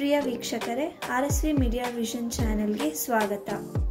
ಪ್ರಿಯ ವೀಕ್ಷಕರೇ, RSV media vision ಚಾನೆಲ್ಗೆ ಸ್ವಾಗತ.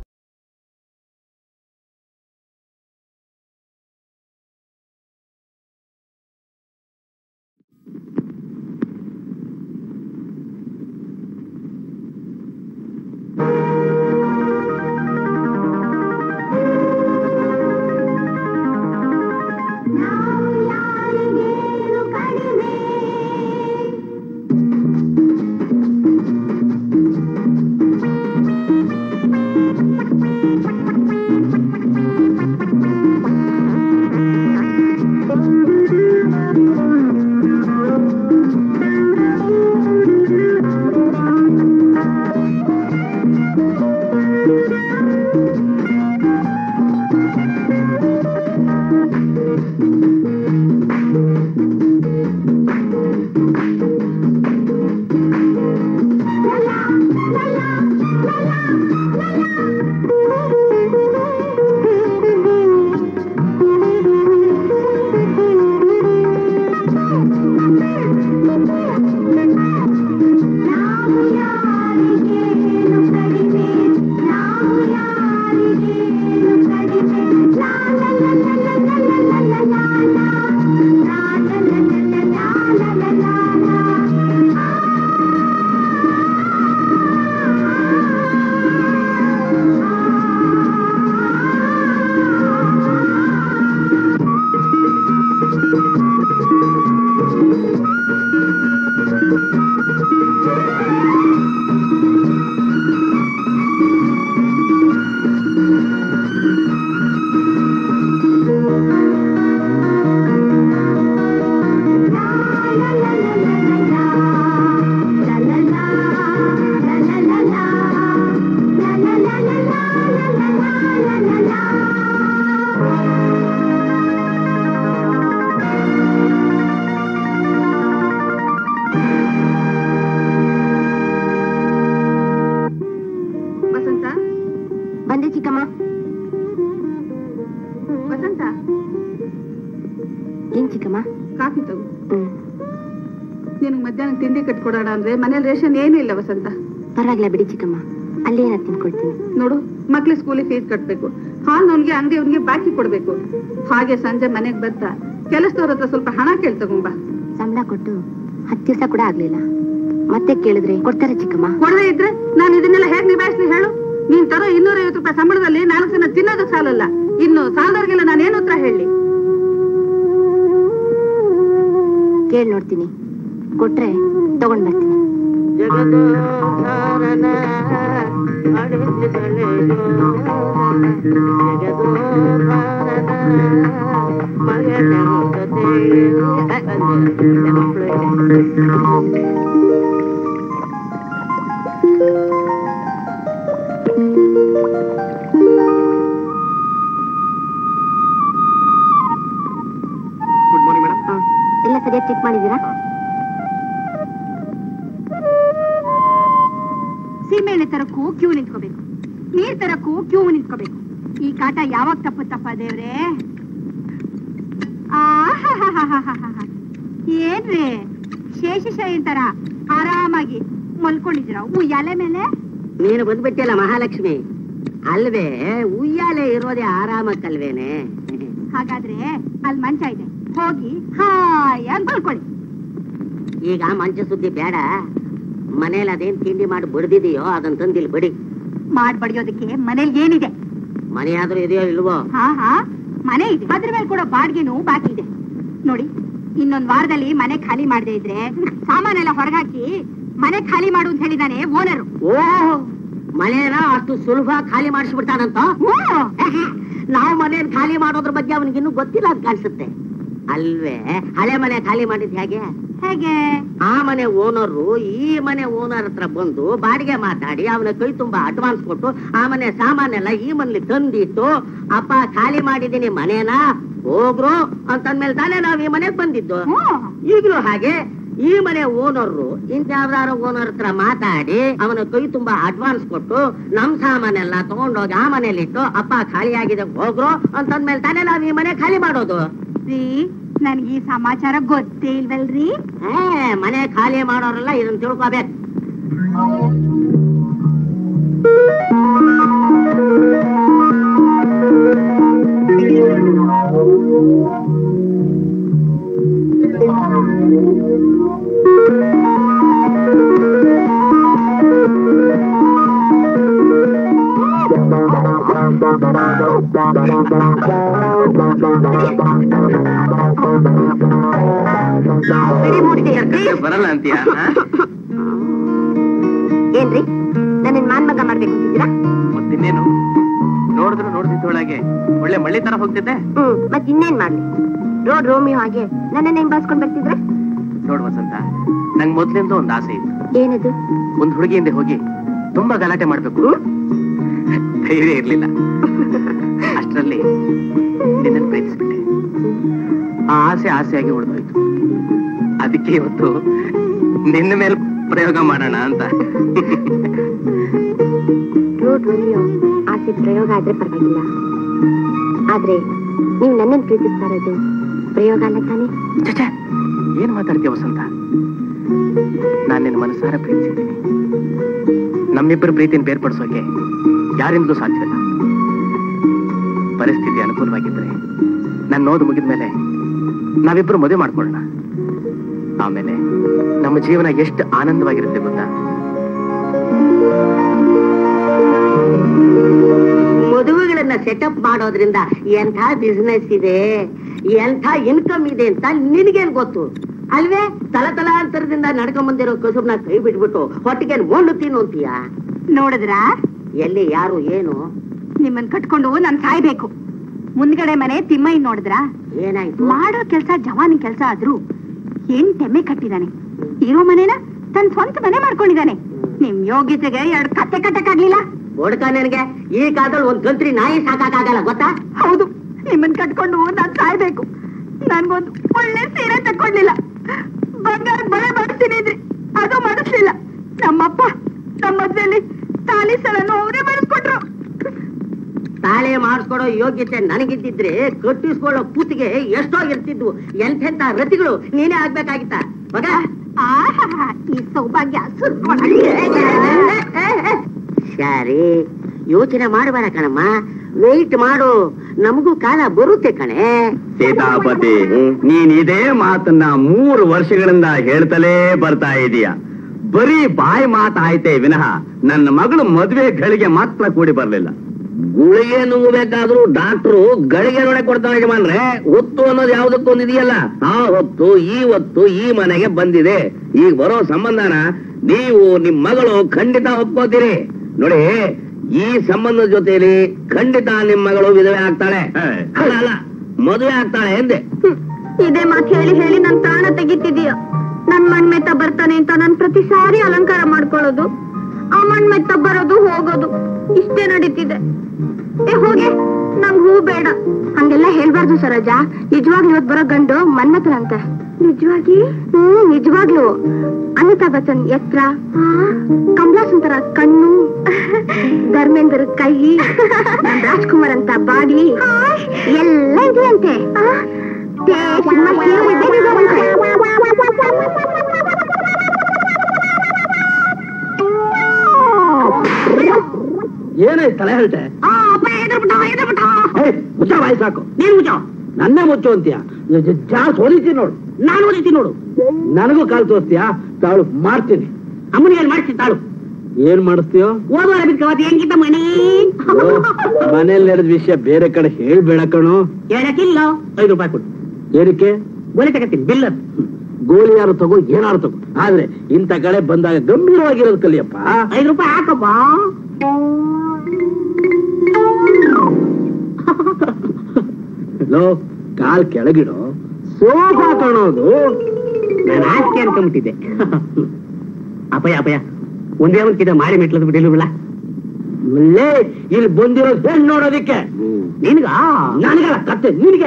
ಅಂದ್ರೆ ಮನೇಲಿ ರೇಷನ್ ಏನೂ ಇಲ್ಲ ವಸಂತ. ಪರವಾಗಿಲ್ಲ ಬಿಡಿ ಚಿಕ್ಕಮ್ಮ, ಅಲ್ಲೇ ಏನ ತಿನ್ಕೊಳ್ತೀನಿ. ನೋಡು, ಮಕ್ಳಿಗೆ ಸ್ಕೂಲಿಗೆ ಫೀಸ್ ಕಟ್ಬೇಕು, ಹಾಲ್ನವ್ನಿಗೆ ಅಂಗಡಿಯವ್ನಿಗೆ ಬಾಕಿ ಕೊಡ್ಬೇಕು. ಹಾಗೆ ಸಂಜೆ ಮನೆಗ್ ಬರ್ತಾ ಕೆಲಸದವ್ರ ಹತ್ರ ಸ್ವಲ್ಪ ಹಣ ಕೇಳಿ ತಗೊಂಬ. ಸಂಬಳ ಕೊಟ್ಟು 10 ದಿವಸ ಕೂಡ ಆಗ್ಲಿಲ್ಲ, ಮತ್ತೆ ಕೇಳಿದ್ರೆ ಕೊಡ್ತಾರೆ ಚಿಕ್ಕಮ್ಮ? ಕೊಡದೇ ಇದ್ರೆ ನಾನು ಇದನ್ನೆಲ್ಲ ಹೇಗ್ ನಿಭಾಯಿಸ್ಲಿ ಹೇಳು? ನೀನ್ ತರೋ 250 ರೂಪಾಯಿ ಸಂಬಳದಲ್ಲಿ 4 ಜನ ತಿನ್ನೋದು ಸಾಲಲ್ಲ. ಇನ್ನು ಸಾಲದವ್ರಿಗೆಲ್ಲ ನಾನೇನು ಉತ್ತರ ಹೇಳಿ? ಕೇಳಿ ನೋಡ್ತೀನಿ, ಕೊಟ್ರೆ ತಗೊಂಡ್ ಬರ್ತೀನಿ. Good morning madam. ಎಲ್ಲ ಸರಿಯಾಗಿ ಚೆಕ್ ಮಾಡಿದೀರಾ? ಸೀಮೆಎಣ್ಣೆ ತರಕ್ಕೂ ಕ್ಯೂ ನಿಂತ್ಕೋಬೇಕು, ನೀರ್ ತರಕ್ಕೂ ಕ್ಯೂ ನಿಂತ್ಕೋಬೇಕು. ಈ ಕಾಟ ಯಾವಾಗ ತಪ್ಪುತ್ತಪ್ಪ ದೇವ್ರೆ? ಏನ್ರಿ ಶೇಷಶಯನ್ ತರ ಆರಾಮಾಗಿ ಮಲ್ಕೊಂಡಿದ್ದೀರ ಉಯ್ಯಾಲೆ ಮೇಲೆ? ನೀನು ಬಂದ್ಬಿಟ್ಟಿಲ್ಲ ಮಹಾಲಕ್ಷ್ಮಿ, ಅಲ್ವೇ? ಉಯ್ಯಾಲೆ ಇರೋದೇ ಆರಾಮಕ್ಕಲ್ವೇನೆ? ಹಾಗಾದ್ರೆ ಅಲ್ಲಿ ಮಂಚ ಇದೆ, ಹೋಗಿ ಹಾಯಾಗಿ ಮಲ್ಕೊಳ್ಳಿ. ಈಗ ಮಂಚ ಸುದ್ದಿ ಬೇಡ, ಮನೇಲಿ ಅದೇನ್ ತಿಂಡಿ ಮಾಡಿ ಬಡ್ದಿದೆಯೋ ಅದನ್ನ ತಂದಿಲ್ ಬಡಿ. ಮಾಡ್ ಬಡಿಯೋದಕ್ಕೆ ಮನೇಲಿ ಏನಿದೆ? ಮನೆ ಆದ್ರೂ ಇದೆಯೋ ಇಲ್ವೋ? ಹಾ ಮನೆ ಇದೆ, ಅದ್ರ ಮೇಲೆ ಕೂಡ ಬಾಡ್ಗೆನೂ ಬಾಕಿ ಇದೆ. ನೋಡಿ, ಇನ್ನೊಂದ್ ವಾರದಲ್ಲಿ ಮನೆ ಖಾಲಿ ಮಾಡದೇ ಇದ್ರೆ ಸಾಮಾನೆಲ್ಲ ಹೊರಗಾಕಿ ಮನೆ ಖಾಲಿ ಮಾಡು ಅಂತ ಹೇಳಿದಾನೆ ಓನರು. ಓಹ್, ಮನೇನ ಅಷ್ಟು ಸುಲಭ ಖಾಲಿ ಮಾಡಿಸ್ಬಿಡ್ತಾನಂತ? ನಾವು ಮನೇನ ಖಾಲಿ ಮಾಡೋದ್ರ ಬಗ್ಗೆ ಅವನಿಗಿನ್ನೂ ಗೊತ್ತಿಲ್ಲ ಅಂತ ಕಾಣಿಸುತ್ತೆ ಅಲ್ವೇ? ಹಳೆ ಮನೆ ಖಾಲಿ ಮಾಡಿದ್ ಹೇಗೆ? ಹೇಗೆ? ಆ ಮನೆ ಓನರು ಈ ಮನೆ ಓನರ್ ಹತ್ರ ಬಂದು ಬಾಡಿಗೆ ಮಾತಾಡಿ ಅವನ ಕೈ ತುಂಬಾ ಅಡ್ವಾನ್ಸ್ ಕೊಟ್ಟು ಆ ಮನೆ ಸಾಮಾನೆಲ್ಲ ಈ ಮನೇಲಿ ತಂದಿಟ್ಟು, ಅಪ್ಪ ಖಾಲಿ ಮಾಡಿದೀನಿ ಮನೇನ ಹೋಗ್ರು ಅಂತಂದ್ಮೇಲೆ ತಾನೇ ನಾವ್ ಈ ಮನೆಗ್ ಬಂದಿದ್ದು. ಈಗಲೂ ಹಾಗೆ ಈ ಮನೆ ಓನರು ಇನ್ಯಾವ್ದಾರ ಓನರ್ ಹತ್ರ ಮಾತಾಡಿ ಅವನ ಕೈ ತುಂಬಾ ಅಡ್ವಾನ್ಸ್ ಕೊಟ್ಟು ನಮ್ ಸಾಮಾನೆಲ್ಲ ತಗೊಂಡೋಗಿ ಆ ಮನೇಲಿಟ್ಟು, ಅಪ್ಪ ಖಾಲಿ ಆಗಿದೆ ಹೋಗ್ರು ಅಂತಂದ್ಮೇಲೆ ತಾನೇ ನಾವ್ ಈ ಮನೆ ಖಾಲಿ ಮಾಡೋದು. ನನ್ಗೆ ಈ ಸಮಾಚಾರ ಗೊತ್ತೇ ಇಲ್ವಲ್ರಿ? ಮನೆ ಖಾಲಿ ಮಾಡೋರೆಲ್ಲ ಇದನ್ನ ತಿಳ್ಕೋಬೇಕು. ಬರಲ್ಲ ಅಂತೀಯ? ಏನ್ರಿ ನನ್ನ ಮಾನ್ಮಗ ಮಾಡ್ಬೇಕು ಅಂತಿದ್ದೀರಾ? ಮತ್ತಿನ್ನೇನು, ನೋಡಿದ್ರು ನೋಡ್ತಿದ್ದೊಳಗೆ ಒಳ್ಳೆ ಮಳ್ಳಿ ತರ ಹೋಗ್ತಿದ್ದೆ. ಮತ್ ಇನ್ನೇನ್ ಮಾಡ್ಲಿ, ರೋಮಿಯೋ ಹಾಗೆ ನನ್ನನ್ನ ಹಿಂಬಾಲಿಸ್ಕೊಂಡ್ ಬರ್ತಿದ್ರೆ? ನೋಡ್ ವಸಂತ, ನಂಗ್ ಮೊದ್ಲಿಂದ ಒಂದ್ ಆಸೆ ಇತ್ತು. ಏನದು? ಒಂದ್ ಹುಡುಗಿ ಹಿಂದೆ ಹೋಗಿ ತುಂಬಾ ಗಲಾಟೆ ಮಾಡ್ಬೇಕು, ಧೈರ್ಯ ಇರ್ಲಿಲ್ಲ. ಅಷ್ಟರಲ್ಲಿ ನಿನ್ನನ್ನು ಪ್ರೀತಿಸ್ಬಿಟ್ಟೆ. ಆ ಆಸೆ ಆಸೆಯಾಗಿ ಉಳಿದೋಯ್ತು. ಅದಕ್ಕೆ ಇವತ್ತು ನಿನ್ನ ಮೇಲೆ ಪ್ರಯೋಗ ಮಾಡೋಣ ಅಂತ. ಆಸೆ ಪ್ರಯೋಗ ಆದ್ರೆ ಪರವಾಗಿಲ್ಲ, ಆದ್ರೆ ನೀವು ನನ್ನನ್ನು ಪ್ರೀತಿಸ್ತಾ ಇರೋದು ಪ್ರಯೋಗ ಅಲ್ಲ ತಾನೆ? ಚಚಾ, ಏನ್ ಮಾತಾಡ್ತೀಯ ವಸಂತ? ನಾನ್ ನಿನ್ನ ಮನಸ್ಸಾರ ಪ್ರೀತಿಸಿದ್ದೀನಿ. ನಮ್ಮಿಬ್ಬರು ಪ್ರೀತಿನ ಬೇರ್ಪಡಿಸೋಕೆ ಯಾರಿಂದಲೂ ಸಾಧ್ಯವಿಲ್ಲ. ಪರಿಸ್ಥಿತಿ ಅನುಕೂಲವಾಗಿದ್ರೆ ನನ್ನ ನೋದು ಮುಗಿದ್ಮೇಲೆ ನಾವಿಬ್ರು ಮದುವೆ ಮಾಡ್ಕೊಳ್ಳೋಣ. ಆಮೇಲೆ ನಮ್ಮ ಜೀವನ ಎಷ್ಟು ಆನಂದವಾಗಿರುತ್ತೆ ಗೊತ್ತಾ? ಮದುವೆಗಳನ್ನ ಸೆಟಪ್ ಮಾಡೋದ್ರಿಂದ ಎಂಥ ಬಿಸ್ನೆಸ್ ಇದೆ, ಎಂಥ ಇನ್ಕಮ್ ಇದೆ ಅಂತ ನಿನಗೇನ್ ಗೊತ್ತು ಅಲ್ವೇ? ತಲತಲಾಂತರದಿಂದ ನಡ್ಕೊಂಡ್ ಬಂದಿರೋ ಕಸುಬ್ನ ಕೈ ಬಿಟ್ಬಿಟ್ಟು ಹೊಟ್ಟಿಗೆ ಮೊಂಡು ತಿನ್ನು ಅಂತೀಯ. ನೋಡಿದ್ರ ಎಲ್ಲಿ ಯಾರು ಏನು? ನಿಮ್ಮನ್ ಕಟ್ಕೊಂಡು ನಾನ್ ಸಾಯ್ಬೇಕು. ಮುಂದ್ಗಡೆ ಮನೆ ತಿಮ್ಮಯ್ಯ ನೋಡಿದ್ರ? ಏನಾಯ್ತು? ಮಾಡೋ ಕೆಲ್ಸ ಜವಾನಿ ಕೆಲ್ಸ ಆದ್ರೂ ತೆಮ್ಮೆ ಕಟ್ಟಿದಾನೆ. ಇರೋ ಮನೇನ ತನ್ ಸ್ವಂತ ಮನೆ ಮಾಡ್ಕೊಂಡಿದ್ದಾನೆ. ನಿಮ್ ಯೋಗ್ಯತೆಗೆ 2 ಕತ್ತೆ ಕಟ್ಟಕ್ಕಾಗ್ಲಿಲ್ಲ. ಬೋಡ್ಕ ನನಗೆ ಈ ಕಾಲದಲ್ಲಿ ಒಂದ್ ಗಂತ್ರಿ ನಾಯಿ ಸಾಕಾಗಲ್ಲ ಗೊತ್ತಾ? ಹೌದು, ನಿಮ್ಮನ್ ಕಟ್ಕೊಂಡು ನಾನ್ ಸಾಯ್ಬೇಕು. ನನ್ಗೊಂದು ಒಳ್ಳೆ ಸೀರೆ ತಕ್ಕೊಡ್ಲಿಲ್ಲ, ಬಂಗಾರ ಬಳೆ ಮಾಡಿಸ್ತೀನಿ ಇದ್ರಿ, ಅದು ಮಾಡಿಸ್ಲಿಲ್ಲ. ನಮ್ಮಪ್ಪ ನಮ್ಮ ಮದ್ವೆಯಲ್ಲಿ ತಾಲಿ ಸಲನು ಅವರೇ ಮಾಡಿಸ್ಕೊಟ್ರು. ತಾಳೆ ಮಾಡಿಸ್ಕೊಡೋ ಯೋಗ್ಯತೆ ನನಗಿದ್ದಿದ್ರೆ ಕಟ್ಟಿಸ್ಕೊಳ್ಳೋ ಕೂತಿಗೆ ಎಷ್ಟೋ ಇರ್ತಿದ್ವು. ಎಂತೆಂತ ರತಿಗಳು ನೀನೇ ಆಗ್ಬೇಕಾಗಿತ್ತ ಮಗ. ಈ ಸೌಭಾಗ್ಯ ಸರಿ, ಯೋಚನೆ ಮಾಡಬೇಡ ಕಣಮ್ಮ, ವೆಯ್ಟ್ ಮಾಡು, ನಮಗೂ ಕಾಲ ಬರುತ್ತೆ ಕಣೆ. ಸೀತಾಪತಿ, ನೀನ್ ಇದೇ ಮಾತನ್ನ 3 ವರ್ಷಗಳಿಂದ ಹೇಳ್ತಲೇ ಬರ್ತಾ ಇದೀಯ. ಬರೀ ಬಾಯಿ ಮಾತಾಯ್ತೇ ವಿನಃ ನನ್ನ ಮಗಳು ಮದುವೆ ಗಳಿಗೆ ಮಾತ್ರ ಕೂಡಿ ಬರ್ಲಿಲ್ಲ. ಗುಳಿಗೆ ನುಂಗಬೇಕಾದ್ರೂ ಡಾಕ್ಟ್ರು ಗಳಿಗೆ ನೋಡೆ ಕೊಡ್ತಾನೆ ಯಜಮಾನ್ರೆ. ಹೊತ್ತು ಅನ್ನೋದು ಯಾವ್ದಕ್ಕೊಂದಿದೆಯಲ್ಲ, ಆ ಹೊತ್ತು ಈ ಹೊತ್ತು ಈ ಮನೆಗೆ ಬಂದಿದೆ. ಈಗ ಬರೋ ಸಂಬಂಧನ ನೀವು ನಿಮ್ ಮಗಳು ಖಂಡಿತ ಒಪ್ಕೋತೀರಿ. ನೋಡಿ, ಈ ಸಂಬಂಧದ ಜೊತೆಲಿ ಖಂಡಿತ ನಿಮ್ ಮಗಳು ವಿಧವೆ ಆಗ್ತಾಳೆ. ಅಲ್ಲ, ಮದುವೆ ಆಗ್ತಾಳೆ ಎಂದೆ. ಇದೇ ಮಾತು ಹೇಳಿ ಹೇಳಿ ನನ್ ಪ್ರಾಣ ತೆಗಿತಿದೀಯ. ನನ್ ಮಣ್ಮೆತ್ತ ಬರ್ತಾನೆ ಅಂತ ನನ್ ಪ್ರತಿ ಸಾರಿ ಅಲಂಕಾರ ಮಾಡ್ಕೊಳ್ಳೋದು, ಆ ಮಣ್ಮೆತ್ತ ಬರೋದು ಹೋಗೋದು, ಇಷ್ಟೇ ನಡೀತಿದೆ. ಹೋಗಿ, ನಂಗ್ ಹೂ ಬೇಡ. ಹಂಗೆಲ್ಲ ಹೇಳ್ಬಾರ್ದು ಸರೋಜಾ. ನಿಜವಾಗ್ಲೂ ಇವತ್ ಬರೋ ಗಂಡು ಮನ್ಮಥನ್ ಅಂತೆ. ನಿಜವಾಗಿ? ನಿಜವಾಗ್ಲು. ಅಮಿತಾಬ್ ಬಚ್ಚನ್ ಎತ್ರ, ಕಮಲಾಸನ್ ತರ ಕಣ್ಣು, ಧರ್ಮೇಂದ್ರ ಕೈ, ರಾಜ್ಕುಮಾರ್ ಅಂತ ಬಾಡಿ ಎಲ್ಲ ಇದೆಯಂತೆ. ಏನಾಯ್ತು ತಲೆ ಹೇಳ್ತೆ? ಮುಚ್ಚ ಬಾಯಿ ಸಾಕು. ನೀನ್ ಮುಚ್ಚ. ನನ್ನೇ ಮುಚ್ಚು ಅಂತೀಯ? ಜಾಸ್ ಹೊಲಿತೀನಿ ನೋಡು. ನಾನು ಹೊಲಿತೀನಿ ನೋಡು. ನನಗೂ ಕಾಲ್ ತೋರಿಸ್ತೀಯಾ? ತಾಳು ಮಾಡ್ತೀನಿ. ಅಮ್ಮನಿಗೆ ಮಾಡ್ತೀನಿ ತಾಳು. ಏನ್ ಮಾಡಿಸ್ತೀಯೋ? ಓದುವ ಹೆಂಗಿದ್ದ ಮಣಿ ಮನೇಲಿ ನಡೆದ ವಿಷಯ ಬೇರೆ ಕಡೆ ಹೇಳ್ಬೇಡ ಕಣು. ಹೇಳಕ್ಕಿಲ್ಲ. 5 ರೂಪಾಯಿ ಕೊಡು. ಏನಕ್ಕೆ? ಗೋಲಿ ತಗತ್ತೀನಿ, ಬಿಲ್ ಅದು. ಗೋಲಿ ಯಾರು ತಗೋ, ಏನಾರು ತಗೋ, ಆದ್ರೆ ಇಂಥ ಕಡೆ ಬಂದಾಗ ಗಂಭೀರವಾಗಿರೋದು ಕಲಿಯಪ್ಪ. 5 ರೂಪಾಯಿ ಹಾಕಪ್ಪ. ಲೋ, ಕಾಲ್ ಕೆಳಗಿಡೋ. ಸೋಫಾ ಕಾಣೋದು ನಾನು ಆಸ್ತಿ ಅನ್ಕೊಂಬಿಟ್ಟಿದ್ದೆ. ಅಪಯ ಅಪಯ, ಒಂದೇ ಒಂದ್ಕಿದ ಮಾಡಿ ಮೆಟ್ಲದ್ ಬಿಟ್ಟಿಲ್ಲ. ಇಲ್ಲಿ ಬಂದಿರೋದು ಹೆಣ್ಣು ನೋಡೋದಿಕ್ಕೆ. ನಿನ್ಗ? ನನಗಲ್ಲ, ಕತ್ತೆ ನಿನಗೆ.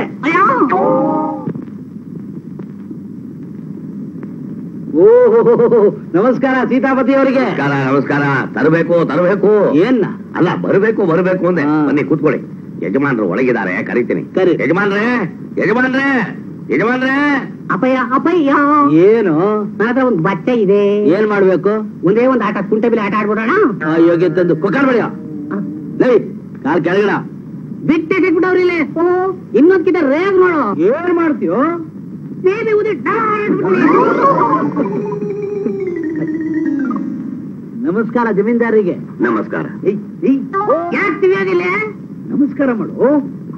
ಓಹೋ, ನಮಸ್ಕಾರ ಸೀತಾಪತಿ ಅವರಿಗೆ. ನಮಸ್ಕಾರ. ತರಬೇಕು ತರಬೇಕು. ಏನ್ನ? ಅಲ್ಲ, ಬರಬೇಕು ಬರಬೇಕು ಅಂದೆ. ಬನ್ನಿ ಕೂತ್ಕೊಳ್ಳಿ. ಯಜಮಾನ್ರು ಒಳಗಿದ್ದಾರೆ, ಕರಿತೀನಿ. ಕರಿ. ಯಜಮಾನ್ರೇ, ಯಜಮಾನ್ರೇ, ಯಜಮಾನ್ರೆ ಅಪ್ಪಯ್ಯ ಅಪ್ಪಯ್ಯ ಏನು ನನ್ನ ಒಂದು ಬಟ್ಟೆ ಇದೆ. ಏನ್ ಮಾಡ್ಬೇಕು? ಒಂದೇ ಒಂದು ಆಟ ಕುಂಟೆ ಬಿಲ್ ಆಟ ಆಡ್ಬಿಡೋಣ. ಯೋಗ್ಯ ತಂದು ಕುಕ್ಕರ್ ಬಳಿಯ ನವಿ ಕಾಲ್ ಕೆಳಗಡ ಬಿಟ್ಟೆ ಸಿಕ್ಬಿಟ್ಟವ್ರಿಲ್ಲ. ಇನ್ನೊಂದ್ಕಿಂತ ರೇಗ್ ನೋಡು. ಏನ್ ಮಾಡ್ತೀಯೋ? ಬೇಬಿ ಉದಿ ನಮಸ್ಕಾರ ಜಮೀನ್ದಾರಿಗೆ. ನಮಸ್ಕಾರ. ಯಾಕೆ ತಿಳಿಯೋದಿಲ್ಲ? ನಮಸ್ಕಾರ ಮಾಡು.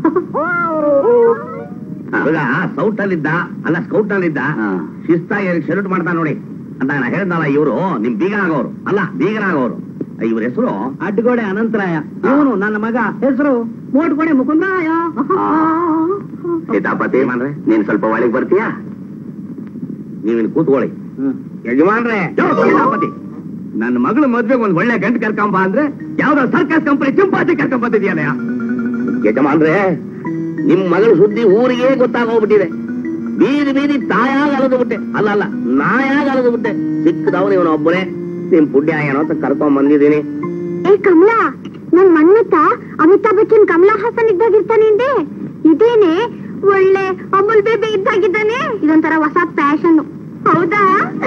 ಸೌಟ್ ಅಲ್ಲಿದ್ದ ಅಲ್ಲ ಸ್ಕೌಟ್ ಅಲ್ಲಿದ್ದ ಶಿಸ್ತಾಗಿ ಸೆಲ್ಯೂಟ್ ಮಾಡ್ತಾ ನೋಡಿ ಅಂತ ನಾ ಹೇಳ್ದಲ್ಲ. ಇವರು ನಿಮ್ ಬೀಗರಾಗೋರು ಅಲ್ಲ ಬೀಗರಾಗೋರು. ಇವ್ರ ಹೆಸರು ಅಡ್ಡಗೋಡೆ ಅನಂತರಾಯ. ಇವನು ನನ್ನ ಮಗ ಹೆಸರು ಮೋಟ್ಗೋಡೆ ಮುಕುಂದರಾಯ. ಸೀತಾಪತಿ ಯಜಮಾನ್ರೆ ನೀನ್ ಸ್ವಲ್ಪ ಒಳಗೆ ಬರ್ತೀಯಾ? ನೀವಿನ್ ಕೂತ್ಕೊಳ್ಳಿ. ಯಜಮಾನ್ರೆ ಸೀತಾಪತಿ ನನ್ನ ಮಗಳ ಮದ್ವೆಗೆ ಒಂದ್ ಒಳ್ಳೆ ಗಂಟು ಕರ್ಕೊಂಬ ಅಂದ್ರೆ ಯಾವ್ದೋ ಸರ್ಕಸ್ ಕಂಪನಿ ಚಿಂಪಾಜಿ ಕರ್ಕೊಂಡ್ ಬಂದಿದ್ಯಲ್ಲ. ಯಜಮಾನ್ರೆ ನಿಮ್ ಮಗಳ ಸುದ್ದಿ ಊರಿಗೆ ಗೊತ್ತಾಗೋಗ್ಬಿಟ್ಟಿದೆ. ಬೀದಿ ಬೀದಿ ತಾಯಾಗ ಅಲದು ಬಿಟ್ಟೆ ಅಲ್ಲ ಅಲ್ಲ ನಾಯಾಗ ಅಲದು ಬಿಟ್ಟೆ. ಸಿಕ್ಕದವನು ಇವನು ಒಬ್ಬನೇ. ನಿಮ್ ಪುಣ್ಯ ಏನೋ ಅಂತ ಕರ್ಕೊಂಡ್ ಬಂದಿದ್ದೀನಿ. ಏ ಕಮಲಾ, ನನ್ ಮನ್ಮತ ಅಮಿತಾಬ್ ಬಚ್ಚನ್ ಕಮಲಾ ಹಾಸನ್ ಇದ್ದಾಗಿರ್ತಾನೆ ಹಿಂದೆ. ಇದೇನೆ ಒಳ್ಳೆ ಅಮೂಲ್ ಬೇಬಿ ಇದ್ದಾಗಿದ್ದಾನೆ. ಇದೊಂಥರ ಹೊಸ ಫ್ಯಾಷನ್. ಹೌದಾ?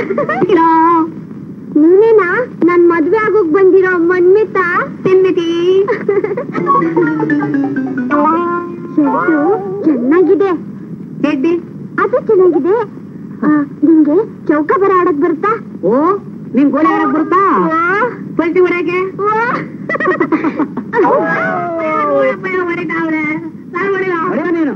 ನೀನೇನಾ ನನ್ ಮದ್ವೆ ಆಗೋಗ್ ಬಂದಿರೋ ಮನ್ಮಿತ? ತಿನ್ನಿತಿ ಚೆನ್ನಾಗಿದೆ. ಗೆಡ್ಡಿ ಅದು ಚೆನ್ನಾಗಿದೆ. ನಿಂಗೆ ಚೌಕ ಬರ ಆಡಕ್ ಬರುತ್ತಾ? ಓ ನಿನ್ ಗೋಲಿ ಆಡಕ್ ಬರುತ್ತಾ? ಪಲ್ಟಿ ಹೊರಗೆ ನೀನು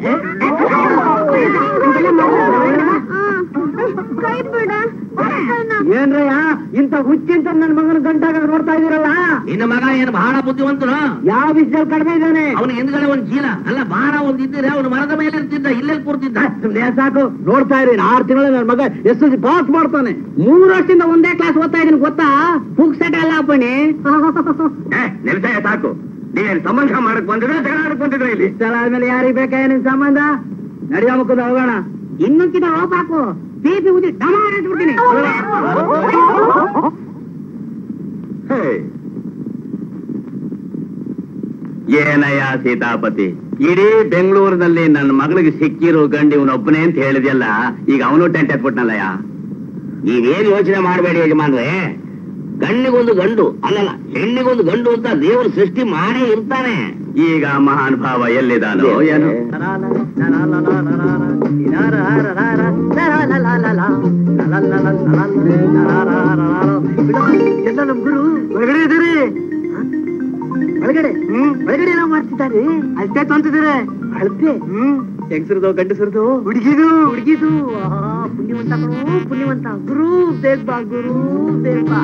ಕೈ ಬಿಡ. ಏನ್ರಯ್ಯ ಇಂತ ಹುಚ್ಚಿಂತ ನನ್ ಮಗನ ಗಂಟಾಗ ನೋಡ್ತಾ ಇದೀರಲ್ಲ. ನಿನ್ನ ಮಗ ಏನು ಬಹಳ ಬುದ್ಧಿವಂತನು. ಯಾವ ವಿಷಯದಲ್ಲಿ ಕಡಿಮೆ ಇದ್ದಾನೆ. ಅವನ ಹಿಂದ್ಗಡೆ ಒಂದ್ ಚೀಲ ಅಲ್ಲ ಭಾರ ಒಂದ್ ಇದ್ದಿದ್ರೆ ಅವನು ಮರದ ಮೇಲೆ ಇರ್ತಿದ್ದ, ಇಲ್ಲೇ ಕೂರ್ತಿದ್ದ. ಸಾಕು ನೋಡ್ತಾ ಇರಿ. 6 ತಿಂಗಳ ನನ್ನ ಮಗ SSLC ಪಾಸ್ ಮಾಡ್ತಾನೆ. 3 ವರ್ಷದಿಂದ ಒಂದೇ ಕ್ಲಾಸ್ ಓದ್ತಾ ಇದೀನಿ ಗೊತ್ತಾ? ಪುಕ್ಸಟ ಅಲ್ಲ ಅಪ್ಪಣಿ. ನಿಲ್ಸ ಸಾಕು. ನೀವೇನ್ ಸಂಬಂಧ ಮಾಡಕ್ ಬಂದಿದ್ರೆ ಜಗಳ ಆಡಕ್ ಬಂದಿದ್ರೆ ಇಲ್ಲಿ ಇಷ್ಟೆಲ್ಲ ಆದ್ಮೇಲೆ ಯಾರಿಗ್ ಬೇಕಾ ನಿನ್ ಸಂಬಂಧ? ನಡೆಯೋ ಮುಖದ ಹೋಗೋಣ. ಇನ್ನೊಂದ್ಕಿಂತ ಹೋಗ್ಬಾಕು ಬೇಬಿ ಉದಿ ಡಮಾರ್ ಇಟ್ಬಿಡ್ತೀನಿ. ಏನಯ್ಯ ಸೀತಾಪತಿ, ಇಡೀ ಬೆಂಗಳೂರಿನಲ್ಲಿ ನನ್ನ ಮಗಳಿಗೆ ಸಿಕ್ಕಿರೋ ಗಂಡು ಇವನೊಬ್ಬನೇ ಅಂತ ಹೇಳಿದ್ಯಲ್ಲ, ಈಗ ಅವನು ಟೆಂಟ್ ಎತ್ಬಿಟ್ನಲ್ಲಯ್ಯ. ನೀವೇನ್ ಯೋಚನೆ ಮಾಡಬೇಡಿ ಯಜಮಾನ್ರೆ. ಗಂಡಿಗೊಂದು ಗಂಡು ಅಲ್ಲಲ್ಲ ಹೆಣ್ಣಿಗೊಂದು ಗಂಡು ಅಂತ ದೇವರು ಸೃಷ್ಟಿ ಮಾಡೇ ಇರ್ತಾನೆ. ಈಗ ಮಹಾನ್ ಭಾವ ಎಲ್ಲಿದಾನೋ ಏನೋ. ಎಲ್ಲ ನಮ್ ಗುರು ಒಳಗಡೆ ಇದ್ದೀರಿ. ಒಳಗಡೆ ಒಳಗಡೆ ಏನೋ ಮಾಡ್ತಿದ್ದಾರೆ. ಅಳತೆ ತೊಂತಿದ್ದಾರೆ. ಅಳತೆ ಹೆಂಗಸರದು ಗಂಡಸರದು ಹುಡುಗಿದು ಹುಡುಗಿದು. ಪುಣ್ಯವಂತ ಗುರು ಪುಣ್ಯವಂತ. ಗುರು ಬೇಗ ಬಾ ಗುರು ಬೇಗ ಬಾ.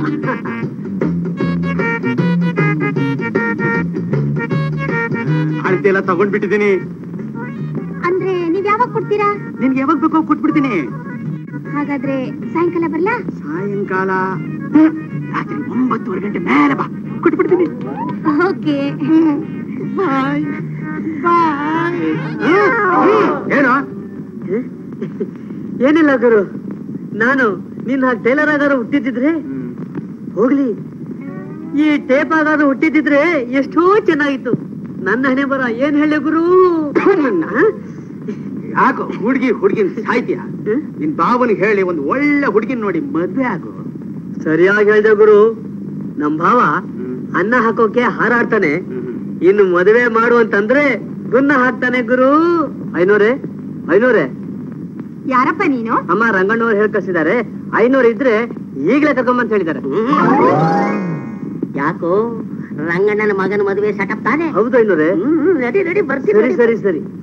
ಅಳತೆ ಎಲ್ಲ ತಗೊಂಡ್ಬಿಟ್ಟಿದ್ದೀನಿ. ಅಂದ್ರೆ ನೀವ್ ಯಾವಾಗ ಕೊಡ್ತೀರಾ? ನಿನ್ಗೆ ಯಾವಾಗ ಬೇಕೋ ಕೊಟ್ಬಿಡ್ತೀನಿ. ಹಾಗಾದ್ರೆ ಸಾಯಂಕಾಲ ಬರ್ಲಾ? ಸಾಯಂಕಾಲ ರಾತ್ರಿ 9 ಗಂಟೆ ಮೇಲೆ ಬಾ, ಕೊಟ್ಬಿಡ್ತೀನಿ. Okay bye bye. ಏನು? ಏನಿಲ್ಲ ಗುರು, ನಾನು ನಿನ್ನ ಟೈಲರ್ ಆಗಾರು ಹುಟ್ಟಿದ್ರೆ ಹೋಗ್ಲಿ, ಈ ಟೇಪ್ ಆಗಾರು ಹುಟ್ಟಿದ್ರೆ ಎಷ್ಟೋ ಚೆನ್ನಾಗಿತ್ತು. ನನ್ನ ಹಣೆ ಬರ ಏನ್ ಹೇಳಿ ಗುರು. ಯಾಕೋ ಹುಡುಗಿನ ಸಾಯ್ತೀಯ? ನಿನ್ ಭಾವನಿಗೆ ಹೇಳಿ ಒಂದು ಒಳ್ಳೆ ಹುಡುಗಿನ ನೋಡಿ ಮದ್ವೆ ಆಗು. ಸರಿಯಾಗಿ ಹೇಳ್ದೆ ಗುರು. ನಮ್ ಭಾವ ಅನ್ನ ಹಾಕೋಕೆ ಹಾರಾಡ್ತಾನೆ. ಇನ್ನು ಮದುವೆ ಮಾಡು ಅಂತಂದ್ರೆ ಗುನ್ನ ಹಾಕ್ತಾನೆ ಗುರು. 500 ಯಾರಪ್ಪ ನೀನು? ಅಮ್ಮ ರಂಗಣ್ಣವ್ರು ಹೇಳ್ ಕಳ್ಸಿದ್ದಾರೆ. 500 ಇದ್ರೆ ಈಗ್ಲೇ ಕರ್ಕೊಂಬಂತ ಹೇಳಿದ್ದಾರೆ. ಯಾಕೋ ರಂಗಣ್ಣನ ಮಗನ ಮದುವೆ ಸೆಟಪ್ ತಾನೆ? ಹೌದು 500. ನಡಿ ಬರ್ತೀನಿ. ಸರಿ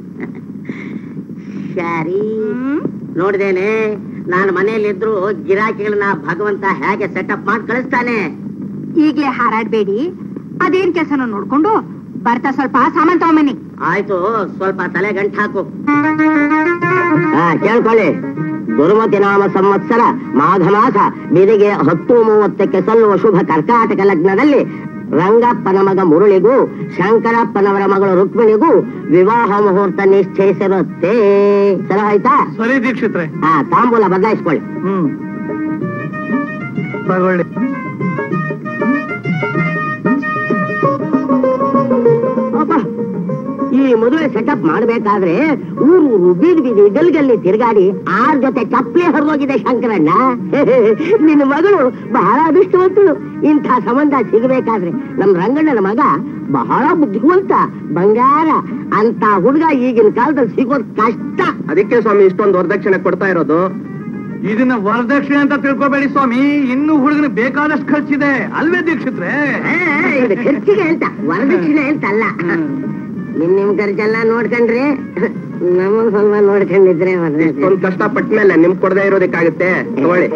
ಶಾರಿ ನೋಡ್ದೇನೆ, ನಾನು ಮನೆಯಲ್ಲಿದ್ರು ಗಿರಾಕಿಗಳನ್ನ ಭಗವಂತ ಹೇಗೆ ಸೆಟಪ್ ಮಾಡಿ ಕಳಿಸ್ತಾನೆ. ಈಗ್ಲೇ ಹಾರಾಡ್ಬೇಡಿ, ಅದೇನ್ ಕೆಲ್ಸನ ನೋಡ್ಕೊಂಡು ಬರ್ತಾ ಸ್ವಲ್ಪ ಸಾಮಾನ್ ತಗೊಂಬನ್ನಿ. ಆಯ್ತು, ಸ್ವಲ್ಪ ತಲೆ ಗಂಟು ಹಾಕು. ಕೇಳ್ಕೊಳ್ಳಿ. ದುರ್ಮತಿ ನಾಮ ಸಂವತ್ಸರ ಮಾಘ ಮಾಸ ಬೆಳಿಗ್ಗೆ 10:30ಕ್ಕೆ ಸಲ್ಲುವ ಶುಭ ಕರ್ಕಾಟಕ ಲಗ್ನದಲ್ಲಿ ರಂಗಪ್ಪನ ಮಗ ಮುರುಳಿಗೂ ಶಂಕರಪ್ಪನವರ ಮಗಳು ರುಕ್ಮಿಣಿಗೂ ವಿವಾಹ ಮುಹೂರ್ತ ನಿಶ್ಚಯಿಸಿರುತ್ತೆ. ಸರಿ ಆಯ್ತಾ? ಸರಿ ದೀಕ್ಷಿತ್ರೆ. ತಾಂಬೂಲ ಬದಲಾಯಿಸ್ಕೊಳ್ಳಿ. ತಗೊಳ್ಳಿ. ಈ ಮದುವೆ ಸೆಟಪ್ ಮಾಡ್ಬೇಕಾದ್ರೆ ಊರು ಬೀದಿ ಬೀದಿ ಗಲ್ಗಲ್ಲಿ ತಿರುಗಾಡಿ 6 ಜೊತೆ ಚಪ್ಪಲಿ ಹರಿದೋಗಿದೆ ಶಂಕರಣ್ಣ. ನಿನ್ನ ಮಗಳು ಬಹಳ ಅದೃಷ್ಟವಂತಳು. ಇಂಥ ಸಂಬಂಧ ಸಿಗಬೇಕಾದ್ರೆ ನಮ್ ರಂಗಣ್ಣನ ಮಗ ಬಹಳ ಬುದ್ಧಿವಂತ, ಬಂಗಾರ. ಅಂತ ಹುಡುಗ ಈಗಿನ ಕಾಲದಲ್ಲಿ ಸಿಗೋದ್ ಕಷ್ಟ. ಅದಕ್ಕೆ ಸ್ವಾಮಿ ಇಷ್ಟೊಂದು ವರದಕ್ಷಿಣೆ ಕೊಡ್ತಾ ಇರೋದು. ಇದನ್ನ ವರದಕ್ಷಿಣೆ ಅಂತ ತಿಳ್ಕೊಬೇಡಿ ಸ್ವಾಮಿ, ಇನ್ನು ಹುಡುಗನ ಬೇಕಾದಷ್ಟು ಖರ್ಚಿದೆ ಅಲ್ವೇ ದೀಕ್ಷಿತ್ರೆ? ಇದು ಖರ್ಚಿಗೆ ಅಂತ, ವರದಕ್ಷಿಣೆ ಅಂತ ಅಲ್ಲ. ನಿಮ್ ಖರ್ಚೆಲ್ಲ ನೋಡ್ಕೊಂಡ್ರಿ, ನಮಗ್ ಸ್ವಲ್ಪ ನೋಡ್ಕೊಂಡಿದ್ರೆ ಇಷ್ಟೊಂದು ಕಷ್ಟ ಪಟ್ಟ ಮೇಲೆ ನಿಮ್ ಕೊಡದೇ ಇರೋದಕ್ಕಾಗುತ್ತೆ. ತಗೊಳ್ಳಿ.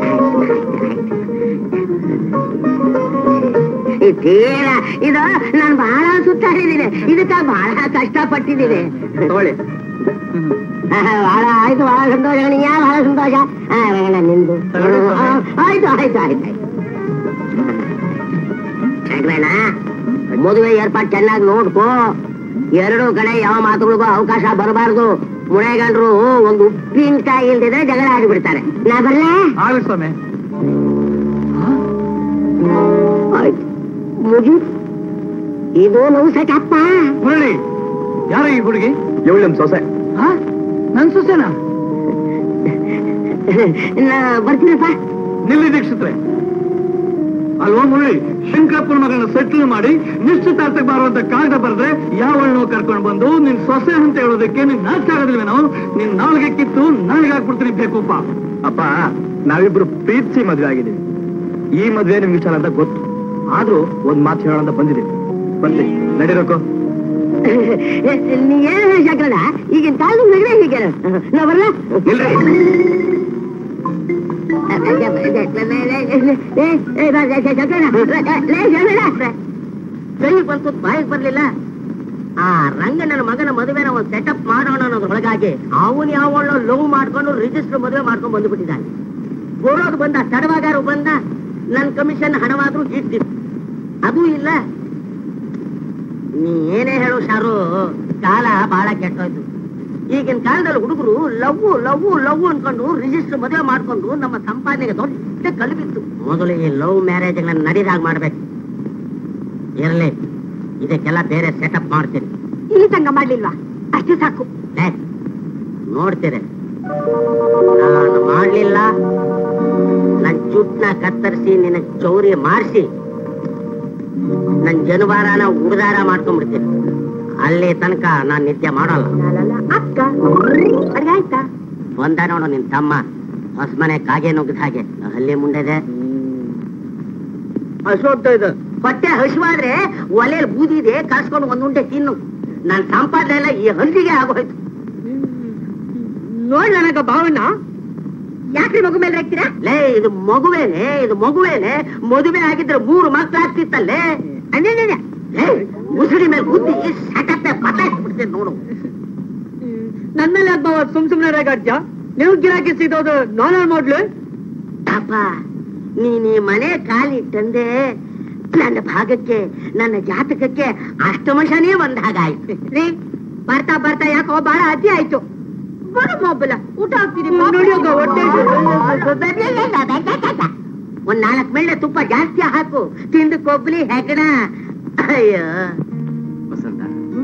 ಇದು ನಾನು ಬಹಳ ಸುತ್ತಾಡಿದ್ದೀನಿ, ಇದಕ್ಕ ಬಹಳ ಕಷ್ಟ ಪಟ್ಟಿದ್ದೀನಿ. ತಗೊಳ್ಳಿ. ಬಹಳ ಆಯ್ತು, ಬಹಳ ಸಂತೋಷ ಕಣಿಯ, ಬಹಳ ಸಂತೋಷ. ನಿಂದು ಆಯ್ತು ಆಯ್ತು ಆಯ್ತು ಶಂಕರಣ್ಣ, ಮದುವೆ ಏರ್ಪಾಟ್ ಚೆನ್ನಾಗಿ ನೋಡ್ಕೋ. 2 ಕಡೆ ಯಾವ ಮಾತುಗಳಿಗೂ ಅವಕಾಶ ಬರಬಾರ್ದು. ಮುಳೆಗಂಡ್ರು ಒಂದು ಉಪ್ಪಿನಕಾಯಿ ಇಲ್ದಿದ್ರೆ ಜಗಳ ಆಗಿಬಿಡ್ತಾರೆ. ನಾ ಬರ್ಲೇ? ಆಗಲಿ ಸ್ವಾಮಿ. ಆಯ್ತು ಮುಗಿ. ಇದು ನಾವು ಸೆಟಪ್ಪ. ಮುರಳಿ, ಯಾರ ಈ ಹುಡುಗಿ? ಇವಳು ನಮ್ ಸೊಸೆ. ನನ್ ಸೊಸೆನಾ? ಬರ್ತೀನಪ್ಪ. ನಿಲ್ಲಿ ದೀಕ್ಷಿತ್ರೆ. ಅಲ್ವಾ ಮುರಳಿ, ಶಂಕರಪ್ಪನ ಮಗಳನ್ನ ಸೆಟ್ಲ್ ಮಾಡಿ ನಿಶ್ಚಿತಾರ್ಥಕ್ಕೆ ಬರುವಂತ ಕಾಗದ ಬರೆದ್ರೆ ಯಾವಳನ್ನೋ ಕರ್ಕೊಂಡು ಬಂದು ನಿನ್ ಸೊಸೆ ಅಂತ ಹೇಳೋದಕ್ಕೆ ನಿನ್ ನಾಚ ಆಗೋದಿಲ್ವೇನೋ? ನಿನ್ ನಾಲ್ಗೆ ಕಿತ್ತು ನಾಲ್ಗೆ ಹಾಕ್ಬಿಡ್ತೀನಿ ಬೇಕುಪ್ಪ. ಅಪ್ಪ, ನಾವಿಬ್ರು ಪ್ರೀತಿಸಿ ಮದ್ವೆ ಆಗಿದ್ದೀವಿ. ಈ ಮದ್ವೆ ನಿಮ್ಗೆ ಇಷ್ಟ ಅಂತ ಗೊತ್ತು, ಆದ್ರೂ ಒಂದ್ ಮಾತು ಹೇಳೋಣ ಅಂತ ಬಂದಿದ್ದೀವಿ. ಬಂದಿ ನಡೀರೋಕೋ. ನೀ ಏನು ಶಂಕರಣ್ಣ, ಈಗಿನ ಕಾಲದ ನಗರ ಹೀಗೆ. ನಾ ಬರ್ಲ? ಕೈಗೆ ಬಂತು, ಬಾಯಿಗೆ ಬರ್ಲಿಲ್ಲ. ಆ ರಂಗಣ್ಣನ ಮಗನ ಮದುವೆನ ಒಂದು ಸೆಟಪ್ ಮಾಡೋಣ ಅನ್ನೋದ್ರೊಳಗಾಗಿ ಅವನು ಯಾವಳೋ ಲವ್ ಮಾಡ್ಕೊಂಡು ರಿಜಿಸ್ಟರ್ ಮದುವೆ ಮಾಡ್ಕೊಂಡು ಬಂದ್ಬಿಟ್ಟಿದ್ದಾನೆ. ಬರೋದು ಬಂದ, ತಡವಾಗಾರು ಬಂದ, ನನ್ ಕಮಿಷನ್ ಹಣವಾದ್ರೂ ಇಟ್ಟಿತ್ತು. ಅದೂ ಇಲ್ಲ. ನೀ ಏನೇ ಹೇಳು ಶಾರು, ಕಾಲ ಬಹಳ ಕೆಟ್ಟೋಯ್ತು. ಈಗಿನ ಕಾಲದಲ್ಲಿ ಹುಡುಗರು ಲವ್ ಅನ್ಕೊಂಡು ರಿಜಿಸ್ಟರ್ ಮದುವೆ ಮಾಡ್ಕೊಂಡು ನಮ್ಮ ಸಂಪಾದನೆಗೆ ದೊಡ್ಡ ಕಲ್ಬಿತ್ತು. ಮೊದಲು ಈ ಲವ್ ಮ್ಯಾರೇಜ್ ನಡೀದಾಗ ಮಾಡ್ಬೇಕು. ಇರಲಿ, ಇದಕ್ಕೆಲ್ಲ ಬೇರೆ ಸೆಟಪ್ ಮಾಡ್ತೀನಿ. ಇಲ್ಲಿ ತಂಗ ಮಾಡ್ಲಿಲ್ವಾ? ಅಷ್ಟೇ ಸಾಕು. ನೋಡ್ತೀರಿ, ನಾನು ಮಾಡ್ಲಿಲ್ಲ, ನನ್ ಜುಟ್ನ ಕತ್ತರಿಸಿ ನಿನ್ನ ಚೌರಿ ಮಾಡಿಸಿ ನನ್ ಜನವಾರನ ಉಡ್ದಾರ ಮಾಡ್ಕೊಂಡ್ಬಿಡ್ತೀನಿ. ಅಲ್ಲಿ ತನಕ ನಾನ್ ನಿತ್ಯ ಮಾಡೋಲ್ಲ. ಅಕ್ಕ ಅಡ್ಗೆ ಆಯ್ತಾ? ಬಂದ ನೋಡು ನಿನ್ ತಮ್ಮ, ಹೊಸ ಮನೆ ಕಾಗೆ ನುಗ್ಗದ ಹಾಗೆ ಹಲ್ಲಿ ಮುಂಡೆದೆ. ಹಸು ಇದು ಹೊಟ್ಟೆ ಹಸುವಾದ್ರೆ ಒಲೆಯಲ್ಲಿ ಬೂದಿ ಇದೆ, ಕಳ್ಸ್ಕೊಂಡು ಒಂದುಂಟೆ ತಿನ್ನು. ನಾನ್ ಸಂಪಾದನೆ ಎಲ್ಲ ಈ ಹಲ್ದಿಗೆ ಆಗೋಯ್ತು. ನೋಡ್ ನನಗ ಭಾವನ ಯಾಕ್ರಿ ಮಗು ಮೇಲೆ ಹಾಕ್ತೀರಾ? ಲೇ, ಇದು ಮಗುವೇನೆ. ಮದುವೆ ಆಗಿದ್ರೆ 3 ಮಕ್ಳಾಗ್ತಿತ್ತಲ್ಲೇ. ಮುಸುಡಿ ಮೇಲೆ ಬುದ್ಧಿ ಸಟಪ್ಪೆ ಪತಾಕ್ಬಿಡ್ತೇನೆ ನೋಡು. ನನ್ ಮೇಲೆ ಆಗ್ಬಾವ ಸುಮ್ನೆ ರೇಗಾಡ್ತ್ಯಾ? ನೀವು ಗಿರಾಕಿ ಸಿಗೋದು ನಾನ್ ಮಾಡ್ಲು? ಪಾಪ, ನೀನ್ ಈ ಮನೆ ಕಾಲಿಟ್ಟಂದೆ ನನ್ನ ಭಾಗಕ್ಕೆ, ನನ್ನ ಜಾತಕಕ್ಕೆ ಅಷ್ಟಮಶನೇ ಒಂದ್ ಹಾಗಾಯ್ತು ರೀ. ಬರ್ತಾ ಬರ್ತಾ ಯಾಕೋ ಬಹಳ ಅತಿ ಆಯ್ತು. ಬರೋ ಮೊಬ್ಬಲ ಊಟ ಹಾಕ್ತೀನಿ. ಒಂದ್ 4 ಮೇಳೆ ತುಪ್ಪ ಜಾಸ್ತಿ ಹಾಕು, ತಿಂದು ಕೊಬ್ಬಲಿ ಹೆಗಣ. ಅಯ್ಯೋ ವಸಂತ,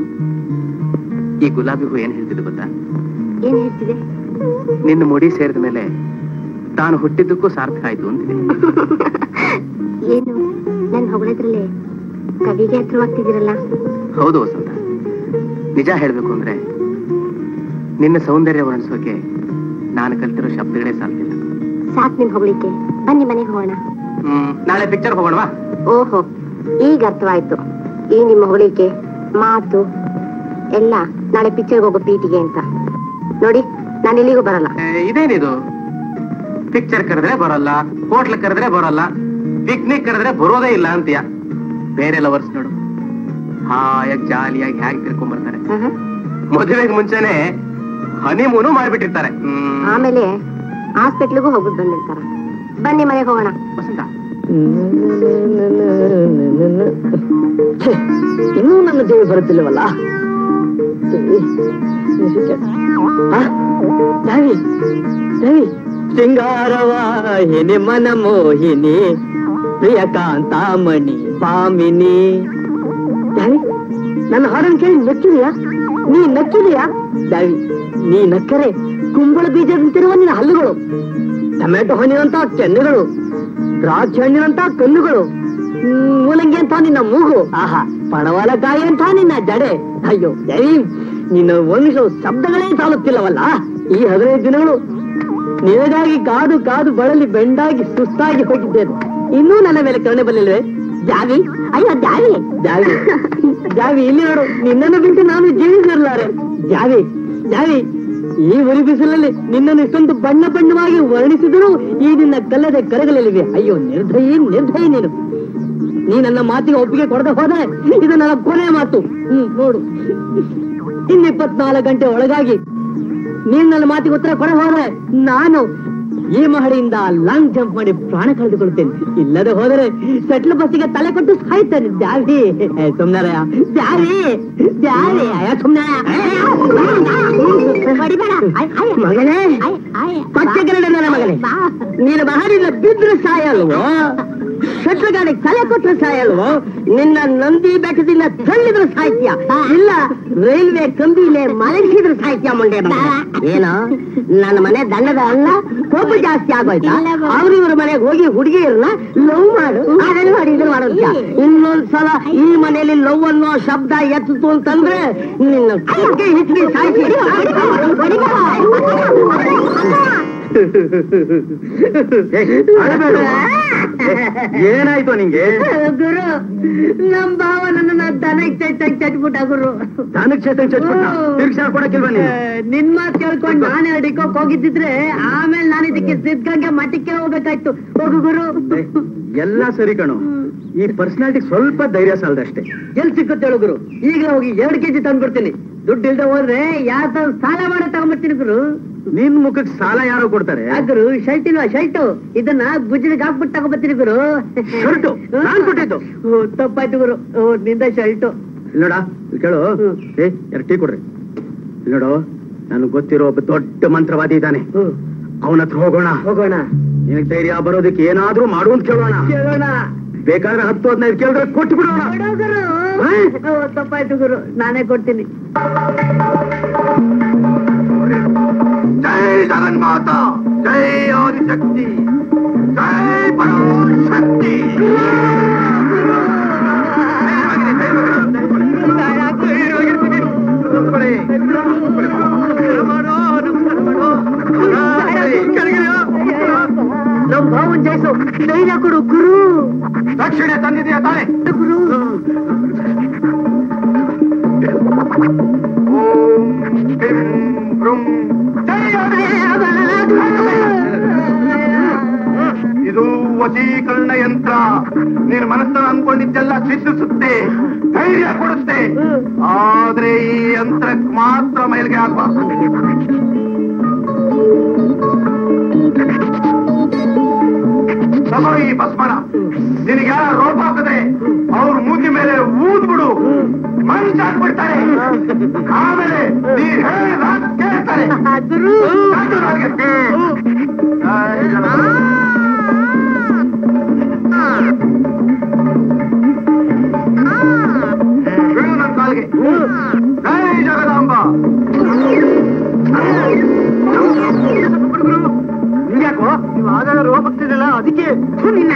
ಈ ಗುಲಾಬಿ ಹೂ ಏನ್ ಹೇಳ್ತಿದ್ದು ಗೊತ್ತಾ? ಏನ್ ಹೇಳ್ತಿದೆ? ನಿನ್ನ ಮುಡಿ ಸೇರಿದ ಮೇಲೆ ತಾನು ಹುಟ್ಟಿದ್ದಕ್ಕೂ ಸಾರ್ಥಕ ಆಯ್ತು ಅಂತಿದೆ. ಏನು ನನ್ ಹೊಗಳಿದ್ರಲ್ಲೇ ಕವಿಗೆ ಹತ್ರವಾಗ್ತಿದ್ದೀರಲ್ಲ? ಹೌದು ವಸಂತ, ನಿಜ ಹೇಳ್ಬೇಕು ಅಂದ್ರೆ ನಿನ್ನ ಸೌಂದರ್ಯ ವರ್ಣಿಸೋಕೆ ನಾನು ಕಲ್ತಿರೋ ಶಬ್ದಗಳೇ ಸಾಲ್ತಿಲ್ಲ. ಸಾಕ್ ನಿಮ್ ಹೊಗಳಿಕೆ. ಬನ್ನಿ ಮನೆಗೆ ಹೋಗೋಣ. ನಾಳೆ ಪಿಕ್ಚರ್ ಹೋಗೋಣವಾ? ಓಹೋ, ಈಗ ಅರ್ಥವಾಯ್ತು. ಈ ನಿಮ್ಮ ಹೊಗಳಿಕೆ ಮಾತು ಎಲ್ಲ ನಾಳೆ ಪಿಕ್ಚರ್ಗೆ ಹೋಗೋ ಪೀಟಿಗೆ ಅಂತ. ನೋಡಿ, ನಾನು ಇಲ್ಲಿಗೂ ಬರಲ್ಲ. ಇದೇನಿದು? ಪಿಕ್ಚರ್ ಕರೆದ್ರೆ ಬರಲ್ಲ, ಹೋಟ್ಲ್ ಕರೆದ್ರೆ ಬರಲ್ಲ, ಪಿಕ್ನಿಕ್ ಕರೆದ್ರೆ ಬರೋದೇ ಇಲ್ಲ ಅಂತೀಯ. ಬೇರೆ ಲವರ್ಸ್ ನೋಡು, ಹಾಯಾಗಿ ಜಾಲಿಯಾಗಿ ಹೇಗೆ ತಿರ್ಕೊಂಡ್ಬರ್ತಾರೆ. ಮದುವೆಗೆ ಮುಂಚೆನೆ ಹನಿಮೂನು ಮಾಡ್ಬಿಟ್ಟಿರ್ತಾರೆ. ಆಮೇಲೆ ಹಾಸ್ಪಿಟ್ಲಿಗೂ ಹೋಗ್ಬಿಟ್ಟು ಬಂದಿರ್ತಾರ. ಬನ್ನಿ ಮನೆಗೆ ಹೋಗೋಣ. ವಸಂತ, ಇನ್ನೂ ನನ್ನ ದೇವಿ ಬರುತ್ತಿಲ್ಲವಲ್ಲ? ಸಿಂಗಾರವಾಹಿನಿ ಮನಮೋಹಿನಿ ಪ್ರಿಯಕಾಂತಾಮಣಿ ಪಾಮಿನಿ. ನನ್ನ ಹಾಡನ್ನು ಕೇಳಿ ನಕ್ಕಿದೆಯಾ? ನೀ ನಕ್ಕಿದೆಯಾ? ದಾವಿ, ನೀ ನಕ್ಕರೆ ಕುಂಬಳ ಬೀಜದಂತಿರುವ ನಿನ್ನ ಹಲ್ಲುಗಳು, ಟೊಮೆಟೊ ಹಣ್ಣಿನಂತ ಕೆನ್ನುಗಳು, ದ್ರಾಕ್ಷಿ ಹಣ್ಣಿನಂತ ಕಣ್ಣುಗಳು, ಮೂಲಂಗಿ ಅಂತ ನಿನ್ನ ಮೂಗು, ಆಹಾ ಪಡವಲಕಾಯಿ ಅಂತ ನಿನ್ನ ಜಡೆ. ಅಯ್ಯೋ ದೇವಿ, ನಿನ್ನ ವಂಶ ಶಬ್ದಗಳೇ ಸಾಲುತ್ತಿಲ್ಲವಲ್ಲ. ಈ 15 ದಿನಗಳು ನಿನಗಾಗಿ ಕಾದು ಕಾದು ಬಳಲಿ ಬೆಂಡಾಗಿ ಸುಸ್ತಾಗಿ ಹೋಗಿದ್ದೇನೆ. ಇನ್ನೂ ನನ್ನ ಮೇಲೆ ಕರುಣೆ ಬರಲಿಲ್ವೇ? ಜಾವಿ, ಅಯ್ಯೋ ಜಾವಿ, ಜಾವಿ, ಜಾವಿ, ಇಲ್ಲಿ ನೋಡು, ನಿನ್ನನ್ನು ಬಿಟ್ಟು ನಾನು ಜೀವಿಸಿರಲಾರೆ. ಜಾವಿ, ಜಾವಿ, ಈ ಉರಿ ಬಿಸಿಲಲ್ಲಿ ನಿನ್ನನ್ನು ಇಷ್ಟೊಂದು ಬಣ್ಣ ಬಣ್ಣವಾಗಿ ವರ್ಣಿಸಿದರೂ ಈ ನಿನ್ನ ಕಲ್ಲದೆ ಕರಗಲಿವೆ. ಅಯ್ಯೋ ನಿರ್ದಯಿ, ನಿರ್ದಯಿ ನೀನು. ನೀ ನನ್ನ ಮಾತಿಗೆ ಒಪ್ಪಿಗೆ ಕೊಡದೆ ಹೋದರೆ ಇದು ನನ್ನ ಕೊನೆ ಮಾತು. ನೋಡು, ಇನ್ನು 24 ಗಂಟೆ ಒಳಗಾಗಿ ನೀನ್ ನನ್ನ ಮಾತಿಗೆ ಉತ್ತರ ಕೊಡ ಹೋದ್ರೆ ನಾನು ಈ ಮಹಡಿಯಿಂದ ಲಾಂಗ್ ಜಂಪ್ ಮಾಡಿ ಪ್ರಾಣ ಕಳೆದುಕೊಳ್ತೇನೆ. ಇಲ್ಲದೆ ಹೋದರೆ ಸೆಟ್ಲ್ ಬಸ್ಸಿಗೆ ತಲೆ ಕೊಟ್ಟು ಸಾಯ್ತೇನೆ. ದ್ಯಾವಿ, ಸುಮ್ನಾರಯ, ದ್ಯಾವಿ, ದ್ಯಾವಿ, ಅಯ್ಯ ಸುಮ್ನಾರ. ಮಗನೇ, ಪಚ್ಚಗರಡ ನನ್ನ ಮಗನೇ, ನೀನು ಮಹಡಿಯಿಂದ ಬಿದ್ರು ಸಾಯಲ್ವೋ? ಶಟ್ಲ್ ಗಾಡಿಗೆ ತಲೆ ಕೊಟ್ಟರೆ ಸಾಯಲ್ವೋ? ನಿನ್ನ ನಂದಿ ಬೆಟ್ಟದಿಂದ ತಳ್ಳಿದ್ರು ಸಾಹಿತ್ಯ, ಇಲ್ಲ ರೈಲ್ವೆ ಕಂಬಿಲೆ ಮಲಗಿಸಿದ್ರು ಸಾಹಿತ್ಯ. ಮುಂಡೆ ಏನೋ ನನ್ನ ಮನೆ ದಂಡದ ಅಲ್ಲ, ಕೊಬ್ಬು ಜಾಸ್ತಿ ಆಗೋಯ್ತಾ? ಅವ್ರಿವ್ರ ಮನೆಗೆ ಹೋಗಿ ಹುಡುಗಿಯರನ್ನ ಲವ್ ಮಾಡು, ಅದನ್ನು ಮಾಡಿ ಇದನ್ನು ಮಾಡೋದ್ಯ. ಇನ್ನೊಂದ್ಸಲ ಈ ಮನೆಯಲ್ಲಿ ಲವ್ ಅನ್ನೋ ಶಬ್ದ ಎತ್ತು ಅಂತಂದ್ರೆ ನಿನ್ನ ಹಿಚ್ಕಿ ಸಾಯಿಸಿ. ಏನಾಯ್ತು ನಿಂಗೆ? ಗುರು, ನಮ್ ಭಾವ ನನ್ನ ದನಕ್ಕೆ ಚಚ್ಬಿಟ್ಟ ಗುರು. ದನಕ್ಕೆ ತಿರ್ಗಿಸಾಡ್ಕೊಡಕ್ಕಿಲ್ವ ನೀನು? ನಿನ್ ಮಾತು ಕೇಳ್ಕೊಂಡು ನಾನೇ ಅಡಿಕೋಕ್ ಹೋಗಿದ್ದಿದ್ರೆ ಆಮೇಲೆ ನಾನು ಇದಕ್ಕೆ ಸಿದ್ಧಂಗೆ ಮಠಕ್ಕೆ ಹೋಗ್ಬೇಕಾಯ್ತು. ಹೋಗು ಗುರು. ಎಲ್ಲ ಸರಿ ಕಣು, ಈ ಪರ್ಸನಾಲಿಟಿ ಸ್ವಲ್ಪ ಧೈರ್ಯ ಸಾಲದಷ್ಟೇ. ಎಲ್ಲಿ ಸಿಕ್ಕುತ್ತೆ ಹೇಳು ಗುರು? ಈಗಲೇ ಹೋಗಿ 2 kg ತಂದ್ಬಿಡ್ತೀನಿ. ದುಡ್ಡು ಇಲ್ದೆ ಹೋದ್ರೆ ಯಾರ ಸಾಲ ಮಾಡಿ ತಗೊಂಡ್ಬಿಡ್ತೀನಿ ಗುರು. ನಿನ್ ಮುಖಕ್ಕೆ ಸಾಲ ಯಾರೋ ಕೊಡ್ತಾರೆ? ಗುರು, ಶರ್ಟ್ ಇಲ್ವಾ? ಶರ್ಟು ಇದನ್ನ ಗುಜ್ಜಿಗೆ ಹಾಕ್ಬಿಟ್ಟು ತಗೊಂಡ್ಬರ್ತೀನಿ ಗುರು. ಶರ್ಟು ನಾನ್ ಕೊಟ್ಟಿದ್ದು. ತಪ್ಪಾಯ್ತು ಗುರು, ನಿಂದ ಶರ್ಟು. ಇಲ್ಲೋಡ, ಕೇಳು, 2 ಟೀ ಕೊಡ್ರಿ. ಇಲ್ಲೋಡು, ನನಗೆ ಗೊತ್ತಿರೋ ಒಬ್ಬ ದೊಡ್ಡ ಮಂತ್ರವಾದಿ ಇದ್ದಾನೆ, ಅವನ ಹತ್ರ ಹೋಗೋಣ. ನಿನಗೆ ಧೈರ್ಯ ಬರೋದಕ್ಕೆ ಏನಾದ್ರೂ ಮಾಡು ಅಂತ ಕೇಳೋಣ. ಬೇಕಾದ್ರೆ 10-15 ಕೇಳಿದ್ರೆ ಕೊಟ್ಟು ಬಿಡೋಣ. ತಪ್ಪಾಯ್ತು ಗುರು, ನಾನೇ ಕೊಡ್ತೀನಿ. ಜೈ ಜಗನ್ಮಾತಾ, ಜೈ ಆದಿಶಕ್ತಿ, ಜೈ ಪರಾಶಕ್ತಿ. ನಮ್ ಭಾವನ್ ಜಯಿಸು, ಧೈರ್ಯ ಕೊಡು ಗುರು. ದಕ್ಷಿಣೆ ತಂದಿದೆಯಾ ತಾನೆ? ಗುರು, ಓಂ ಕಿಂ ಬ್ರಂ ಜೈ ಇದು ವಶೀಕರಣ ಯಂತ್ರ. ನೀನು ಮನಸ್ಸನ್ನು ಅನ್ಕೊಂಡಿದ್ದೆಲ್ಲ ಶಿಕ್ಷಿಸುತ್ತೆ, ಧೈರ್ಯ ಕೊಡುತ್ತೆ. ಆದ್ರೆ ಈ ಯಂತ್ರಕ್ಕೆ ಮಾತ್ರ ಮೈಲಿಗೆ ಆಗ್ಬಾರ್ದು. ತಗೋ ಈ ಭಸ್ಮನ, ನಿನಗೆ ಯಾರ ರೋಪ ಹಾಕದೆ ಅವ್ರ ಮೂತಿ ಮೇಲೆ ಊದ್ಬಿಡು, ಮನುಷ್ಯ ಹಾಕ್ಬಿಡ್ತಾರೆ. ಆಮೇಲೆ ನೀ ಹೇಳಿದ ಕೇಳ್ತಾರೆ. ಬಿಡು ನನ್ನ ಕಾಲ್ಗೆ. ಜೈ ಜಗದಾಂಬ. ನಿಮ್ಗ್ಯಾಕೋ ನೀವು ಆಗಾಗ ರೋಗ ಬರ್ತಿದ್ರಲ್ಲ, ಅದಕ್ಕೆ ನಿನ್ನ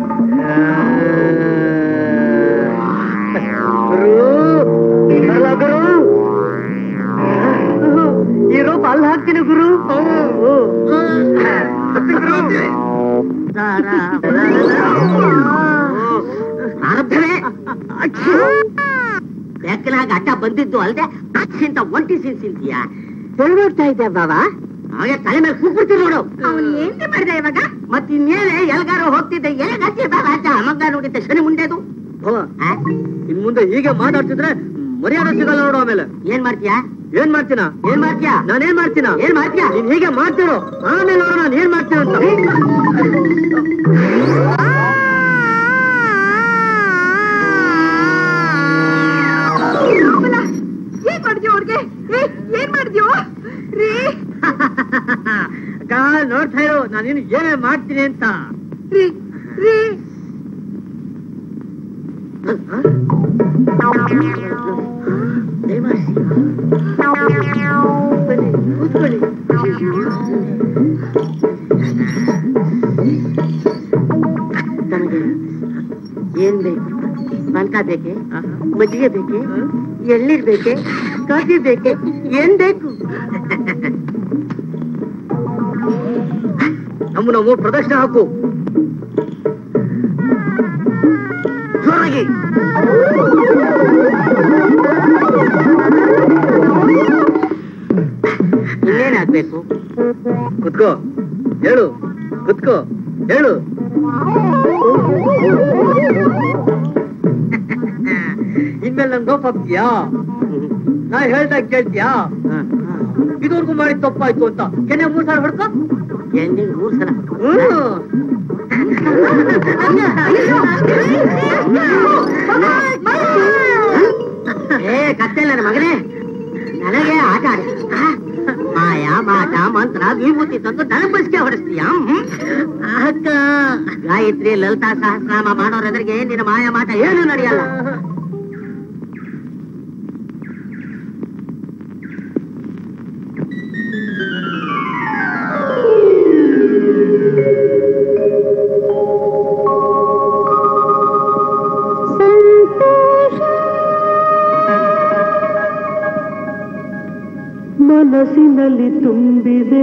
ಈ ರೋಪ ಅಲ್ಲಿ ಹಾಕ್ತೀನಿ ಗುರು. ಬೆಕ್ಕನಾಗ ಅಡ್ಡ ಬಂದಿದ್ದು ಅಲ್ದೆ ಅಚ್ಚಿಂತ ಒಂಟಿ ಸಿಂತೀಯ ಹೇಳ್ತಾ ಇದ್ದೆ ಬಾಬಾ. ಹಾಗೆ ತಲೆ ಮೇಲೆ ಕೂಗ್ಬಿಡ್ತೀರಿ ನೋಡು. ಅವನು ಏನ್ ಮಾಡಿದೆ ಇವಾಗ? ಮತ್ ಇನ್ನೇನೆ ಎಲ್ಗಾರು ಹೋಗ್ತಿದ್ದೆ, ಎಲ್ಗಾಚೆ ಅಜ್ಜ ಮಗ್ಗ ನೋಡಿದ್ದೆ ಶನಿ ಮುಂಡೆದು. ಇನ್ ಮುಂದೆ ಹೀಗೆ ಮಾತಾಡ್ತಿದ್ರೆ ಮರ್ಯಾದೆ ಸಿಗಲ್ಲ ನೋಡು. ಆಮೇಲೆ ಏನ್ ಮಾಡ್ತೀಯಾ? ಏನ್ ಮಾಡ್ತೀನ? ನಾನೇನ್ ಮಾಡ್ತೀನ? ನೀನ್ ಹೀಗೆ ಮಾಡ್ತಿರೋ, ಆಮೇಲೆ ನೋಡು ನಾನು ಏನ್ ಮಾಡ್ತೀನಿ ಅಂತ. ಏನ್ ಮಾಡಿದ್ಯೋ ಅವ್ರಿಗೆ? ಏನ್ ಮಾಡಿದ್ಯೋ ರೀ? ನೋಡ್ತಾ ಇರೋ ನಾನೇನು ಏನೇ ಮಾಡ್ತೀನಿ ಅಂತ. ರೀ ರೀ ಏನ್ ಬೇಕು? ಪಾನಕ ಬೇಕೆ? ಮಜ್ಜಿಗೆ ಬೇಕೆ? ಎಳ್ನೀರ್ ಬೇಕೆ? ಕಾಫಿ ಬೇಕೆ? ಏನ್ ಬೇಕು? ನಾವು ಪ್ರದರ್ಶನ ಹಾಕು. ಜೋರಾಗಿ ಇನ್ನೇನಾಗ್ಬೇಕು? ಕುತ್ಕೋ, ಹೇಳು. ಕುತ್ಕೋ, ಹೇಳು. ಇನ್ಮೇಲೆ ನನ್ ದೋಪ್ ಹಾಕ್ತೀಯಾ? ನಾ ಹೇಳ್ದಾಗ ಕೇಳ್ತೀಯಾ? ಇದುವರೆಗೂ ಮಾಡಿ ತಪ್ಪಾಯ್ತು ಅಂತ ಕೆನೆ 3 ಸಲ ಹೊಡ್ಕೊ. ಎಣ್ಣೆ 3 ಸಲ. ಕತ್ತೆ ನನ್ನ ಮಗನೇ, ನನಗೆ ಆಟ ಆಡಿ ಮಾಯ ಮಾಟ ಮಂತ್ರ ವಿಭೂತಿ ತಂದು ನನಗ್ ಬಸ್ಗೆ ಹೊಡಿಸ್ತೀಯ? ಅಕ್ಕ ಗಾಯತ್ರಿ ಲಲಿತಾ ಸಹಸ್ರನಾಮ ಮಾಡೋರೆದ್ರಿಗೆ ನಿನ್ನ ಮಾಯ ಮಾಟ ಏನು ನಡೆಯಲ್ಲ. ಮನಸ್ಸಿನಲ್ಲಿ ತುಂಬಿದೆ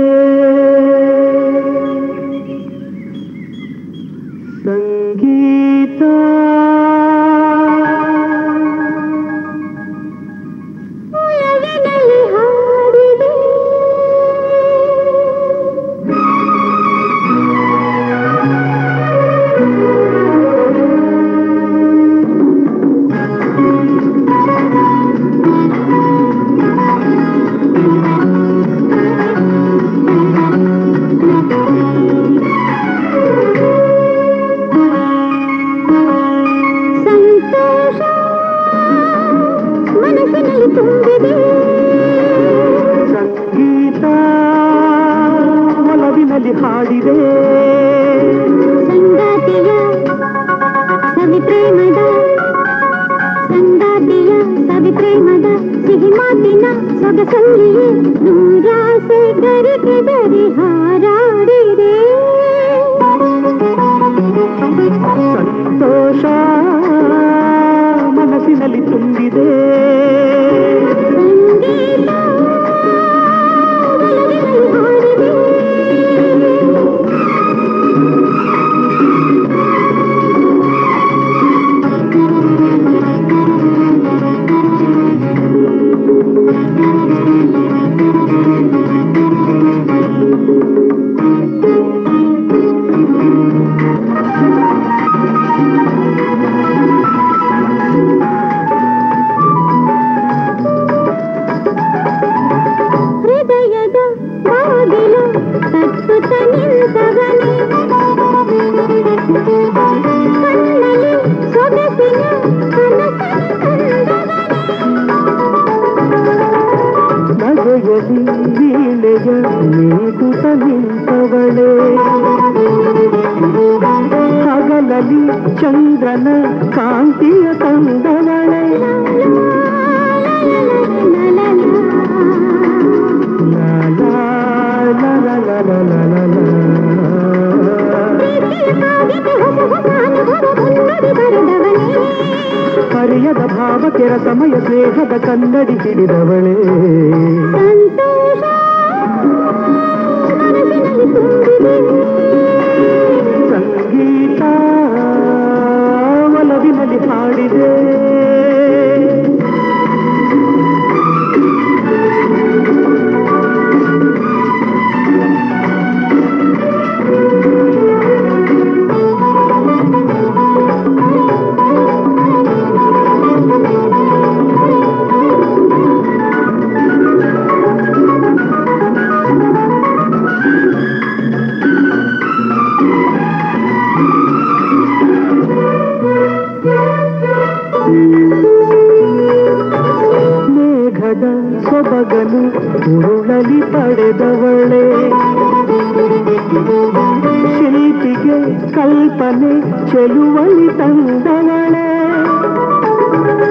ಸಂಗೀತ, ಹಾಡಿದೆ ಸಂಗೀತ, ಒಲವಿನಲ್ಲಿ ಹಾಡಿದೆ ಸಂಗಾತಿಯ ಸವಿ ಪ್ರೇಮದ, ಸಂಗಾತಿಯ ಸವಿ ಪ್ರೇಮದ ಸಿಹಿ ಮಾತಿನ ಸೊಗಸಲ್ಲಿಯೇ ನೂರಾಸೆ ಗರಿಗೆ ಗರಿ ಹಾರಾಡಿದೆ. ಸಂತೋಷ ಮನಸ್ಸಿನಲ್ಲಿ ತುಂಬಿದೆ ಸಂಗೀತ, ಒಲವಿನಲ್ಲಿ ಹಾಡಿದೆ. ಹಗಲಲಿ ಚಂದ್ರನ ಕಾಂತಿಯ ತಂದವಳೆ, ಹರಿಯದ ಭಾವಕ್ಕೆ ರಸಮಯ ಸ್ನೇಹದ ಕನ್ನಡಿ ಹಿಡಿದವಳೆ. ಸಂತೋಷ ಸಂಗೀತ ಒಲವಿನಲ್ಲಿ ಹಾಡಿದೆ ಮೇಘದ ಸೊಬಗನು ಉರುಳಲಿ ಪಡೆದವಳೆ, ಶಿಲ್ಪಿಗೆ ಕಲ್ಪನೆ ಚೆಲುವಲಿ ತಂದವಳೆ.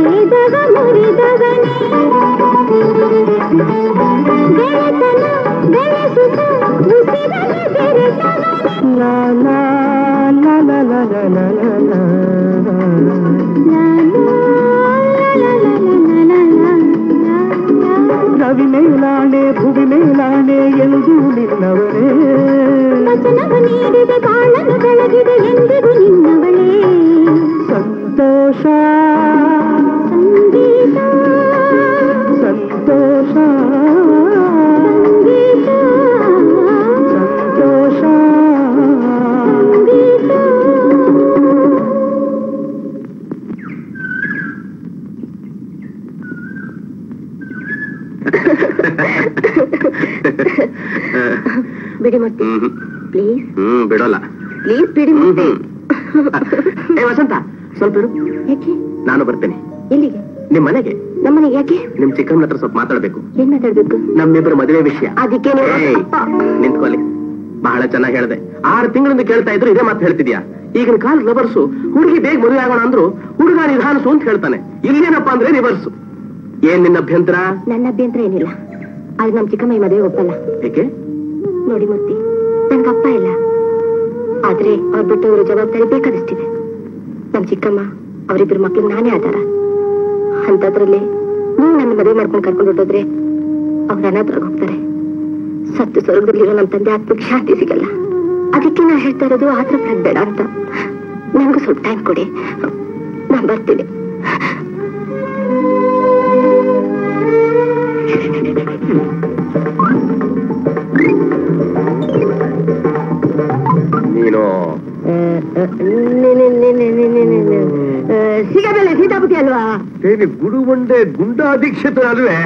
ಬೆಳೆದವ ಮುರಿದವನೇ ಗೆಳೆತನ ಬೆಳೆಸುತ್ತ ಉಸಿರನ್ನು ಬೆರೆತವನೇ ಲಾ ಲಾ ಲಾ ಲಾ ಲಾ ಲಾ ಲಾ ಲಾ ರವಿ ಮೇಲಾಣೆ ಭುವಿ ಮೇಲಾಣೆ ಎಂದು ನಿನ್ನವರೇ ವಚನವ ನೀಡಿದ ಬಾಳನು ಬೆಳಗಿದೆ ಎಂದಿಗೂ ನಿನ್ನವಳೇ ಸಂತೋಷ ಸಂಗೀತ ಸಂತೋಷ ಸಂಗೀತ ಸಂತೋಷ ಸಂಗೀತ ಬಿಡಿ ಮತ್ತೆ ಪ್ಲೀಸ್ ಬಿಡೋಲ್ಲ ಪ್ಲೀಸ್ ಬಿಡಿ ಮತ್ತೆ ಏ ವಸಂತ ಸ್ವಲ್ಪ ಇರು. ಯಾಕೆ ನಾನು ಬರ್ತೇನೆ. ಎಲ್ಲಿಗೆ? ನಿಮ್ ಮನೆಗೆ. ನಮ್ಮನೆಗೆ ಯಾಕೆ? ನಿಮ್ ಚಿಕ್ಕಮ್ಮನ ಹತ್ರ ಸ್ವಲ್ಪ ಮಾತಾಡ್ಬೇಕು. ಏನ್ ಮಾತಾಡ್ಬೇಕು? ನಮ್ಮಿಬ್ಬರ ಮದುವೆ ವಿಷಯ. ಅದಕ್ಕೆ ನಿಂತ್ಕೊಳ್ಳಿ. ಬಹಳ ಚೆನ್ನಾಗಿ ಹೇಳ್ದೆ. 6 ತಿಂಗಳಿಂದ ಕೇಳ್ತಾ ಇದ್ರು ಇದೇ ಮಾತು ಹೇಳ್ತಿದ್ಯಾ. ಈಗಿನ ಕಾಲದ ಲವರ್ಸು ಹುಡುಗಿ ಬೇಗ ಮದುವೆ ಆಗೋಣ ಅಂದ್ರು ಹುಡುಗ ನಿಧಾನಿಸು ಅಂತ ಹೇಳ್ತಾನೆ. ಇಲ್ಲೇನಪ್ಪಾ ಅಂದ್ರೆ ರಿವರ್ಸು. ಏನ್ ನಿನ್ನ ಅಭ್ಯಂತರ? ನನ್ನ ಅಭ್ಯಂತರ ಏನಿಲ್ಲ. ಆದ್ರೆ ನಮ್ ಚಿಕ್ಕಮ್ಮ ಈ ಮದುವೆ ಒಪ್ಪಲ್ಲ. ಏಕೆ? ನೋಡಿ ಮೂರ್ತಿ, ನನ್ಗಪ್ಪ ಇಲ್ಲ. ಆದ್ರೆ ಅವ್ರ ಬಿಟ್ಟವರು ಜವಾಬ್ದಾರಿ ಬೇಕಾದಷ್ಟಿದೆ. ನಮ್ ಚಿಕ್ಕಮ್ಮ ಅವರಿಬ್ಬರು ಮಕ್ಳಿಗೆ ನಾನೇ ಆಧಾರ. ಅಂತದ್ರಲ್ಲಿ ನೀವು ನನ್ನ ಮದುವೆ ಮಾಡ್ಕೊಂಡು ಕರ್ಕೊಂಡು ಹೊಟ್ಟೋದ್ರೆ ಅವ್ರ ಅನಾಥರಾಗಿ ಹೋಗ್ತಾರೆ. ಸತ್ತು ಸ್ವರ್ಗದಲ್ಲಿರೋ ನಮ್ ತಂದೆ ಆತ್ಮಕ್ಕೆ ಶಾಂತಿ ಸಿಗಲ್ಲ. ಅದಕ್ಕೆ ನಾ ಹೇಳ್ತಾ ಇರೋದು ಆತರ ಪಡೋದ್ ಬೇಡ ಅಂತ. ನಂಗೂ ಸ್ವಲ್ಪ ಟೈಮ್ ಕೊಡಿ, ನಾನ್ ಬರ್ತೀನಿ. ನೀನು ಸಿಗಬಲ್ಲ ಸೀತಾಪತಿ ಅಲ್ವಾ? ಗುಡುಬಂಡೆ ಗುಂಡಾಧೀಕ್ಷಿತ ಅಲ್ವೇ?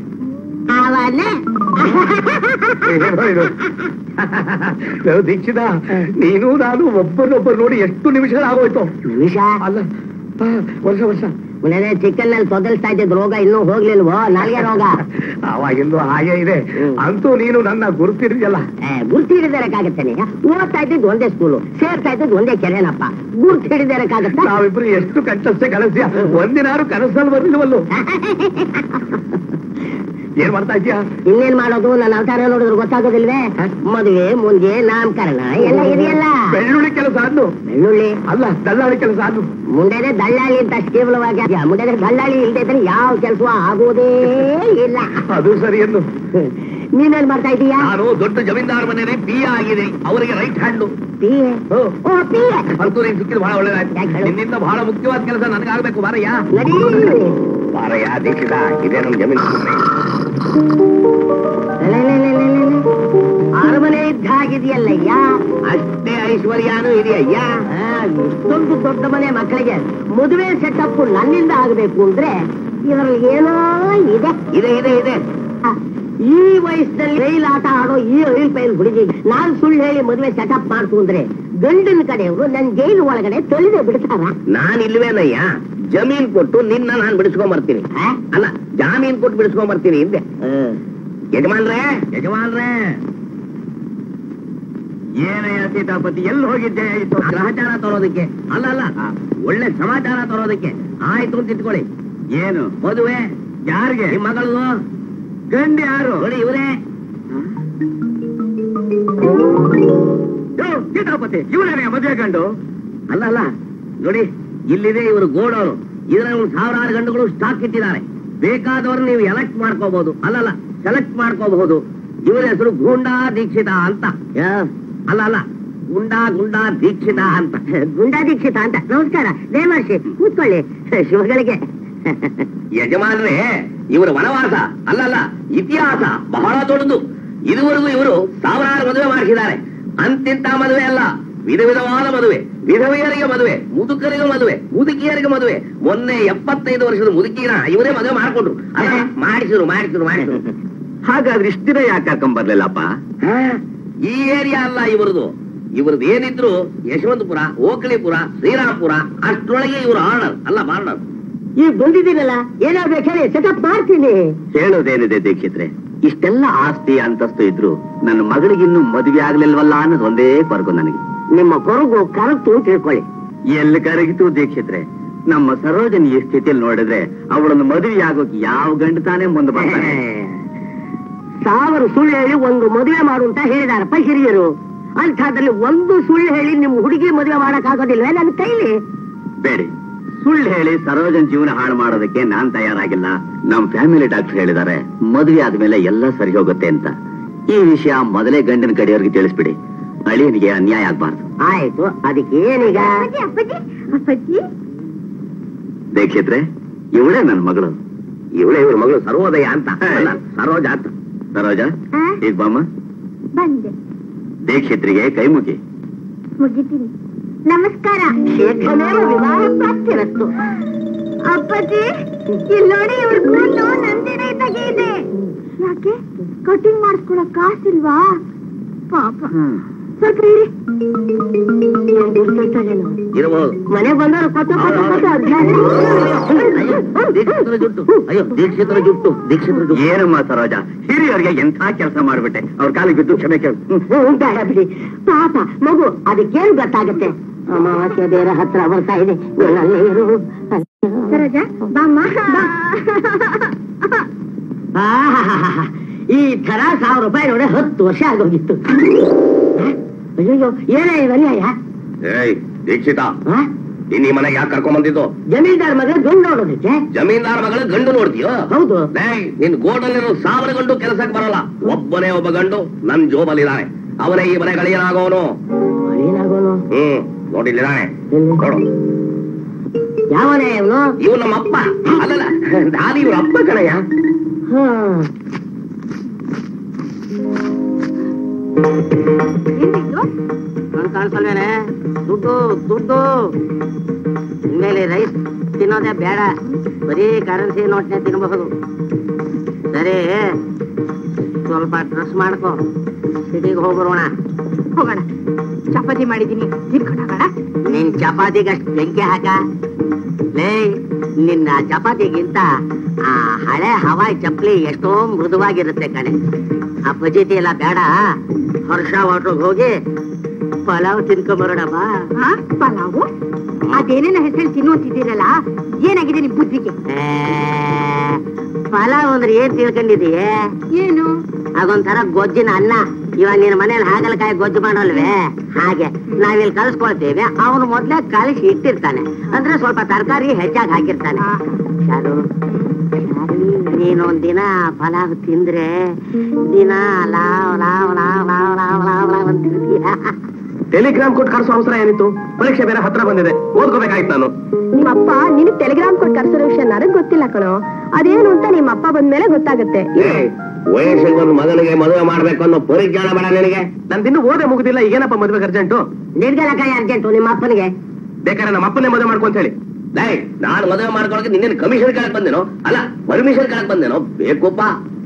ದೀಕ್ಷಿತ, ನೀನು ನಾನು ಒಬ್ಬರನ್ನೊಬ್ಬರು ನೋಡಿ ಎಷ್ಟು ನಿಮಿಷಗಳಾಗೋಯ್ತು. ನಿಮಿಷ ಅಲ್ಲ, ವರ್ಷ ಮುನ್ನೆ ಚಿಕ್ಕನ್ನಲ್ಲಿ ತೊದಲ್ಸ್ತಾ ಇದ್ದ ರೋಗ ಇನ್ನೂ ಹೋಗ್ಲಿಲ್ವೋ? ನಾಲ್ಗೆ ರೋಗ ಅವಾಗಿಂದು ಹಾಗೆ ಇದೆ. ಅಂತೂ ನೀನು ನನ್ನ ಗುರುತಿರಿಯಲ್ಲ. ಗುರ್ತು ಹಿಡಿದರಕ್ಕಾಗತ್ತೇನೆ? ಓದ್ತಾ ಇದ್ದಿದ್ದು ಒಂದೇ ಸ್ಕೂಲು, ಸೇರ್ತಾ ಇದ್ದದ್ದು ಒಂದೇ ಕೆರೆನಪ್ಪ. ಗುರ್ತು ಹಿಡಿದರಕ್ಕಾಗತ್ತ? ನಾವಿಬ್ರು ಎಷ್ಟು ಕಟ್ಟಷ್ಟೇ ಕನಸ್ಯ, ಒಂದಿನಾರು ಕನಸಲ್ಲಿ ಬರ್ಲಿಲ್ವಲ್ಲು. ಏನ್ ಮಾಡ್ತಾ ಇದ್ಯಾ? ಇನ್ನೇನ್ ಮಾಡೋದು? ನನ್ನ ಅವತಾರ ನೋಡಿದ್ರೆ ಗೊತ್ತಾಗೋದಿಲ್ವೇ? ಮದುವೆ, ಮುಂದೆ, ನಾಮಕರಣ ಎಲ್ಲ ಇದೆಯಲ್ಲ. ಬೆಳ್ಳುಳ್ಳಿ ಕೆಲಸ ಅನ್ನು. ಬೆಳ್ಳುಳ್ಳಿ ಅಲ್ಲ, ದಲ್ಲಾಳಿ ಕೆಲಸ ಅನ್ನು. ಮುಂದೆ ದಳ್ಳಾಳಿ ಅಂತ ಕೇವಲವಾಗಿ ಮುಂದೆ ದಳ್ಳಾಳಿ ಇಲ್ಲದೆ ಇದ್ರೆ ಯಾವ ಕೆಲಸ ಆಗೋದೇ ಇಲ್ಲ. ಅದು ಸರಿ ಅನ್ನು. ನೀನೇನ್ ಮಾಡ್ತಾ ಇದೀಯಾ? ನಾನು ದೊಡ್ಡ ಜಮೀನ್ದಾರ್ ಮನೇಲಿ PA ಆಗಿದೆ. ಅವರಿಗೆ ರೈಟ್ ಹ್ಯಾಂಡು. PA? ಓ PA. ಅಂತೂ ನೀನ್ ಸಿಕ್ಕಿದ್ ಬಹಳ ಒಳ್ಳೇದಾಯ್ತು. ನಿನ್ನಿಂದ ಬಹಳ ಮುಖ್ಯವಾದ ಕೆಲಸ ನನಗಾಗಬೇಕು. ಬಾರಯ್ಯ ನಡಿ. ಬಾರಯ್ಯ ದೀಕ್ಷಿತ, ಇದೇ ನಮ್ ಜಮೀನು. ಅರಮನೆ ಇದ್ದ ಹಾಗಿದೆಯಲ್ಲಯ್ಯ. ಅಷ್ಟೇ ಐಶ್ವರ್ಯಾನು ಇದೆಯಯ್ಯ. ಇಷ್ಟೊಂದು ದೊಡ್ಡ ಮನೆ ಮಕ್ಕಳಿಗೆ ಮದುವೆ ಸೆಟಪ್ ನನ್ನಿಂದ ಆಗಬೇಕು ಅಂದ್ರೆ ಇದರಲ್ಲಿ ಏನೋ ಇದೆ. ಇದೆ ಇದೆ ಇದೆ. ಈ ವಯಸ್ಸಲ್ಲಿ ರೈಲ್ ಆಟ ಆಡೋ ಈ ರೈಲ್ ಪೈಲ್ ಹುಡುಗಿ ನಾನ್ ಸುಳ್ಳು ಹೇಳಿ ಮದುವೆ ಸೆಟಪ್ ಮಾಡ್ತು ಅಂದ್ರೆ ಗಂಡಿನ ಕಡೆಯವರು ನನ್ ಜೈಲು ಒಳಗಡೆ ತೊಳೆದೇ ಬಿಡ್ತಾರ? ನಾನ್ ಇಲ್ವೇನಯ್ಯ, ಜಮೀನ್ ಕೊಟ್ಟು ನಿನ್ನ ನಾನ್ ಬಿಡಿಸ್ಕೊಂಡ್ ಬರ್ತೀನಿ. ಅಲ್ಲ, ಜಾಮೀನ್ ಕೊಟ್ಟು ಬಿಡಿಸ್ಕೊಂಡ್ ಬರ್ತೀನಿ ಹಿಂದೆ. ಯಜಮಾನ್ರೇ ಏನಯ್ಯ ಸೀತಾಪತಿ, ಎಲ್ಲಿ ಹೋಗಿದ್ದೆ? ಗ್ರಹಚಾರ ತರೋದಕ್ಕೆ. ಅಲ್ಲ ಅಲ್ಲ, ಒಳ್ಳೆ ಸಮಾಚಾರ ತರೋದಕ್ಕೆ. ಆಯ್ತು ಅಂತ ಇಟ್ಕೊಳ್ಳಿ. ಏನು ಮದುವೆ? ಯಾರಿಗೆ? ನಿಮ್ಮ ಮಗಳು. ಗಂಡು ಯಾರು? ನೋಡಿ ಇವರೇ. ಸೀತಾಪತಿ ಇವರೇ ಮದುವೆ ಗಂಡು? ಅಲ್ಲ ಅಲ್ಲ, ನೋಡಿ ಇಲ್ಲಿದೆ ಇವರು ಗೋಡವರು. ಇದರಲ್ಲಿ 1000 ಗಂಡುಗಳು ಸ್ಟಾಕ್ ಇಟ್ಟಿದ್ದಾರೆ. ಬೇಕಾದವ್ರು ನೀವು ಎಲೆಕ್ಟ್ ಮಾಡ್ಕೋಬಹುದು. ಅಲ್ಲಲ್ಲ, ಸೆಲೆಕ್ಟ್ ಮಾಡ್ಕೋಬಹುದು. ಇವರ ಹೆಸರು ಗುಂಡಾ ದೀಕ್ಷಿತ ಅಂತ. ಅಲ್ಲ ಅಲ್ಲ, ಗುಂಡಾ ದೀಕ್ಷಿತ ಅಂತ. ಗುಂಡಾ ದೀಕ್ಷಿತ ಅಂತ. ನಮಸ್ಕಾರ, ದೇವರ್ಷಿ ಕೂತ್ಕೊಳ್ಳಿ. ಶಿವಗಳಿಗೆ ಯಜಮಾನ್ರೇ, ಇವರ ವನವಾಸ ಅಲ್ಲಲ್ಲ, ಇತಿಹಾಸ ಬಹಳ ದೊಡ್ಡದು. ಇದುವರೆಗೂ ಇವರು 1000 ಮದುವೆ ಮಾಡಿಸಿದ್ದಾರೆ. ಅಂತಿಂತ ಮದುವೆ ಅಲ್ಲ, ವಿಧ ವಿಧವಾದ ಮದುವೆ. ವಿಧವೆಯರಿಗೆ ಮದುವೆ, ಮುದುಕರಿಗೆ ಮದುವೆ, ಮುದುಕಿಯರಿಗೆ ಮದುವೆ. ಮೊನ್ನೆ 75 ವರ್ಷದ ಮುದುಕಿನ ಇವರೇ ಮದುವೆ ಮಾಡ್ಕೊಂಡ್ರು. ಅಲ್ಲ, ಮಾಡಿಸಿದ್ರು. ಹಾಗಾದ್ರೆ ಇಷ್ಟ ದಿನ ಯಾಕೆ ಕರ್ಕೊಂಡ್ ಬರ್ಲಿಲ್ಲಪ್ಪ? ಈ ಏರಿಯಾ ಅಲ್ಲ ಇವರದು. ಇವ್ರದ್ದು ಏನಿದ್ರು ಯಶವಂತಪುರ, ಓಕಳಿಪುರ, ಶ್ರೀರಾಮ್ಪುರ ಅಷ್ಟರೊಳಗೆ ಇವರು ಆರ್ಡರ್ ಅಲ್ಲ ಬಾರ್ಡರ್. ಈಗ ಬಂದಿದ್ದೀನಲ್ಲ, ಏನಾಗ್ಬೇಕು ಹೇಳಿ, ಸೆಟಪ್ ಮಾಡ್ತೀನಿ. ಹೇಳೋದೇನಿದೆ ದೀಕ್ಷಿತ್ರೆ, ಇಷ್ಟೆಲ್ಲ ಆಸ್ತಿ ಅಂತಸ್ತು ಇದ್ರು ನನ್ನ ಮಗಳಿಗಿನ್ನೂ ಮದುವೆ ಆಗ್ಲಿಲ್ವಲ್ಲ ಅನ್ನೋದು ಒಂದೇ ಕೊರಗು ನನಗೆ. ನಿಮ್ಮ ಕೊರಗು ಕರಗ್ತು ತಿಳ್ಕೊಳ್ಳಿ. ಎಲ್ಲಿ ಕರಗಿತು ದೀಕ್ಷಿತ್ರೆ? ನಮ್ಮ ಸರೋಜನಿ ಈ ಸ್ಥಿತಿಯಲ್ಲಿ ನೋಡಿದ್ರೆ ಅವಳನ್ನು ಮದುವೆ ಆಗೋಕೆ ಯಾವ ಗಂಡು ತಾನೇ ಮುಂದೆ ಬರ್ತಾನೆ? 1000 ಸುಳ್ಳು ಹೇಳಿ ಒಂದು ಮದುವೆ ಮಾಡು ಅಂತ ಹೇಳಿದಾರಪ್ಪ ಹಿರಿಯರು. ಅಂಥದ್ರಲ್ಲಿ ಒಂದು ಸುಳ್ಳು ಹೇಳಿ ನಿಮ್ ಹುಡುಗಿ ಮದುವೆ ಮಾಡಕ್ ಆಗೋದಿಲ್ವೇ ನನ್ನ ಕೈಲಿ? ಬೇಡಿ, ಸುಳ್ಳು ಹೇಳಿ ಸರೋಜನ್ ಜೀವನ ಹಾಳು ಮಾಡೋದಕ್ಕೆ ನಾನ್ ತಯಾರಾಗಿಲ್ಲ. ನಮ್ ಫ್ಯಾಮಿಲಿ ಡಾಕ್ಟರ್ ಹೇಳಿದ್ದಾರೆ ಮದುವೆ ಆದ್ಮೇಲೆ ಎಲ್ಲ ಸರಿ ಹೋಗುತ್ತೆ ಅಂತ. ಈ ವಿಷಯ ಮೊದಲೇ ಗಂಡನ ಕಡೆಯವ್ರಿಗೆ ತಿಳಿಸ್ಬಿಡಿ, ಅಳಿಯನಿಗೆ ಅನ್ಯಾಯ ಆಗ್ಬಾರ್ದು. ಆಯ್ತು, ಅದಕ್ಕೆ ಏನೀಗ? ದೀಕ್ಷಿತ್ರೆ, ಇವಳೇ ನನ್ನ ಮಗಳು. ಇವಳೇ ಇವ್ರ ಮಗಳು ಸರ್ವೋದಯ ಅಂತ. ಸರೋಜ ಅಂತ. ಸರೋಜ, ಈಗ ಬಾಮ್ಮ. ಬಂದೆ. ದೀಕ್ಷಿತ್ರಿಗೆ ಕೈ ಮುಗಿ. ಮುಗಿತೀನಿ. ನಮಸ್ಕಾರ. ಪ್ರಾಪ್ತಿರಸ್ತು. ಅಪ್ಪಾಜಿ, ಇಲ್ಲಿ ನೋಡಿ, ಇವ್ರ ಕೂದಲು ನಂದಿನೇ ಇದ್ದಾಗೆ ಇದೆ. ಯಾಕೆ ಕಟಿಂಗ್ ಮಾಡಿಸ್ಕೊಳಕ್ ಕಾಸಿಲ್ವಾ? ಪಾಪ. ಸ್ವಲ್ಪ ಇರಿ. ಇರಬಹುದು. ಮನೆ ಬಂದವರು ಕೊಟ್ಟು ದೀಕ್ಷಿತರ ಜುಟ್ಟು. ಏನಮ್ಮ ಸರೋಜ, ಹಿರಿಯರಿಗೆ ಎಂಥ ಕೆಲಸ ಮಾಡ್ಬಿಟ್ಟೆ. ಅವ್ರ ಕಾಲಿಗೆ ಬಿದ್ದು ಕ್ಷಮೆ ಕೇಳು. ಬಿಡಿ ಪಾಪ ಮಗು, ಅದಕ್ಕೇನು ಗೊತ್ತಾಗತ್ತೆ? ಅಮಾವಾಸ್ಯ ಬೇರೆ ಹತ್ರ ಬರ್ತಾ ಇದೆ. ಸರೋಜ, ಬಾಮ್ಮ. ಈ ತರ 1000 ರೂಪಾಯಿ ನೋಡಿ 10 ವರ್ಷ ಆಗೋಗಿತ್ತು. ಅಯ್ಯೋ, ಏನೇ ಅನ್ಯಾಯ? ಏಯ್ ದೀಕ್ಷಿತ, ನೀನ್ ಈ ಮನೆಗೆ ಯಾಕೆ ಕರ್ಕೊಂಡ್ ಬಂದಿದ್ದು? ಜಮೀನ್ದಾರ್ ಮಗ ಗಂಡು ನೋಡೋದಕ್ಕೆ. ಜಮೀನ್ದಾರ್ ಮಗಳ ಗಂಡು ನೋಡ್ತೀಯೋ? ಹೌದು. ನಿನ್ ಗೋಡಲ್ಲಿರೋ 1000 ಗಂಡು ಕೆಲಸಕ್ಕೆ ಬರಲ್ಲ. ಒಬ್ಬನೇ ಒಬ್ಬ ಗಂಡು ನನ್ ಜೋಬಲ್ಲಿದ್ದಾನೆ. ಅವನೇ ಈ ಮನೆ ಗಳಿಯನಾಗೋನು. ನೋಡಿಲ್ಲಿದ್ದಾನೆ, ನೋಡು. ಯಾವನೇ ಇವನು? ಇವ್ ನಮ್ಮ ಅಪ್ಪ. ಅಲ್ಲಲ್ಲ, ನಾನು ಇವ್ರ ಅಪ್ಪ ಕಣಯ್ಯ. ಕಾಣಿಸಲ್ವೇನೆ? ದುಡ್ಡು ದುಡ್ಡು. ಇನ್ಮೇಲೆ ರೈಸ್ ತಿನ್ನೋದೇ ಬೇಡ, ಬರೀ ಕರೆನ್ಸಿ ನೋಟ್ನೆ ತಿನ್ನಬಹುದು. ಸರಿ, ಸ್ವಲ್ಪ ಡ್ರೆಸ್ ಮಾಡ್ಕೊ, ಸಿಟಿಗೆ ಹೋಗ್ಬರೋಣ. ಹೋಗೋಣ. ಚಪಾತಿ ಮಾಡಿದೀನಿ, ತಿನ್ಕೊಂಡೋಗೋಣ. ನಿನ್ ಚಪಾತಿಗಷ್ಟು ಬೆಂಕಿ ಹಾಕ. ಲೇ, ನಿನ್ನ ಚಪಾತಿಗಿಂತ ಆ ಹಳೆ ಹವಾಯಿ ಚಪ್ಪಲಿ ಎಷ್ಟೋ ಮೃದುವಾಗಿರುತ್ತೆ ಕಣೆ. ಆ ಬಜೆಟಿ ಎಲ್ಲ ಬೇಡ, ಹರ್ಷ ಹೋಟ್ಲಿಗೆ ಹೋಗಿ ಪಲಾವ್ ತಿನ್ಕೊಂಬರೋಣ ಬಾ. ಪಲಾವು? ಅದೇನೇನ ಹೆಸರು ತಿನ್ನೋತಿದ್ದೀರಲ್ಲ, ಏನಾಗಿದೆ ನಿಮ್ ಬುದ್ಧಿಗೆ? ಪಲಾವ್ ಅಂದ್ರೆ ಏನ್ ತಿಳ್ಕೊಂಡಿದೀಯ? ಏನು? ಅದೊಂಥರ ಗೊಜ್ಜಿನ ಅನ್ನ. ಇವಾಗ ನಿನ್ನ ಮನೇಲಿ ಹಾಗಲಕಾಯಿ ಗೊಜ್ಜು ಮಾಡೋಲ್ವೇ, ಹಾಗೆ ನಾವಿಲ್ಲಿ ಕಲ್ಸ್ಕೊಳ್ತೇವೆ. ಅವನು ಮೊದ್ಲೇ ಕಲಿಸಿ ಇಟ್ಟಿರ್ತಾನೆ, ಅಂದ್ರೆ ಸ್ವಲ್ಪ ತರಕಾರಿ ಹೆಚ್ಚಾಗಿ ಹಾಕಿರ್ತಾನೆ. ಶಾರು, ನೀನೊಂದಿನ ಪಲಾವ್ ತಿಂದ್ರೆ ದಿನ ಲಾವ್ ಲಾವ್ ಲಾವ್ ಲಾವ್ ಲಾವ್ ಲಾವ್ ಲಾವ್ ಅಂತಿರ್ತೀಯ. ಟೆಲಿಗ್ರಾಮ್ ಕೊಟ್ಟು ಕರ್ಸೋ ಅವಸರ ಏನಿತ್ತು? ಪರೀಕ್ಷೆ ಬೇರೆ ಹತ್ರ ಬಂದಿದೆ, ಓದ್ಕೋಬೇಕಾಯ್ತು ನಾನು. ನಿಮ್ಮಪ್ಪ ನಿನಗ್ ಟೆಲಿಗ್ರಾಮ್ ಕೊಟ್ಟು ಕರ್ಸೋ ವಿಷಯ ನನಗ್ ಗೊತ್ತಿಲ್ಲ ಕಣೋ. ಅದೇನು ಅಂತ ನಿಮ್ಮಪ್ಪ ಬಂದ್ಮೇಲೆ ಗೊತ್ತಾಗತ್ತೆ. ವಯಸ್ಸಿಗೊಂದು ಮಗನಿಗೆ ಮದುವೆ ಮಾಡ್ಬೇಕು ಅನ್ನೋ ಪರಿಜ್ಞಾನ ಬೇಡ ನಿನಗೆ? ನಂದಿನ್ನು ಓದೇ ಮುಗುದಿಲ್ಲ, ಈಗೇನಪ್ಪ ಮದುವೆಗೆ ಅರ್ಜೆಂಟು? ನಿರ್ಗಲಕಾಯಿ ಅರ್ಜೆಂಟು ನಿಮ್ಮ ಅಪ್ಪನಿಗೆ. ಬೇಕಾದ್ರೆ ನಮ್ಮ ಅಪ್ಪನೇ ಮದುವೆ ಮಾಡ್ಕೊಂತ ಹೇಳಿ. ನಾನು ಮದುವೆ ಮಾಡ್ಕೊಳಕ್ಕೆ ನಿನ್ನೇನು ಕಮಿಷನ್ ಕೇಳಕ್ ಬಂದೇನೋ? ಅಲ್ಲ, ಪರ್ಮಿಷನ್ ಕೇಳಕ್ ಬಂದೇನೋ? ಬೇಕಪ್ಪ.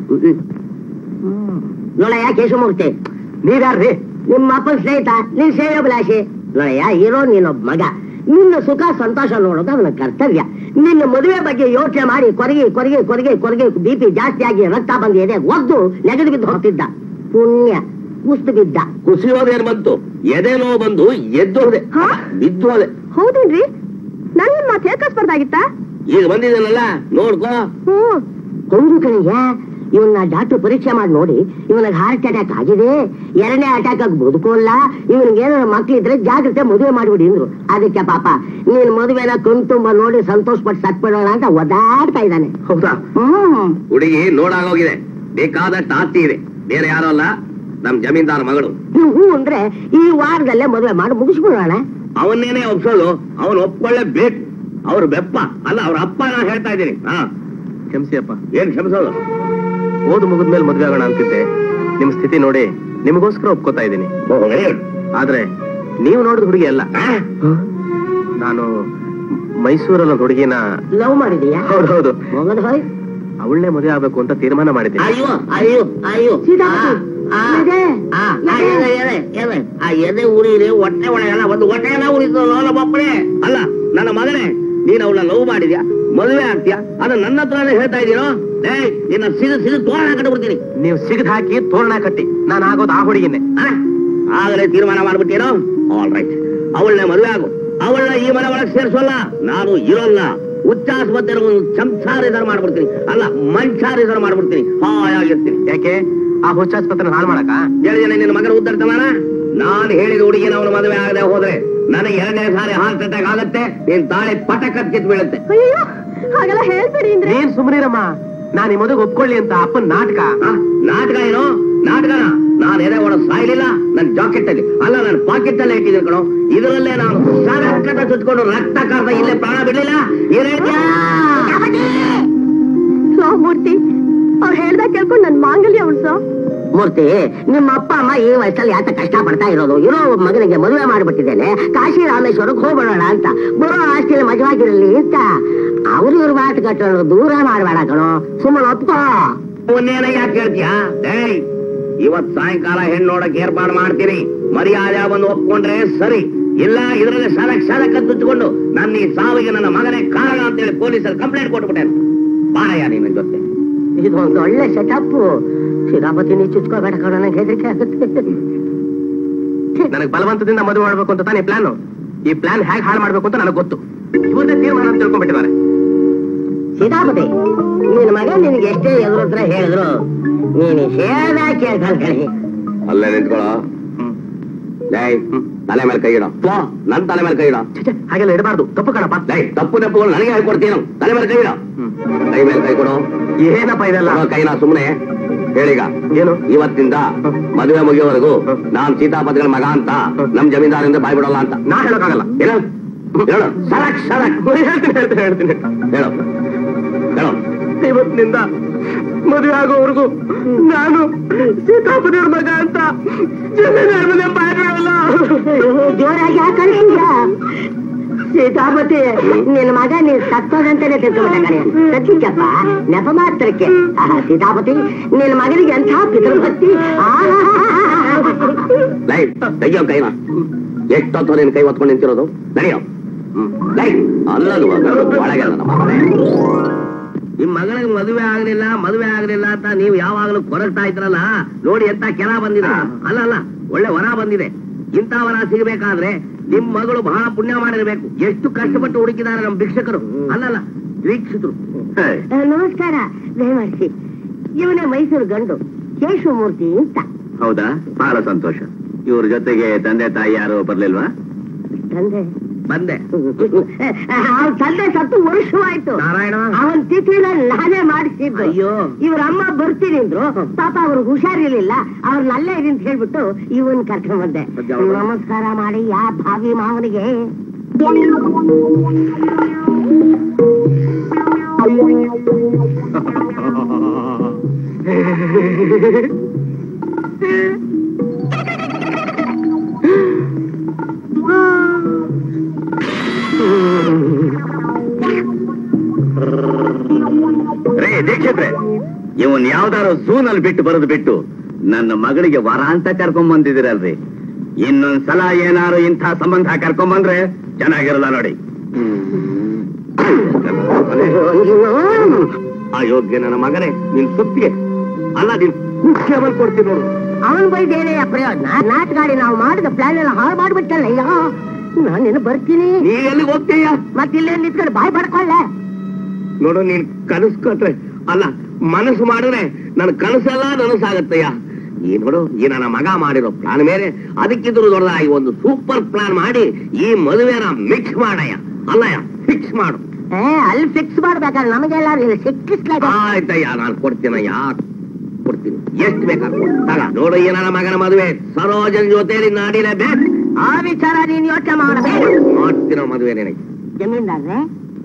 ನೋಡಯ್ಯ ಕೇಶವಮೂರ್ತಿ, ನೀವ್ಯಾರ್ರಿ? ನಿಮ್ಮ ಅಪ್ಪನ ಸ್ನೇಹಿತ, ನಿನ್ ಶ್ರೇಯೋಭಿಲಾಷಿ. ನೋಡಯ್ಯ, ಇರೋ ನೀನೊಬ್ಬ ಮಗ, ನಿನ್ನ ಸುಖ ಸಂತೋಷ ನೋಡೋದು ಅವನ ಕರ್ತವ್ಯ. ನಿನ್ನ ಮದುವೆ ಬಗ್ಗೆ ಯೋಚನೆ ಮಾಡಿ ಕೊರಗಿ ಕೊರಗಿ ಕೊರಗಿ ಕೊರಗಿ BP ಜಾಸ್ತಿ ಆಗಿ ರಕ್ತ ಬಂದಿದೆ, ಒದ್ದು ನೆಗದು ಬಿದ್ದು ಹೋಗ್ತಿದ್ದ. ಪುಣ್ಯ ಕುಸ್ತು ಬಿದ್ದ. ಕುಸಿಯೋದೇನ್ ಬಂತು? ಎದೆ ನೋವು ಬಂದು ಎದ್ದು ಹೋದೆ, ಬಿದ್ದು ಹೋದೆ. ಹೌದೇನ್ರಿ? ನನ್ ಮಾತು ಹೇಳ್ಕಸ್ಬಾರ್ದಾಗಿತ್ತ? ಈಗ ಬಂದಿದ್ದೇನಲ್ಲ, ನೋಡ್ಕೋ. ಕೊಂದು ಕಣಿಯ, ಇವನ್ನ ಡಾಕ್ಟರ್ ಪರೀಕ್ಷೆ ಮಾಡಿ ನೋಡಿ, ಇವನಿಗೆ ಹಾರ್ಟ್ ಅಟ್ಯಾಕ್ ಆಗಿದೆ, 2ನೇ ಅಟ್ಯಾಕ್ ಆಗಿ ಬದುಕೋಲ್ಲ, ಇವನಿಗೆ ಏನಾದ್ರು ಮಕ್ಳಿದ್ರೆ ಜಾಗ್ರತೆ ಮದುವೆ ಮಾಡ್ಬಿಡಿ ಅಂದ್ರು. ಅದಕ್ಕೆ ಪಾಪ ನೀನ್ ಮದುವೆನ ಕಣ್ ತುಂಬ ನೋಡಿ ಸಂತೋಷ ಪಟ್ಟು ಸತ್ಬಿಡೋಣ ಅಂತ ಒದಾಡ್ತಾ ಇದ್ದಾನೆ. ಹೌದಾ? ಹುಡುಗಿ ನೋಡಾಗೋಗಿದೆ, ಬೇಕಾದಷ್ಟು ಆಸ್ತಿ ಇದೆ. ಬೇರೆ ಯಾರು ಅಲ್ಲ, ನಮ್ ಜಮೀನ್ದಾರ್ ಮಗಳು. ಹೂ ಅಂದ್ರೆ ಈ ವಾರದಲ್ಲೇ ಮದುವೆ ಮಾಡಿ ಮುಗಿಸ್ಬಿಡೋಣ. ಅವನ್ನೇನೆ ಒಪ್ಸೋದು, ಅವನ್ ಒಪ್ಕೊಳ್ಳೇಬೇಕು. ಅವ್ರ ಬೆಪ್ಪ ಅಲ್ಲ, ಅವ್ರ ಅಪ್ಪ ನಾನು ಹೇಳ್ತಾ ಇದ್ದೀನಿ. ಕ್ಷಮಿಸಿ ಅಪ್ಪ. ಏನ್ ಕ್ಷಮಿಸೋದು? ಓದು ಮುಗಿದ್ಮೇಲೆ ಮದ್ವೆ ಆಗೋಣ ಅಂತಿದ್ದೆ. ನಿಮ್ ಸ್ಥಿತಿ ನೋಡಿ ನಿಮಗೋಸ್ಕರ ಒಪ್ಕೋತಾ ಇದ್ದೀನಿ. ಆದ್ರೆ ನೀವು ನೋಡಿದ ಹುಡುಗಿ ಅಲ್ಲ, ನಾನು ಮೈಸೂರಲ್ಲಿ ಒಂದು ಹುಡುಗಿನ ಲವ್ ಮಾಡಿದೀಯಾ? ಹೌದೌದು, ಅವಳನ್ನೇ ಮದುವೆ ಆಗ್ಬೇಕು ಅಂತ ತೀರ್ಮಾನ ಮಾಡಿದ್ದೀನಿ. ಅಯ್ಯೋ ಅಯ್ಯೋ ಅಯ್ಯೋ, ಆ ಎದೆ ಉರಿಲಿ, ಹೊಟ್ಟೆ ಒಳಗೆಲ್ಲ ಒಂದು ಹೊಟ್ಟೆ ಎಲ್ಲ ಉರಿತು ನಮ್ಮಪ್ಪನೇ. ಅಲ್ಲ ನನ್ನ ಮಗನೇ, ನೀನ್ ಅವಳ ಲವ್ ಮಾಡಿದ್ಯಾ, ಮದುವೆ ಆಗ್ತೀಯಾ, ಅದು ನನ್ನ ಹತ್ರನೇ ಹೇಳ್ತಾ ಇದೀನೋ? ನಿನ್ನ ಸಿಗು ತೋರಣ ಕಟ್ಟಿಬಿಡ್ತೀನಿ. ನೀವು ಸಿಗದ್ ಹಾಕಿ ತೋರಣ ಕಟ್ಟಿ, ನಾನು ಆಗೋದು ಆ ಹುಡುಗಿನೇ. ಆಗಲೇ ತೀರ್ಮಾನ ಮಾಡ್ಬಿಟ್ಟೇನೋ? ಆಲ್ ರೈಟ್, ಅವಳನ್ನೇ ಮದುವೆ ಆಗು. ಅವಳನ್ನ ಈ ಮನೆ ಒಳಗೆ ಸೇರಿಸೋಲ್ಲ. ನಾನು ಇರೋಲ್ಲ. ಉಚ್ಚಾಸ್ಪತ್ರೆ ಒಂದು ಚಮಚಾರಿದಾರ ಮಾಡ್ಬಿಡ್ತೀನಿ, ಅಲ್ಲ ಮಂಚಾರಿದಾರ ಮಾಡ್ಬಿಡ್ತೀನಿ, ಹಾಯಾಗಿರ್ತೀನಿ. ಯಾಕೆ ಆ ಹುಚ್ಚಾಸ್ಪತ್ರೆ ಹಾಳು ಮಾಡಕ? ಹೇಳಿದೇನೆ ನಿನ್ನ ಮಗನ ಉದ್ದಾಡ್ತಾನ. ನಾನು ಹೇಳಿದ ಹುಡುಗಿನ ಅವನ ಮದುವೆ ಆಗದೆ ಹೋದ್ರೆ ನನಗೆ 2ನೇ ಸಾರಿ ಹಾರ್ಟ್ ಅಟ್ಯಾಕ್ ಆಗತ್ತೆ, ನಿನ್ ತಾಳಿ ಪಟಕತ್ ಕಿತ್ ಬೀಳುತ್ತೆ. ಅಯ್ಯೋ ಹಾಗೆಲ್ಲ ಹೇಳ್ಬೇಡಿ ಅಂದ್ರೆ. ನೀನ್ ಸುಮ್ಮನಿರಮ್ಮ, ನಾನ್ ಈ ಮದುವೆ ಒಪ್ಕೊಳ್ಳಿ ಅಂತ ಅಪ್ಪನ್ ನಾಟಕ. ನಾಟಕ ಏನೋ ನಾಟಕನ? ನಾನು ಎದೆ ಒಳ ಸಾಯ್ಲಿಲ್ಲ, ನನ್ ಜಾಕೆಟ್ ಅಲ್ಲಿ ಅಲ್ಲ ನನ್ನ ಪಾಕೆಟ್ ಅಲ್ಲೇ ಇಟ್ಟಿದ್ದೀನಿ ಕಣೋ. ಇದರಲ್ಲೇ ನಾನು ಸರಕಟ ಸುತ್ಕೊಂಡು ರಕ್ತ ಕಾರ್ದ ಇಲ್ಲೇ ಪ್ರಾಣ ಬಿಡ್ಲಿಲ್ಲ. ಮೂರ್ತಿ ಅವ್ರು ಹೇಳ್ದಾಗ ಕೇಳ್ಕೊಂಡು ನನ್ ಮಾಂಗಲ್ಯ ಉಳ್ಸೋ. ಮೂರ್ತಿ, ನಿಮ್ಮ ಅಪ್ಪ ಅಮ್ಮ ಈ ವಯಸ್ಸಲ್ಲಿ ಯಾಕೆ ಕಷ್ಟ ಪಡ್ತಾ ಇರೋದು? ಇರೋ ಮಗನಿಗೆ ಮದುವೆ ಮಾಡ್ಬಿಟ್ಟಿದ್ದೇನೆ, ಕಾಶಿ ರಾಮೇಶ್ವರಕ್ಕೆ ಹೋಗ್ಬಿಡೋಣ ಅಂತ. ಬರೋ ಆಸ್ತಿಯಲ್ಲಿ ಮಜವಾಗಿರಲಿ ಅಂತ. ಅವ್ರು ಇವ್ರ ಮಾತು ಕಟ್ಟೋದು ದೂರ ಮಾಡ್ಬೇಡ ಕಣೋ, ಸುಮ್ಮನೆ ಒಪ್ಕೋ. ಒಂದೇನ ಯಾಕೆ ಹೇಳ್ತೀಯಾ? ಇವತ್ ಸಾಯಂಕಾಲ ಹೆಣ್ಣು ನೋಡಕ್ ಏರ್ಪಾಡು ಮಾಡ್ತೀನಿ. ಮರ್ಯಾದೆ ಬಂದು ಒಪ್ಕೊಂಡ್ರೆ ಸರಿ, ಇಲ್ಲ ಇದರಲ್ಲಿ ಸಲಕ್ ತುಚ್ಚಿಕೊಂಡು ನನ್ನ ಈ ಸಾವಿಗೆ ನನ್ನ ಮಗನೇ ಕಾರಣ ಅಂತೇಳಿ ಪೊಲೀಸರು ಕಂಪ್ಲೇಂಟ್ ಕೊಟ್ಬಿಟ್ಟೆ. ಬಾರಯ್ಯ ನಿನ್ನ ಜೊತೆ. ಇದೊಂದು ಒಳ್ಳೆ ಸೆಟಪ್. ಶಿರಾಪತಿ ನೀ ಚುಚ್ಕೋಬೇಡ ಕಣ, ನಂಗೆ ಹೆದರಿಕೆ ಆಗುತ್ತೆ. ನನಗೆ ಬಲವಂತದಿಂದ ಮದುವೆ ಮಾಡ್ಬೇಕು ಅಂತ ತಾನೇ ಪ್ಲಾನ್. ಈ ಪ್ಲಾನ್ ಹೇಗೆ ಹಾಳು ಮಾಡ್ಬೇಕು ಅಂತ ನನಗೆ ಗೊತ್ತು. ಇವ್ರದೇ ತೀರ್ಮಾನ ಅಂತ ತಿಳ್ಕೊಂಡ್ಬಿಟ್ಟಿದ್ದಾರೆ. ಸೀತಾಪತಿ, ನಿನ್ನ ಮಗ ನಿನಗೆ ಎಷ್ಟೇ ಎದುರು ಹತ್ರ ಹೇಳಿದ್ರು ನೀನು ಹೇಳ್ದ ಕೇಳ್ಕೊಂಡ್ಕಳಿ. ಅಲ್ಲೇ ನಿಂತ್ಕೊಳ್ಳೋ. ತಲೆ ಮೇಲೆ ಕೈ ಇಡ. ನನ್ ತಲೆ ಮೇಲೆ ಕೈ ಇಡ. ಹಾಗೆಲ್ಲ ಇಡಬಾರ್ದು, ತಪ್ಪು ಕಣಪ್ಪ. ತಪ್ಪು ನೆಪ್ಪಗಳು ನನಗೆ ಹೇಳ್ಕೊಡ್ತೀನಿ. ತಲೆ ಮೇಲೆ ಕೈ ಇಡ. ಕೈ ಮೇಲೆ ಕೈ ಕೊಡು. ಏನಪ್ಪ ಇದೆಲ್ಲ? ಕೈನ ಸುಮ್ಮನೆ ಹೇಳಿಗ. ಏನು? ಇವತ್ತಿಂದ ಮದುವೆ ಮುಗಿಯೋವರೆಗೂ ನಾನ್ ಸೀತಾಪತಿಗಳ ಮಗ ಅಂತ ನಮ್ ಜಮೀನ್ದಾರಿಂದ ಬಾಯ್ ಬಿಡೋಲ್ಲ ಅಂತ ನಾ ಹೇಳೋಕ್ಕಾಗಲ್ಲ. ಹೇಳು ಹೇಳು. ಸರಕ್ ಹೇಳ್ತೀನಿ. ಹೇಳು ಹೇಳು. ಇವತ್ತಿನಿಂದ ಮದುವೆ ಆಗೋವರೆಗೂ ನಾನು ಸೀತಾಪತಿಯವ್ರ ಮಗ ಅಂತ ಜಮೀನ್ದಾರ ಮನೆ ಬಾಯ್ ಬಿಡೋಲ್ಲ. ಜೋರಾಗಿ ಹಾಕಲ್ಲ ಸೀತಾಪತಿ, ನಿನ್ನ ಮಗ ನೀನ್ ಸತ್ತೋದಂತಾನೆ ತಿಳ್ಕೊಂಡ ಕಣೆ. ಸದ್ಯಕ್ಕಪ್ಪ ನೆಪ ಮಾತ್ರಕ್ಕೆ. ಸೀತಾಪತಿ, ನಿನ್ನ ಮಗನಿಗೆ ಎಂಥ ಪಿತೃಭಕ್ತಿ. ತೆಗಿಯೋ ಕೈನ. ಎಷ್ಟೊತ್ತು ನಿನ್ ಕೈ ಹೊತ್ಕೊಂಡು ನಿಂತಿರೋದು? ನಡೆಯೋ. ಅಲ್ಲದು ಒಳಗೆ ನಿಮ್ ಮಗಳಿಗೆ ಮದುವೆ ಆಗ್ಲಿಲ್ಲ ಅಂತ ನೀವು ಯಾವಾಗಲೂ ಕೊರಗ್ತಾ ಇದ್ರಲ್ಲ ನೋಡಿ, ಎಂತ ಕೆಲ ಬಂದಿದೆ. ಅಲ್ಲ ಒಳ್ಳೆ ವರ ಬಂದಿದೆ. ಇಂಥ ವರ ಸಿಗಬೇಕಾದ್ರೆ ನಿಮ್ ಮಗಳು ಬಹಳ ಪುಣ್ಯ ಮಾಡಿರ್ಬೇಕು. ಎಷ್ಟು ಕಷ್ಟಪಟ್ಟು ಹುಡುಕಿದ್ದಾರೆ ನಮ್ ಭಿಕ್ಷಕರು, ಅಲ್ಲಲ್ಲ ವೀಕ್ಷಕರು. ನಮಸ್ಕಾರ, ದಯಮಾಡಿಸಿ. ಇವನೇ ಮೈಸೂರು ಗಂಡು ಕೇಶವಮೂರ್ತಿ ಅಂತ. ಹೌದಾ? ಬಹಳ ಸಂತೋಷ. ಇವ್ರ ಜೊತೆಗೆ ತಂದೆ ತಾಯಿ ಯಾರು ಬರ್ಲಿಲ್ವಾ? ತಂದೆ ಬಂದೆ. ಅವ್ರ ತಂದೆ ಸತ್ತು ವರ್ಷವಾಯ್ತು. ನಾರಾಯಣ, ಅವನ್ ತಿಥಿನ ನಾನೇ ಮಾಡಿಸಿದ್ದು. ಅಯ್ಯೋ, ಇವ್ರ ಅಮ್ಮ ಬರ್ತೀನಿ ಅಂದ್ರು. ಪಾಪ ಅವ್ರಿಗೆ ಹುಷಾರಿರ್ಲಿಲ್ಲ. ಅವ್ರನ್ನ ಅಲ್ಲೇ ಇರಿ ಅಂತ ಹೇಳ್ಬಿಟ್ಟು ಇವನ್ ಕರ್ಕೊಂಡ್ ಬಂದೆ. ನಮಸ್ಕಾರ ಮಾಡಿ ಯಾ ಭಾವಿ ಮಾವನಿಗೆ. ರೇ ದೀಕ್ಷಿತ್ರೆ, ಇವನ್ ಯಾವ್ದಾರು ಝೂನಲ್ಲಿ ಬಿಟ್ಟು ನನ್ನ ಮಗಳಿಗೆ ವರ ಅಂತ ಕರ್ಕೊಂಡ್ ಬಂದಿದ್ದೀರಲ್ರಿ. ಇನ್ನೊಂದ್ಸಲ ಏನಾರು ಇಂಥ ಸಂಬಂಧ ಕರ್ಕೊಂಡ್ಬಂದ್ರೆ ಚೆನ್ನಾಗಿರಲ್ಲ ನೋಡಿ. ಅಯೋಗ್ಯ ನನ್ನ ಮಗನೇ, ನಿನ್ ಸುತ್ತಿಗೆ ಅಲ್ಲ ನಿನ್ ಕುಖ್ಯಮಲ್ ಕೊಡ್ತೀನಿ ನೋಡು. ಅವನ್ ಬೈದೇನೆ ಪ್ರಯೋಜನ. ನಾಟಗಾಡಿ ನಾವು ಮಾಡಿದ ಪ್ಲಾನ್ ಎಲ್ಲ ಹಾಳು ಮಾಡ್ಬಿಟ್ಟಲ್ಲ. ಅಯ್ಯೋ, ನಾನೇನು ಬರ್ತೀನಿ. ನೀ ಎಲ್ಲಿಗೆ ಹೋಗ್ತೀಯ? ಮತ್ತಿಲ್ಲೇ ನಿಂತ್ಕೊಂಡು ಬಾಯ್ ಪಡ್ಕೊಳ್ಳೆ. ನೋಡು, ನೀನ್ ಕನಸು ಕಟ್ರೆ ಅಲ್ಲ ಮನಸ್ಸು ಮಾಡಿದ್ರೆ ನನ್ನ ಕನಸೆಲ್ಲ ನನಸಾಗತ್ತಯ್ಯ. ಈ ನೋಡು, ಈ ನನ್ನ ಮಗ ಮಾಡಿರೋ ಪ್ಲಾನ್ ಮೇಲೆ ಅದಕ್ಕಿದ್ರು ದೊಡ್ಡದಾಗಿ ಒಂದು ಸೂಪರ್ ಪ್ಲಾನ್ ಮಾಡಿ ಈ ಮದುವೆನ ಮಿಕ್ಸ್ ಮಾಡಯ್ಯ. ಅಲ್ಲಯ್ಯ, ಫಿಕ್ಸ್ ಮಾಡು. ಅಲ್ಲಿ ಫಿಕ್ಸ್ ಮಾಡ್ಬೇಕಾದ್ರೆ ನಮಗೆಲ್ಲ ಸಿಕ್ಕಿಸ್ಲಾಗ. ಆಯ್ತಯ್ಯ, ನಾನು ಕೊಡ್ತೀನಯ್ಯ, ಕೊಡ್ತೀನಿ. ಎಷ್ಟು ಬೇಕಾಗ್ಬೋದು ತಗ. ನೋಡು, ಈ ನನ್ನ ಮಗನ ಮದುವೆ ಸರೋಜನ್ ಜೊತೆಲಿ ನಾಡಿಲೇಬೇಕು. ಆ ವಿಚಾರ ನೀನ್ ಯೋಚನೆ ಮಾಡಬೇಕು. ಮಾಡ್ತೀನೋ ಮದುವೆ ನಿನಗೆ. ಜಮೀನ್ದಾರ್ರೆ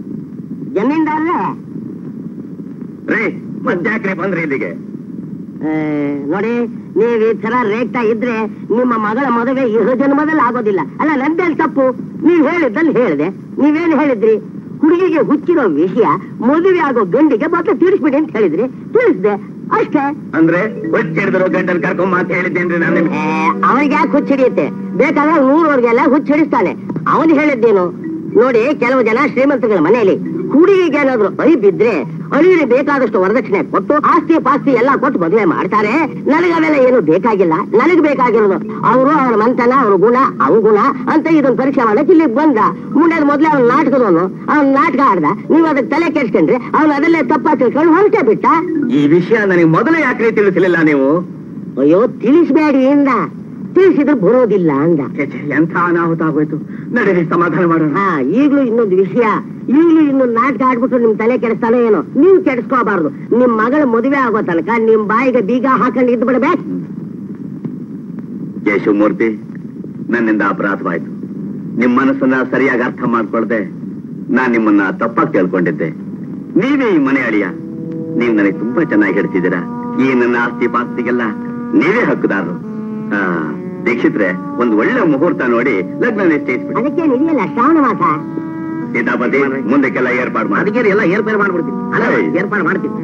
ರೇ, ಮಧ್ಯಾಕ್ರೆ ಬಂದ್ರಿ ಇಲ್ಲಿಗೆ? ನೋಡಿ, ನೀವ್ ಈ ತರ ರೇಗ್ತಾ ಇದ್ರೆ ನಿಮ್ಮ ಮಗಳ ಮದುವೆ ಇರೋ ಜನ್ಮದಲ್ಲಿ ಆಗೋದಿಲ್ಲ. ಅಲ್ಲ, ನಂದೇಳಿ ತಪ್ಪು. ನೀವ್ ಹೇಳಿದ್ದಲ್ಲಿ ಹೇಳಿದೆ. ನೀವೇನ್ ಹೇಳಿದ್ರಿ? ಹುಡುಗಿಗೆ ಹುಚ್ಚಿರೋ ವಿಷಯ ಮದುವೆ ಆಗೋ ಗಂಡಿಗೆ ಮತ್ತೆ ತಿಳಿಸ್ಬಿಡಿ ಅಂತ ಹೇಳಿದ್ರಿ. ತಿಳಿಸ್ದೆ ಅಷ್ಟೇ. ಅಂದ್ರೆ ಹುಚ್ಚಿಡಿದ್ರು ಗಂಡನ್ ಕರ್ಕೊಂಡ್ ಮಾತು ಹೇಳಿದ್ದೇನ್ರಿ ನಾನು. ಅವನಿಗೆ ಯಾಕೆ ಹುಚ್ಚಿಡಿಯುತ್ತೆ? ಬೇಕಾದ್ರೆ ಊರವ್ರಿಗೆಲ್ಲ ಹುಚ್ಚಿಡಿಸ್ತಾನೆ. ಅವನು ಹೇಳಿದ್ದೇನು ನೋಡಿ, ಕೆಲವು ಜನ ಶ್ರೀಮಂತಗಳ ಮನೆಯಲ್ಲಿ ಹುಡುಗಿಗೆ ಏನಾದ್ರು ಅಳಿ ಬಿದ್ರೆ ಅಳಿಗೆ ಬೇಕಾದಷ್ಟು ವರದಕ್ಷಿಣೆ ಕೊಟ್ಟು ಆಸ್ತಿ ಪಾಸ್ತಿ ಎಲ್ಲ ಕೊಟ್ಟು ಮದುವೆ ಮಾಡ್ತಾರೆ. ನನಗವೆಲ್ಲ ಏನು ಬೇಕಾಗಿಲ್ಲ. ನನಗ್ ಬೇಕಾಗಿರೋದು ಅವರು ಅವರ ಮಂತನ, ಅವ್ರ ಗುಣ, ಅವಗುಣ ಅಂತ ಇದೊಂದು ಪರೀಕ್ಷೆ ಮಾಡಕ್ ಇಲ್ಲಿಗೆ ಬಂದ. ಮುಂದೆ ಮೊದ್ಲೇ ಅವ್ನ ನಾಟಕದವನು, ಅವ್ನ ನಾಟಕ ಆಡ್ದ. ನೀವ್ ಅದಕ್ಕೆ ತಲೆ ಕೆಡ್ಸ್ಕೊಂಡ್ರೆ ಅವ್ನು ಅದಲ್ಲೇ ತಪ್ಪ ತಿಳ್ಕೊಂಡು ಹೊರಟೆ ಬಿಟ್ಟ. ಈ ವಿಷಯ ನನಗೆ ಮೊದಲೇ ಯಾಕೆ ತಿಳಿಸಲಿಲ್ಲ ನೀವು? ಅಯ್ಯೋ ತಿಳಿಸ್ಬೇಡಿ ಇಂದ, ತಿಳಿಸಿದ್ರು ಬರೋದಿಲ್ಲ ಅಂದ. ಎಂಥ ಅನಾಹುತ ಆಗೋಯ್ತು. ನಡೀರಿ ಸಮಾಧಾನ ಮಾಡೋಣ. ಈಗ್ಲೂ ಇನ್ನೊಂದು ವಿಷಯ, ಈಗ್ಲೂ ಇನ್ನೊಂದು ನಾಟಕ ಆಡ್ಬಿಟ್ಟು ನಿಮ್ ತಲೆ ಕೆಡಿಸ್ತಾನೆ ಏನೋ. ನೀವು ಕೆಡಿಸ್ಕೋಬಾರ್ದು. ನಿಮ್ ಮಗಳ ಮದುವೆ ಆಗೋ ತನಕ ನಿಮ್ ಬಾಯಿಗೆ ಬೀಗ ಹಾಕೊಂಡು ಇದ್ದು ಬಿಡ್ಬೇಕು. ಯೇಶುಮೂರ್ತಿ, ನನ್ನಿಂದ ಅಪರಾಧವಾಯ್ತು. ನಿಮ್ ಮನಸ್ಸನ್ನ ಸರಿಯಾಗಿ ಅರ್ಥ ಮಾಡ್ಕೊಳ್ದೆ ನಾನ್ ನಿಮ್ಮನ್ನ ತಪ್ಪಾಗಿ ಕೇಳ್ಕೊಂಡಿದ್ದೆ. ನೀವೇ ಈ ಮನೆ ಅಳಿಯ. ನೀವ್ ನನಗೆ ತುಂಬಾ ಚೆನ್ನಾಗಿ ಹೇಳ್ತಿದ್ದೀರಾ. ಈ ನನ್ನ ಆಸ್ತಿ ಪಾಸ್ತಿಗೆಲ್ಲ ನೀವೇ ಹಕ್ಕುದಾರರು. ದೀಕ್ಷಿತ್ರೆ, ಒಂದು ಒಳ್ಳೆ ಮುಹೂರ್ತ ನೋಡಿ ಲಗ್ನ ನಿಶ್ಚಯಿಸ್ಬಿಡಿ. ಅದಕ್ಕೆ ಇದೆಯಲ್ಲ ಶ್ರಾವಣ ಮಾಸ. ಸೀತಾಪತಿ, ಮುಂದಕ್ಕೆಲ್ಲ ಏರ್ಪಾಡು ಮಾಡಿ. ಅದಕ್ಕೆ ಎಲ್ಲ ಏರ್ಪಾಡು ಮಾಡ್ಬಿಡ್ತೀನಿ. ಅಲ್ಲ, ಏರ್ಪಾಡು ಮಾಡ್ತೀನಿ.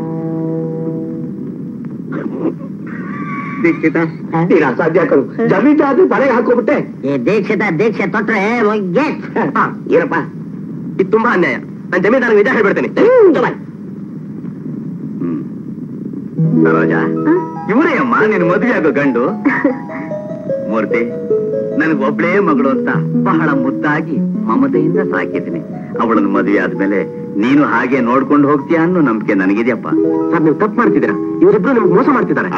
ದೀಕ್ಷಿತ, ನೀನು ಅಸಾಧ್ಯ ಕರು. ಜಮೀನ್ದಾರು ಬರೆಗೆ ಹಾಕೋಬಿಟ್ಟೆ. ದೀಕ್ಷೆ ತೊಟ್ರೆ ಏನಪ್ಪ, ಇದು ತುಂಬಾ ಅನ್ಯಾಯ. ನಾನು ಜಮೀನ್ದಾರ ನಿಜ ಹೇಳ್ಬಿಡ್ತೇನೆ. ಸರೋಜ, ಇವರೇ ಅಮ್ಮ ನಿನ್ ಮದುವೆ ಆಗೋ ಗಂಡು. ಮೂರ್ತಿ, ನನಗೊಬ್ಳೇ ಮಗಳು ಅಂತ ಬಹಳ ಮುದ್ದಾಗಿ ಮಮತೆಯಿಂದ ಸಾಕಿದ್ದೀನಿ. ಅವಳನ್ನು ಮದುವೆ ಆದ್ಮೇಲೆ ನೀನು ಹಾಗೆ ನೋಡ್ಕೊಂಡು ಹೋಗ್ತೀಯಾ ಅನ್ನೋ ನಂಬಿಕೆ ನನಗಿದೆಯಪ್ಪ. ಸರ್, ನೀವು ತಪ್ಪು ಮಾಡ್ತಿದ್ದೀರಾ. ಇವರಿಬ್ರು ನಿಮ್ಗೆ ಮೋಸ ಮಾಡ್ತಿದ್ದಾರೆ.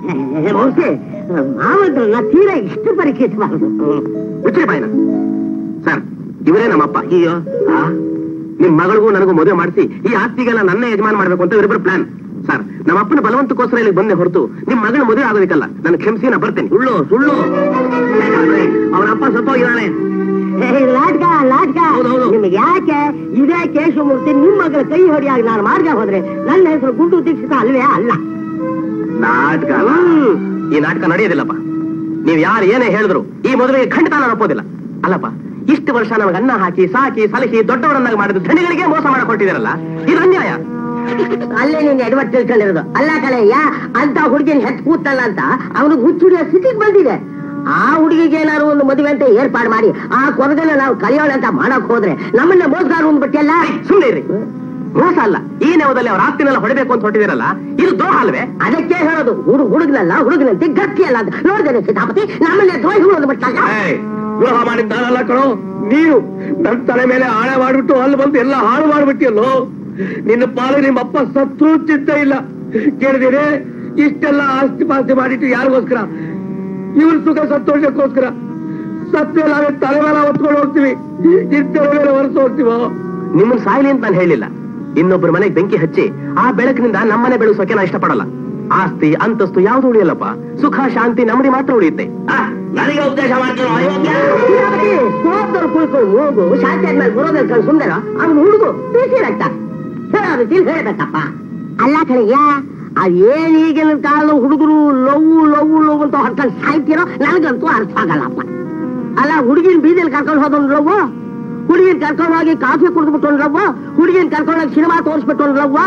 ಮಾವದ್ರನ್ನ ತೀರಾ ಇಷ್ಟು ಪರಿಚಯಿಸಬಾರದು. ಮುಚ್ಚೆ ಬಾಯ್ನ. ಸರ್, ಇವರೇ ನಮ್ಮಪ್ಪ. ಅಯ್ಯೋ, ನಿಮ್ ಮಗಳಿಗೂ ನನಗೂ ಮದುವೆ ಮಾಡಿಸಿ ಈ ಆಸ್ತಿಗೆಲ್ಲ ನನ್ನ ಯಜಮಾನ ಮಾಡ್ಬೇಕು ಅಂತ ಇವರಿಬ್ರು ಪ್ಲಾನ್. ಸರ್, ನಮ್ಮ ಅಪ್ಪನ ಬಲವಂತಕ್ಕೋಸ್ಕರ ಇಲ್ಲಿ ಬಂದೆ ಹೊರತು ನಿಮ್ ಮಗಳ ಮದುವೆ ಆಗೋದಕ್ಕಲ್ಲ. ನನ್ನ ಕ್ಷಮಿಸಿ, ನಾ ಬರ್ತೇನೆ. ಸುಳ್ಳು ಸುಳ್ಳು. ಅವನ ಅಪ್ಪ ಸತ್ತೋಗಿದ್ದಾನೆ. ನಾಟಕ ನಿಮ್ಗೆ ಯಾಕೆ? ಇದೇ ಕೇಶವಮೂರ್ತಿ ನಿಮ್ ಮಗಳ ಕೈ ಹೊಡಿಯಾಗಿ ನಾನು ಮಾರ್ಗ ಹೋದ್ರೆ ನನ್ನ ಹೆಸರು ಗುಂಡು ದೀಕ್ಷಿತ ಅಲ್ವೇ ಅಲ್ಲ. ನಾಟಕ ಈ ನಾಟಕ ನಡೆಯೋದಿಲ್ಲಪ್ಪ. ನೀವ್ ಯಾರು ಏನೇ ಹೇಳಿದ್ರು ಈ ಮದುವೆಗೆ ಖಂಡಿತ ನಾನು ಒಪ್ಪೋದಿಲ್ಲ. ಅಲ್ಲಪ್ಪ, ಇಷ್ಟು ವರ್ಷ ನಮಗೆ ಅನ್ನ ಹಾಕಿ ಸಾಕಿ ಸಲಹಿ ದೊಡ್ಡವರನ್ನಾಗಿ ಮಾಡಿದ ಧಣಿಗಳಿಗೆ ಮೋಸ ಮಾಡಿಕೊಟ್ಟಿದ್ದೀರಲ್ಲ, ಇದು ಅನ್ಯಾಯ. ಅಲ್ಲೇ ನೀನ್ ಎಡವಟ್ ತಿಳ್ಕೊಂಡಿರೋದು. ಅಲ್ಲ ಕಳೆಯ, ಅಂತ ಹುಡುಗಿನ ಹೆತ್ ಕೂತಲ್ಲ ಅಂತ ಅವನಿಗೆ ಹುಚ್ಚುಡಿಯೋ ಸ್ಥಿತಿಗೆ ಬಂದಿದೆ. ಆ ಹುಡುಗಿಗೆ ಏನಾದ್ರು ಒಂದು ಮದುವೆ ಅಂತ ಏರ್ಪಾಡು ಮಾಡಿ ಆ ಕೊರಗನ್ನ ನಾವು ಕಲಿಯೋಣ ಅಂತ ಮಾಡಕ್ ಹೋದ್ರೆ ನಮ್ಮನ್ನ ಮೋಸಗಾರ ಅಂದ್ಬಿಟ್ಟಿಯಲ್ಲ. ಸುಮ್ಮನೆ ಇರಿ. ಮೋಸ ಅಲ್ಲ, ಈ ನೆವದಲ್ಲಿ ಅವ್ರ ಆಸ್ತಿನೆಲ್ಲ ಹೊಡಬೇಕು ಅಂತ ಹೊಟ್ಟಿದಿರಲ್ಲ, ಇದು ದ್ರೋಹ ಅಲ್ವೇ? ಅದಕ್ಕೆ ಹೇಳೋದು, ಹುಡುಗನಲ್ಲ ಹುಡುಗನಂತೆ ಗಟ್ಟಿ ಅಲ್ಲ ಅಂತ. ನೋಡಿದ್ದೇನೆ ಸೀತಾಪತಿ, ನಮ್ಮನ್ನೇ ದ್ರೋಹಿಗಳು ಅಂದ್ಬಿಟ್ಟಲ್ಲ. ದ್ರೋಹ ಮಾಡಿದ್ದಾನಲ್ಲ ಕಣೋ ನೀನು. ನನ್ನ ತಲೆ ಮೇಲೆ ಆಣೆ ಮಾಡ್ಬಿಟ್ಟು ಅಲ್ಲಿ ಬಂದು ಎಲ್ಲ ಹಾಳು ಮಾಡ್ಬಿಟ್ಟಿಯಲ್ಲೋ. ನಿನ್ನ ಪಾಲು ನಿಮ್ಮ ಅಪ್ಪ ಸತ್ರು ಚಿಂತ ಇಲ್ಲ. ಕೇಳಿದಿರಿ, ಇಷ್ಟೆಲ್ಲ ಆಸ್ತಿ ಪಾಸ್ತಿ ಮಾಡಿಟ್ಟು ಯಾರಿಗೋಸ್ಕರ? ಇವ್ರ ಸುಖ ಸಂತೋಷಕ್ಕೋಸ್ಕರ. ಸತ್ಯ ನಾವೇ ತಲೆ ಮೇಲೆ ಹೊತ್ಕೊಂಡು ಹೋಗ್ತೀವಿ, ಇಷ್ಟರ ಮೇಲೆ ಹೊರಸು ಹೋಗ್ತೀವೋ. ನಿಮ್ಮನ್ನ ಸಾಯ್ಲಿ ಅಂತ ನಾನು ಹೇಳಿಲ್ಲ. ಇನ್ನೊಬ್ಬರ ಮನೆಗೆ ಬೆಂಕಿ ಹಚ್ಚಿ ಆ ಬೆಳಕಿನಿಂದ ನಮ್ಮನೆ ಬೆಳೆಸೋಕೆ ನಾ ಇಷ್ಟಪಡಲ್ಲ. ಆಸ್ತಿ ಅಂತಸ್ತು ಯಾವ್ದು ಉಳಿಯಲ್ಲಪ್ಪ. ಸುಖ ಶಾಂತಿ ನೆಮ್ಮದಿ ಮಾತ್ರ ಉಳಿಯುತ್ತೆ. ನನಗೆ ಉದ್ದೇಶ ಮಾಡ್ತೀರೋ ಕೋಪದವ್ರು ಕುಳ್ಕೊಂಡು ಹೋಗು, ಶಾಂತಿ ಆದ್ಮೇಲೆ ಬರೋದಲ್ಲಿ ಕಣ್ ಸುಂದರ ಅವ್ನು ಹುಡುಗು ತಿಳಿಸಿರತ್ತ ಹೇಳ್ಬೇಕಪ್ಪ. ಅಲ್ಲ ಕಣಯ್ಯ, ಅದೇನ್ ಈಗಿನ ಕಾಲದ ಹುಡುಗರು ಲವ್ ಅಂತ ಹೊಡ್ಕೊಂಡು ಸಾಯ್ತಿರೋ ನನಗಂತೂ ಅರ್ಥ ಆಗಲ್ಲಪ್ಪ. ಅಲ್ಲ, ಹುಡುಗಿನ ಬೀದಿಯಲ್ಲಿ ಕರ್ಕೊಂಡು ಹೋದೊಂದು ಲವ್ವ, ಹುಡುಗಿನ ಕರ್ಕೊಂಡು ಹೋಗಿ ಕಾಫಿ ಕುಡಿದ್ಬಿಟ್ಟು ಒಂದು ಲವ್ವ, ಹುಡುಗಿನ ಕರ್ಕೊಂಡೋಗಿ ಸಿನಿಮಾ ತೋರಿಸ್ಬಿಟ್ಟು ಒಂದು ಲವ್ವ.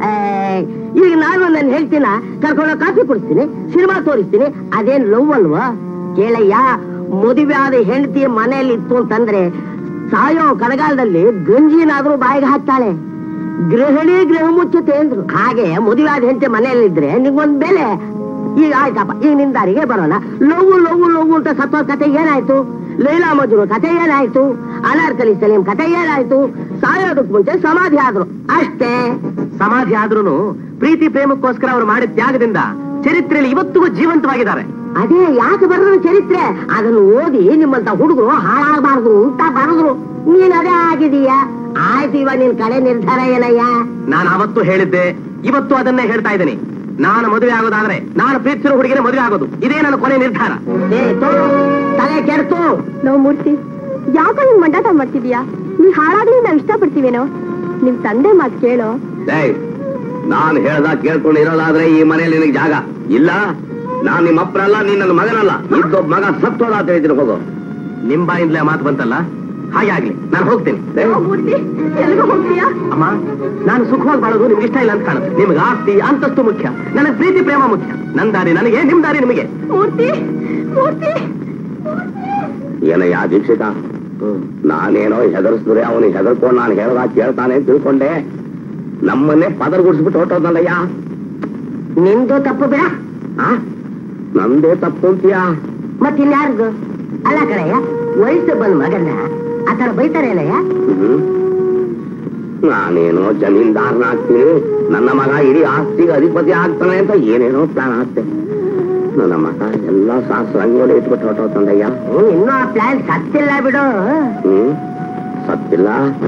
ಈಗ ನಾನು ನನ್ನ ಹೇಳ್ತೀನ ಕರ್ಕೊಂಡೋಗಿ ಕಾಫಿ ಕುಡಿಸ್ತೀನಿ, ಸಿನಿಮಾ ತೋರಿಸ್ತೀನಿ, ಅದೇನ್ ಲವ್ ಅಲ್ವಾ? ಕೇಳಯ್ಯ, ಮದುವೆ ಆದ ಹೆಂಡತಿ ಮನೆಯಲ್ಲಿ ಇತ್ತು ಅಂತಂದ್ರೆ ಸಾಯೋ ಕಡಗಾಲದಲ್ಲಿ ಗಂಜಿನಾದ್ರೂ ಬಾಯಿಗೆ ಹಾಕ್ತಾಳೆ. ಗೃಹಿಣಿ ಗೃಹ ಮುಚ್ಚುತ್ತೆ ಅಂದ್ರು. ಹಾಗೆ ಮದುವೆ ಆದ ಹೆಂಡತಿ ಮನೆಯಲ್ಲಿದ್ರೆ ನಿಮ್ಗೊಂದ್ ಬೆಲೆ. ಈಗ ಆಯ್ತಪ್ಪ, ಈಗ ನಿನ್ ದಾರಿಗೆ ಬರೋಣ. ಲವ್ ಅಂತ ಸತ್ವ ಕತೆ ಏನಾಯ್ತು? ಲೈಲಾ ಮಜ್ನು ಕತೆ ಏನಾಯ್ತು? ಅನಾರ್ಕಲಿ ಸಲೀಂ ಕತೆ ಏನಾಯ್ತು? ಸಾಯೋದಕ್ ಮುಂಚೆ ಸಮಾಧಿ ಆದ್ರು ಅಷ್ಟೇ. ಸಮಾಧಿ ಆದ್ರೂ ಪ್ರೀತಿ ಪ್ರೇಮಕ್ಕೋಸ್ಕರ ಅವ್ರು ಮಾಡಿದ ತ್ಯಾಗದಿಂದ ಚರಿತ್ರೆಯಲ್ಲಿ ಇವತ್ತಿಗೂ ಜೀವಂತವಾಗಿದ್ದಾರೆ. ಅದೇ ಯಾಕೆ ಬರೆದ್ರು ಚರಿತ್ರೆ? ಅದನ್ನು ಓದಿ ನಿಮ್ಮಂತ ಹುಡುಗರು ಹಾಳಾಗಬಾರ್ದು ಅಂತ ಬರೆದ್ರು. ನೀನ್ ಅದೇ ಆಗಿದೀಯಾ? ಆಯ್ತು, ಇವಾಗ ನಿನ್ ಕಡೆ ನಿರ್ಧಾರ ಏನಯ್ಯ? ನಾನು ಅವತ್ತು ಹೇಳಿದ್ದೆ, ಇವತ್ತು ಅದನ್ನೇ ಹೇಳ್ತಾ ಇದ್ದೀನಿ. ನಾನು ಮದುವೆ ಆಗೋದಾದ್ರೆ ನಾನು ಪ್ರೀತಿಸಿರೋ ಹುಡುಗಿನ ಮದುವೆ ಆಗೋದು. ಇದೇ ನನ್ನ ಕೊನೆ ನಿರ್ಧಾರ. ತಲೆ ಕೆಡ್ತು. ನಾವು ಮೂರ್ತಿ, ಯಾಕ ನಿನ್ ಮಂಡಾಟ ಮಾಡ್ತಿದೀಯಾ? ನೀ ಹಾಳಾಗ್ಲಿ ನಾವ್ ಇಷ್ಟಪಡ್ತೀವೇನೋ. ನಿಮ್ ತಂದೆ ಮಾತು ಕೇಳೋ. ನಾನು ಹೇಳ್ದಾಗ ಕೇಳ್ಕೊಂಡು ಇರೋದಾದ್ರೆ ಈ ಮನೆಯಲ್ಲಿ ನಿನಗೆ ಜಾಗ ಇಲ್ಲ. ನಾನ್ ನಿಮ್ಮ ಅಪ್ಪನಲ್ಲ, ನೀನ್ ನನ್ನ ಮಗನಲ್ಲ. ಇದ್ದೊಬ್ಬ ಮಗ ಸತ್ತೋದ ಅಂತ ಹೇಳಿದ್ರು. ಹೋಗೋ. ನಿಮ್ ಬಾಯಿಂದಲೇ ಮಾತು ಬಂತಲ್ಲ, ಹಾಗೆ ಆಗ್ಲಿ, ನಾನು ಹೋಗ್ತೇನೆ. ಅಮ್ಮ, ನಾನು ಸುಖವಾಗಿ ಬಾಳೋದು ನಿಮ್ಗೆ ಇಷ್ಟ ಇಲ್ಲ ಅಂತ ಕಾಣುತ್ತೆ. ನಿಮ್ಗೆ ಆಸ್ತಿ ಅಂತಸ್ತು ಮುಖ್ಯ, ನನಗೆ ಪ್ರೀತಿ ಪ್ರೇಮ ಮುಖ್ಯ. ನನ್ ದಾರಿ ನನಗೆ, ನಿಮ್ ದಾರಿ ನಿಮಗೆ. ಮೂರ್ತಿ, ಮೂರ್ತಿ, ಏನಯ್ಯ ದೀಕ್ಷಿತ, ನಾನೇನೋ ಹೆದರ್ಸಿದ್ರೆ ಅವನು ಹೆದರ್ಕೊಂಡು ನಾನು ಹೇಳ್ದಾಗ ಕೇಳ್ತಾನೆ ಅಂತ ತಿಳ್ಕೊಂಡೆ. ನಮ್ಮನ್ನೇ ಪದರ್ಗುಡಿಸ್ಬಿಟ್ಟು ಹೊಟ್ಟೋದ್ನಲ್ಲಯ್ಯ. ನಿಂದು ತಪ್ಪು ಬಿಡ. ನಂದೇ ತಪ್ಪು ಅಂತೀಯಾ? ಮತ್ತಿನ್ಯಾರ್ದು? ಅಲ್ಲ ಕಣಯ್ಯ, ವಯಸ್ಸು ಬಂದ್ ಮಗನ್ನ ಆತರ ಬೈತಾರೇನಯ್ಯ? ನಾನೇನೋ ಜಮೀನ್ದಾರನಾಗ್ತೀನಿ, ನನ್ನ ಮಗ ಇಡೀ ಆಸ್ತಿಗೆ ಅಧಿಪತಿ ಆಗ್ತಾನೆ ಅಂತ ಏನೇನೋ ಪ್ಲಾನ್ ಆಗ್ತೆ. ನನ್ನ ಮಗ ಎಲ್ಲ ಶಾಸ್ತ್ರ ರಂಗೋಲಿ ಇಟ್ಬಿಟ್ಟು ಹೊಟ್ಟೋತಂದಯ್ಯ. ಇನ್ನೂ ಆ ಪ್ಲಾನ್ ಸತ್ತಿಲ್ಲ ಬಿಡು. ಸತ್ತಿಲ್ಲ.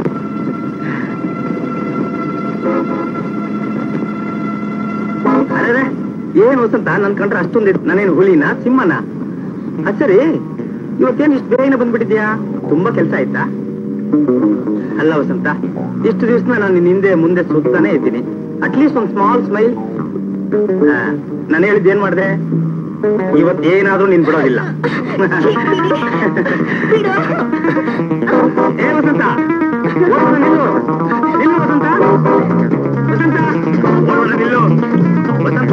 ಅರೆ ಏನ್ ವಸಂತ, ನನ್ ಕಂಡ್ರೆ ಅಷ್ಟೊಂದು ನಾನೇನು ಹುಲಿನ ಸಿಂಹನ? ಸರಿ, ಇವತ್ತೇನು ಇಷ್ಟು ಬೇಗನೆ ಬಂದ್ಬಿಟ್ಟಿದ್ಯಾ? ತುಂಬಾ ಕೆಲ್ಸ ಆಯ್ತಾ? ಅಲ್ಲ ವಸಂತ, ಇಷ್ಟು ದಿವಸ ನಾನು ನಿನ್ನ ಹಿಂದೆ ಮುಂದೆ ಸುತ್ತಾನೆ ಇದ್ದೀನಿ. ಅಟ್ಲೀಸ್ಟ್ ಒಂದು ಸ್ಮಾಲ್ ಸ್ಮೈಲ್. ನಾನು ಹೇಳಿದ್ದು ಏನ್ ಮಾಡಿದೆ? ಇವತ್ತೇನಾದ್ರೂ ನೀನ್ ಬಿಡೋದಿಲ್ಲ. ಏ ವಸಂತ, ನಿಲ್ಲು ನಿಲ್ಲು ವಸಂತ, ವಸಂತ ನಿಲ್ಲು ವಸಂತ.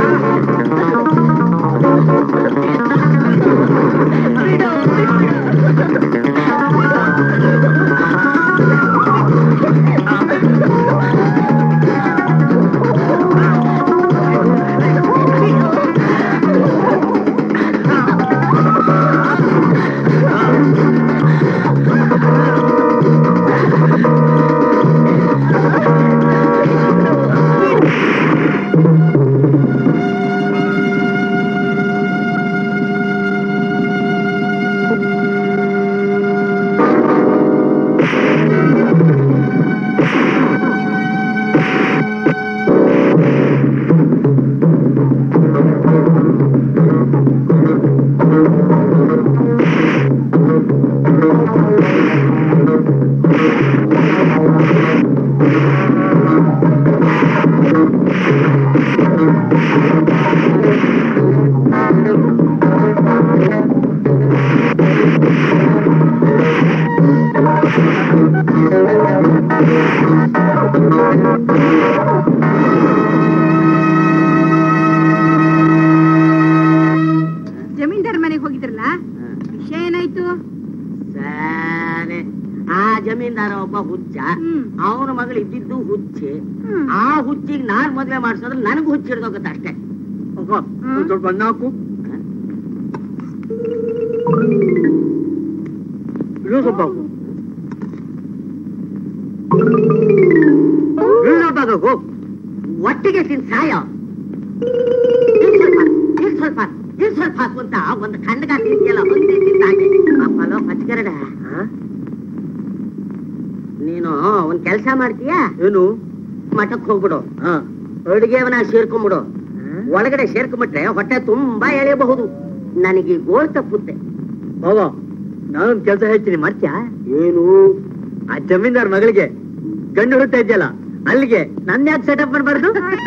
ಜಮೀನ್ದಾರ್ ಮನೆಗೆ ಹೋಗಿದ್ರಲ್ಲ, ವಿಷಯ ಏನಾಯ್ತು? ಸರಿ, ಆ ಜಮೀನ್ದಾರ ಒಬ್ಬ ಹುಚ್ಚ, ಅವನ ಮಗಳು ಇದ್ದಿದ್ದು ಹುಚ್ಚಿ. ಆ ಹುಚ್ಚಿಗೆ ನಾನ್ ಮದ್ವೆ ಮಾಡ್ಸೋದ್ರೆ ನನಗೂ ಹುಚ್ಚ ಹಿಡ್ದೋಗತ್ತೆ ಅಷ್ಟೇ. ಸ್ವಲ್ಪ ಅನ್ನ ಹಾಕು. ಸ್ವಲ್ಪ ಒಟ್ಟಿಗೆ ತಿನ್ ಸಾಯ. ಸ್ವಲ್ಪ ಹಾಕುವಂತ ಒಂದು ಖಂಡಗ ತಿಂತಿಯಲ್ಲ, ಹೊಂದಿ ತಿಂದಾಗೆ ಅಪ್ಪಲೋ ಪಚ್ಕರಡ. ನೀನು ಒಂದ್ ಕೆಲ್ಸ ಮಾಡ್ತೀಯಾ? ಏನು? ಮಠಕ್ ಹೋಗ್ಬಿಡು, ಅಡುಗೆವನ ಸೇರ್ಕೊಂಡ್ಬಿಡು. ಒಳಗಡೆ ಸೇರ್ಕೊಂಡ್ಬಿಟ್ರೆ ಹೊಟ್ಟೆ ತುಂಬಾ ಎಳೆಯಬಹುದು. ನನಗೆ ಗೋಳ್ ತಪ್ಪುತ್ತೆ. ಬಾಬಾ, ನಾನೊಂದ್ ಕೆಲ್ಸ ಹೇಳ್ತೀನಿ, ಮಾಡ್ತೀಯಾ? ಏನು? ಆ ಜಮೀನ್ದಾರ್ ಮಗಳಿಗೆ ಗಂಡು ಹುಡುಕ್ತಾ ಇದ್ಯಲ್ಲ, ಅಲ್ಲಿಗೆ ನನ್ನ ಯಾಕೆ ಸೆಟಪ್ ಮಾಡ್ಬಾರ್ದು?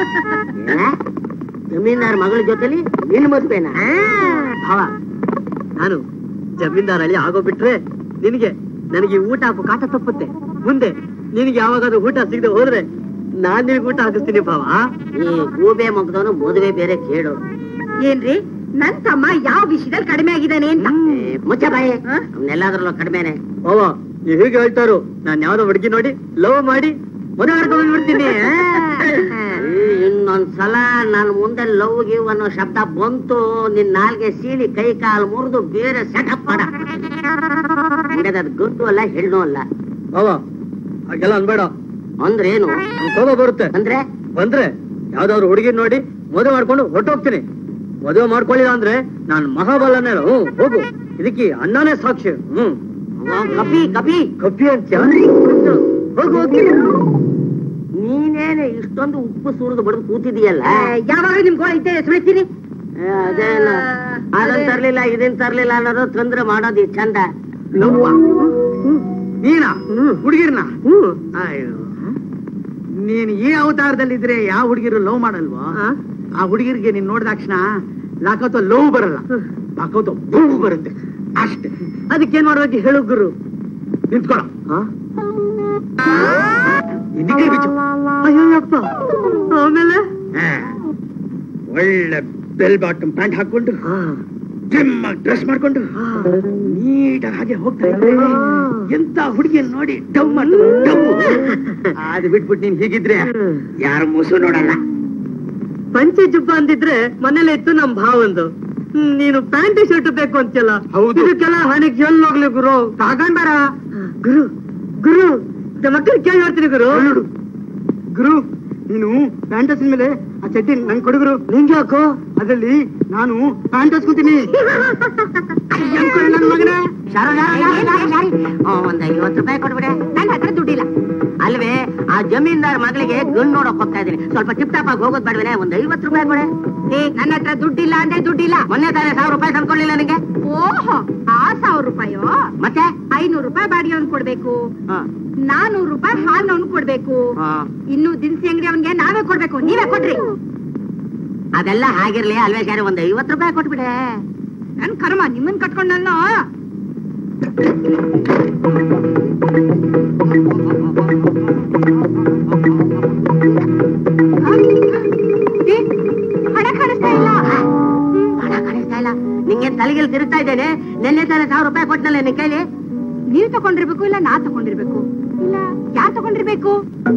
ಜಮೀನ್ದಾರ್ ಮಗಳ ಜೊತೆಲಿ ನಿನ್ ಮದ್ವೆನಾ? ಭಾವ, ನಾನು ಜಮೀನ್ದಾರ್ ಹಳ್ಳಿ ಆಗೋಗ್ಬಿಟ್ರೆ ನಿನಗೆ ನನಗೆ ಊಟ ಹಾಕೋ ಕಾಟ ತಪ್ಪುತ್ತೆ. ಮುಂದೆ ನಿನಗೆ ಯಾವಾಗಾದ್ರೂ ಊಟ ಸಿಗದೆ ಹೋದ್ರೆ ನಾನ್ ನಿನಗೆ ಊಟ ಹಾಕಿಸ್ತೀನಿ ಭಾವ. ಈ ಗೂಬೆ ಮಗದವನು ಮದುವೆ ಬೇರೆ ಕೇಳು. ಏನ್ರಿ, ನನ್ ತಮ್ಮ ಯಾವ ವಿಷಯದಲ್ಲಿ ಕಡಿಮೆ ಆಗಿದ್ದಾನೆ ಅಂತ? ಮುಚ್ಚ ಬಾಯಿ, ಅವನ್ನೆಲ್ಲಾದ್ರಲ್ಲೂ ಕಡಿಮೆನೆ. ಭಾವ, ನೀವ್ ಹೀಗೆ ಹೇಳ್ತಾರು, ನಾನ್ ಯಾವ್ದೋ ಹುಡುಗಿ ನೋಡಿ ಲವ್ ಮಾಡಿ ಮದುವೆ ಮಾಡ್ಕೊಂಡ್ಬಿಡ್ತೀನಿ. ಇನ್ನೊಂದ್ಸಲ ನನ್ ಮುಂದೆ ಲವ್ ಗಿವ್ ಅನ್ನೋ ಶಬ್ದ ಬಂತು, ನಿನ್ ನಾಲ್ಗೆ ಸೀಳಿ ಕೈ ಕಾಲು ಮುರಿದು ಬೇರೆ ಸೆಟಪ್ ಮಾಡ. ಅದು ಗಂಟು ಅಲ್ಲ, ಹೆಣ್ಣು ಅಲ್ಲ. ಭಾವ, ಹಾಗೆಲ್ಲ ಅನ್ಬೇಡ. ಅಂದ್ರೇನು? ಕೋಪ ಬರುತ್ತೆ. ಅಂದ್ರೆ ಬಂದ್ರೆ ಯಾವ್ದಾದ್ರು ಹುಡುಗಿ ನೋಡಿ ಮದುವೆ ಮಾಡ್ಕೊಂಡು ಹೊಟ್ಟೋಗ್ತೀನಿ. ಮದುವೆ ಮಾಡ್ಕೊಳ್ಳಿಲ್ಲ ಅಂದ್ರೆ ನಾನ್ ಮಹಾಬಲನೇ. ಹೋಗು, ಇದಕ್ಕೆ ಅನ್ನನೇ ಸಾಕ್ಷಿ. ಕಪಿ ಕಪಿ ಕಪಿ ಅಂತ ಹೋಗು. ನೀನೇನೆ ಇಷ್ಟೊಂದು ಉಪ್ಪು ಸುರಿದು ಬಡ್ದು ಕೂತಿದೀಯಲ್ಲ, ಯಾವಾಗ ನಿಮ್ ಗೋಳ ಇದ್ದೆ ಸುಳಿತೀನಿ. ಅದೇನ ಅದನ್ ತರ್ಲಿಲ್ಲ ಇದನ್ ತರ್ಲಿಲ್ಲ ಅನ್ನೋದು ತೊಂದ್ರೆ ಮಾಡೋದು ಚಂದ. ನೀನಾ ಹುಡುಗಿರ್ನ? ನೀನ್ ಈ ಅವತಾರದಲ್ಲಿದ್ರೆ ಯಾವ ಹುಡುಗಿರು ಲವ್ ಮಾಡಲ್ವಾ? ಆ ಹುಡುಗಿರ್ಗೆ ನೀನ್ ನೋಡಿದಾಕ್ಷಣ ಲಾಕತ್ತೋ ಲವ್ ಬರಲ್ಲ, ಲಾಕತ್ತೋ ಬೂವ್ ಬರುತ್ತೆ ಅಷ್ಟೇ. ಅದಕ್ಕೇನ್ ಮಾಡ್ಬೇಕು ಹೇಳು ಗುರು? ನಿಂತ್ಕೊಳ. ಇದಕ್ಕೆ ಬಿಚ್ಚು. ಅಯ್ಯಪ್ಪ, ಆಮೇಲೆ ಒಳ್ಳೆ ಬೆಲ್ ಬಾಟಮ್ ಪ್ಯಾಂಟ್ ಹಾಕೊಂಡು ಡ್ರೆಸ್ ಮಾಡ್ಕೊಂಡು ನೀಟಾಗಿ ಹಾಗೆ ಹೋಗ್ತಾ ಇದ್ರೆ ಎಂತ ಹುಡುಗಿಯನ್ನು ನೋಡಿ ಡವ್ ಮಾಡ್ತಾರೆ ಡವ್. ಅದು ಬಿಟ್ಬಿಟ್ಟು ನೀನ್ ಹೀಗಿದ್ರೆ ಯಾರು ಮುಸು ನೋಡಲ್ಲ. ಪಂಚೆ ಜುಬ್ಬ ಅಂದಿದ್ರೆ ಮನೇಲಿ ಇತ್ತು ನಮ್ ಭಾವಂದು. ನೀನು ಪ್ಯಾಂಟ್ ಶರ್ಟ್ ಬೇಕು ಅಂತೆಲ್ಲ. ಹೌದು. ಇದಕ್ಕೆಲ್ಲ ಹಣಕ್ಕೆ ಎಲ್ಲಿ ಹೋಗ್ಲಿ ಗುರು? ತಗೊಂಡಾರ ಗುರು ಗುರು ಮಕ್ಕಳು ಕೇಳಿ ನೋಡ್ತೀನಿ ಗುರು. ಗುರು ನೀನು ಪ್ಯಾಂಟ್ ಹಸಿದ ಮೇಲೆ ಆ ಚಡ್ಡಿ ನಂಗೆ ಕೊಡುಗರು. ನಿಂಗೆ ಯಾಕೋ? ಅದ್ರಲ್ಲಿ ನಾನು ಪ್ಯಾಂಟ್ ಹಸ್ಕೊತೀನಿ. ನನ್ ಮಗನೇ ಒಂದ್ 50 ರೂಪಾಯಿ ಕೊಡ್ಬಿಡೆ. ನನ್ನ ಹತ್ರ ದುಡ್ಡಿಲ್ಲ ಅಲ್ವೇ. ಆ ಜಮೀನ್ದಾರ್ ಮಗಳಿಗೆ ಗಂಡು ನೋಡಕ್ ಹೋಗ್ತಾ ಇದೀನಿ. ಸ್ವಲ್ಪ ಟಿಪ್ ಟಾಪ್ ಆಗಿ ಹೋಗೋದ್ ಬೇಡವೇನೆ? ಒಂದ್ 50 ರೂಪಾಯಿ ಕೊಡೆ. ನನ್ನ ಹತ್ರ ದುಡ್ಡಿಲ್ಲ ಅಂದ್ರೆ ದುಡ್ಡಿಲ್ಲ. ಮೊನ್ನೆ ತಾನೇ 1000 ರೂಪಾಯಿ ತಂದ್ಕೊಡ್ಲಿಲ್ಲ ನನಗೆ. ಓಹೋ, ಆ 1000 ರೂಪಾಯೋ? ಮತ್ತೆ 500 ರೂಪಾಯಿ ಬಾಡಿಗೆ ಅವ್ನು ಕೊಡ್ಬೇಕು, 400 ರೂಪಾಯಿ ಹಾಲ್ ಅವ್ನು ಕೊಡ್ಬೇಕು, ಇನ್ನು ದಿನಸಿ ಅಂಗಡಿ ಅವನ್ಗೆ ನಾವೇ ಕೊಡ್ಬೇಕು. ನೀವೇ ಕೊಡ್ರಿ. ಅದೆಲ್ಲ ಹಾಗಿರ್ಲಿ ಅಲ್ವೇ ಶಾರಿ, ಒಂದ್ 50 ರೂಪಾಯಿ ಕೊಟ್ಬಿಡೆ. ನನ್ ಕರ್ಮ ನಿಮ್ಮನ್ ಕಟ್ಕೊಂಡಲ್ಲ. ಹಣ ಕಾಣಿಸ್ತಾ ಇಲ್ಲ. ಹಣ ಕಾಣಿಸ್ತಾ ಇಲ್ಲ? ನಿಂಗೆ ತಲೆಗೆಲ್ ತಿರುಗ್ತಾ ಇದ್ದೇನೆ. ನೆನ್ನೆ ತಾನೇ 1000 ರೂಪಾಯಿ ಕೊಟ್ಟನಲ್ಲ ನಿನ್ ಕೈಲಿ. ನೀವ್ ತಗೊಂಡಿರ್ಬೇಕು, ಇಲ್ಲ ನಾ ತಗೊಂಡಿರ್ಬೇಕು, ಇಲ್ಲ ಯಾರ್ ತಗೊಂಡಿರ್ಬೇಕು?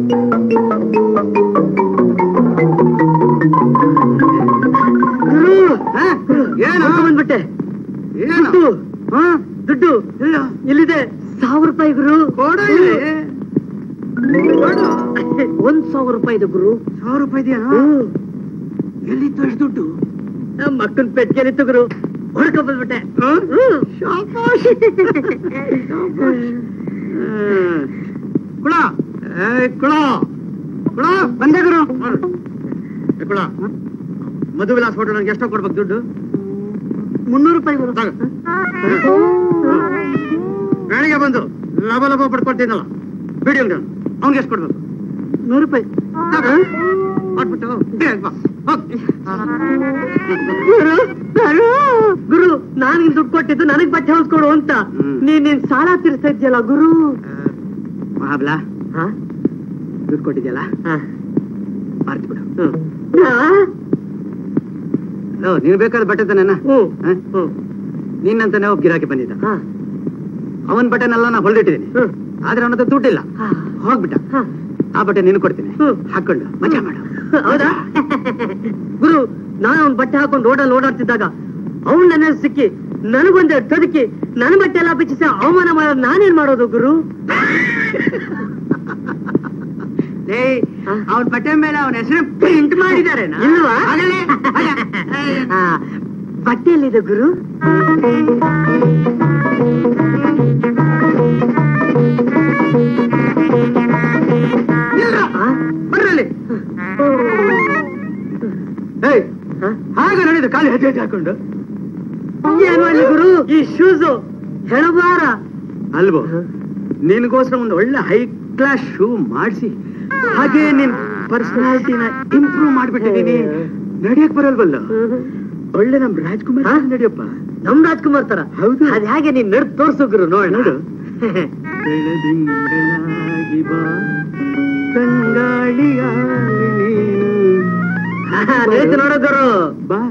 ಏನು ಬಂದ್ಬಿಟ್ಟೆ? ದುಡ್ಡು ಇಲ್ಲಿದೆ 1000 ರೂಪಾಯಿ ಗುರು. 1000 ರೂಪಾಯಿ ಇದೆ ಗುರು. 1000 ರೂಪಾಯಿ ಇದೆಯಾ? ಎಲ್ಲಿತ್ತು ಅಷ್ಟು ದುಡ್ಡು? ಮಕ್ಕಳ ಪೆಟ್ಟಿಗೆಲಿತ್ತು ಗುರು. ಹೊಡ್ಕೊಂಡ್ ಬಂದ್ಬಿಟ್ಟೆ. ಕುಳ ಕುಳ ಕುಳ ಬಂದೆ ಗುರು. ಕುಳ ಮಧುವಿಲಾಸ್ ಹೋಟೆಲ್ ನನಗೆ ಎಷ್ಟೋ ಕೊಡ್ಬೇಕು ದುಡ್ಡು? 300 ರೂಪಾಯಿ ಗುರು. ಬೆಳಿಗ್ಗೆ ಬಂದು ಲಭ ಲಭ ಪಡ್ಕೊಳ್ತೀನಲ್ಲ ಬಿಡಿ ಅಂಗಡಿ ಅವ್ನಿಗೆ ಎಷ್ಟು ಕೊಡ್ಬೇಕು? 100 ರೂಪಾಯಿ ಕೊಟ್ಬಿಟ್ಟು ಗುರು, ನಾನು ದುಡ್ಡು ಕೊಟ್ಟಿದ್ದು ನನಗ್ ಬಟ್ಟೆ ಹೊಲ್ಸ್ಕೊಡು ಅಂತ. ನೀನ್ ಸಾಲ ತೀರಿಸ್ತಾ ಇದ್ಯಲ್ಲ ಗುರು. ಮಹಾಬ್ಲಾ ದುಡ್ಡು ಕೊಟ್ಟಿದ್ಯಲ್ಲ ಮಾರ್ತಿ ಬಿಡು. ನೀನ್ ಬೇಕಾದ ಬಟ್ಟೆ ತಾನೆ ನಿನ್ನಂತಾನೆ ಒಬ್ಬ ಗಿರಾಕಿ ಬಂದಿದ್ದ. ಅವನ್ ಬಟ್ಟೆನೆಲ್ಲ ನಾ ಹೊಲ್ದಿಟ್ಟಿದ್ದೀನಿ. ಆದ್ರೆ ಅವನತ್ರ ದುಡ್ಡಿಲ್ಲ. ಹೋಗ್ಬಿಟ್ಟ. ಆ ಬಟ್ಟೆ ನೀನು ಕೊಡ್ತೀನಿ, ಹಾಕೊಂಡು ಮಜಾ ಮಾಡು. ಹೌದಾ ಗುರು? ನಾನು ಅವ್ನ್ ಬಟ್ಟೆ ಹಾಕೊಂಡು ರೋಡಲ್ಲಿ ಓಡಾಡ್ತಿದ್ದಾಗ ಅವ್ನ್ ನನ್ನ ಸಿಕ್ಕಿ ನನಗೊಂದೇ ತದಕಿ ನನ್ನ ಬಟ್ಟೆ ಎಲ್ಲ ಬಿಚ್ಚಿಸಿ ಅವಮಾನ ಮಾಡೋದು ನಾನೇನ್ ಮಾಡೋದು ಗುರು? ಅವನ್ ಬಟ್ಟೆ ಮೇಲೆ ಅವನ ಹೆಸರು ಪ್ರಿಂಟ್ ಮಾಡಿದ್ದಾರೆ ಇಲ್ವಾ? ಬಟ್ಟೆಯಲ್ಲಿದೆ ಗುರು. ಬರ್ರಲ್ಲಿ ಹಾಗ ನಡೆದು ಕಾಲಿ ಹೆಜ್ಜೆ ಹೆಜ್ಜೆ ಹಾಕೊಂಡು ಏನ್ ಮಾಡ್ಲಿ ಗುರು? ಈ ಶೂಸು ಹೆಣಬಾರ ಅಲ್ವೋ? ನಿನ್ಗೋಸ್ಕರ ಒಂದು ಒಳ್ಳೆ ಹೈ ಕ್ಲಾಸ್ ಶೂ ಮಾಡಿಸಿ ಹಾಗೆ ನಿನ್ ಪರ್ಸನಾಲಿಟಿನ ಇಂಪ್ರೂವ್ ಮಾಡ್ಬಿಟ್ಟಿದೀನಿ. ನಡಿಯಕ್ ಬರಲ್ವಲ್ಲ? ಒಳ್ಳೆ ನಮ್ ರಾಜ್ಕುಮಾರ್ ನಡಿಯಪ್ಪ. ನಮ್ ರಾಜ್ಕುಮಾರ್ ತರ? ಹೌದು. ಅದ್ ಹೇಗೆ ನೀನ್ ನಡ್ ತೋರ್ಸು ಗುರು. ನೋಡು ಬೆಳದಿಂಗಳಾಗಿ ಬಾ ತಂಗಾಳಿಯಾಗಿ ನೋಡೋ ಗುರು. ಬಾ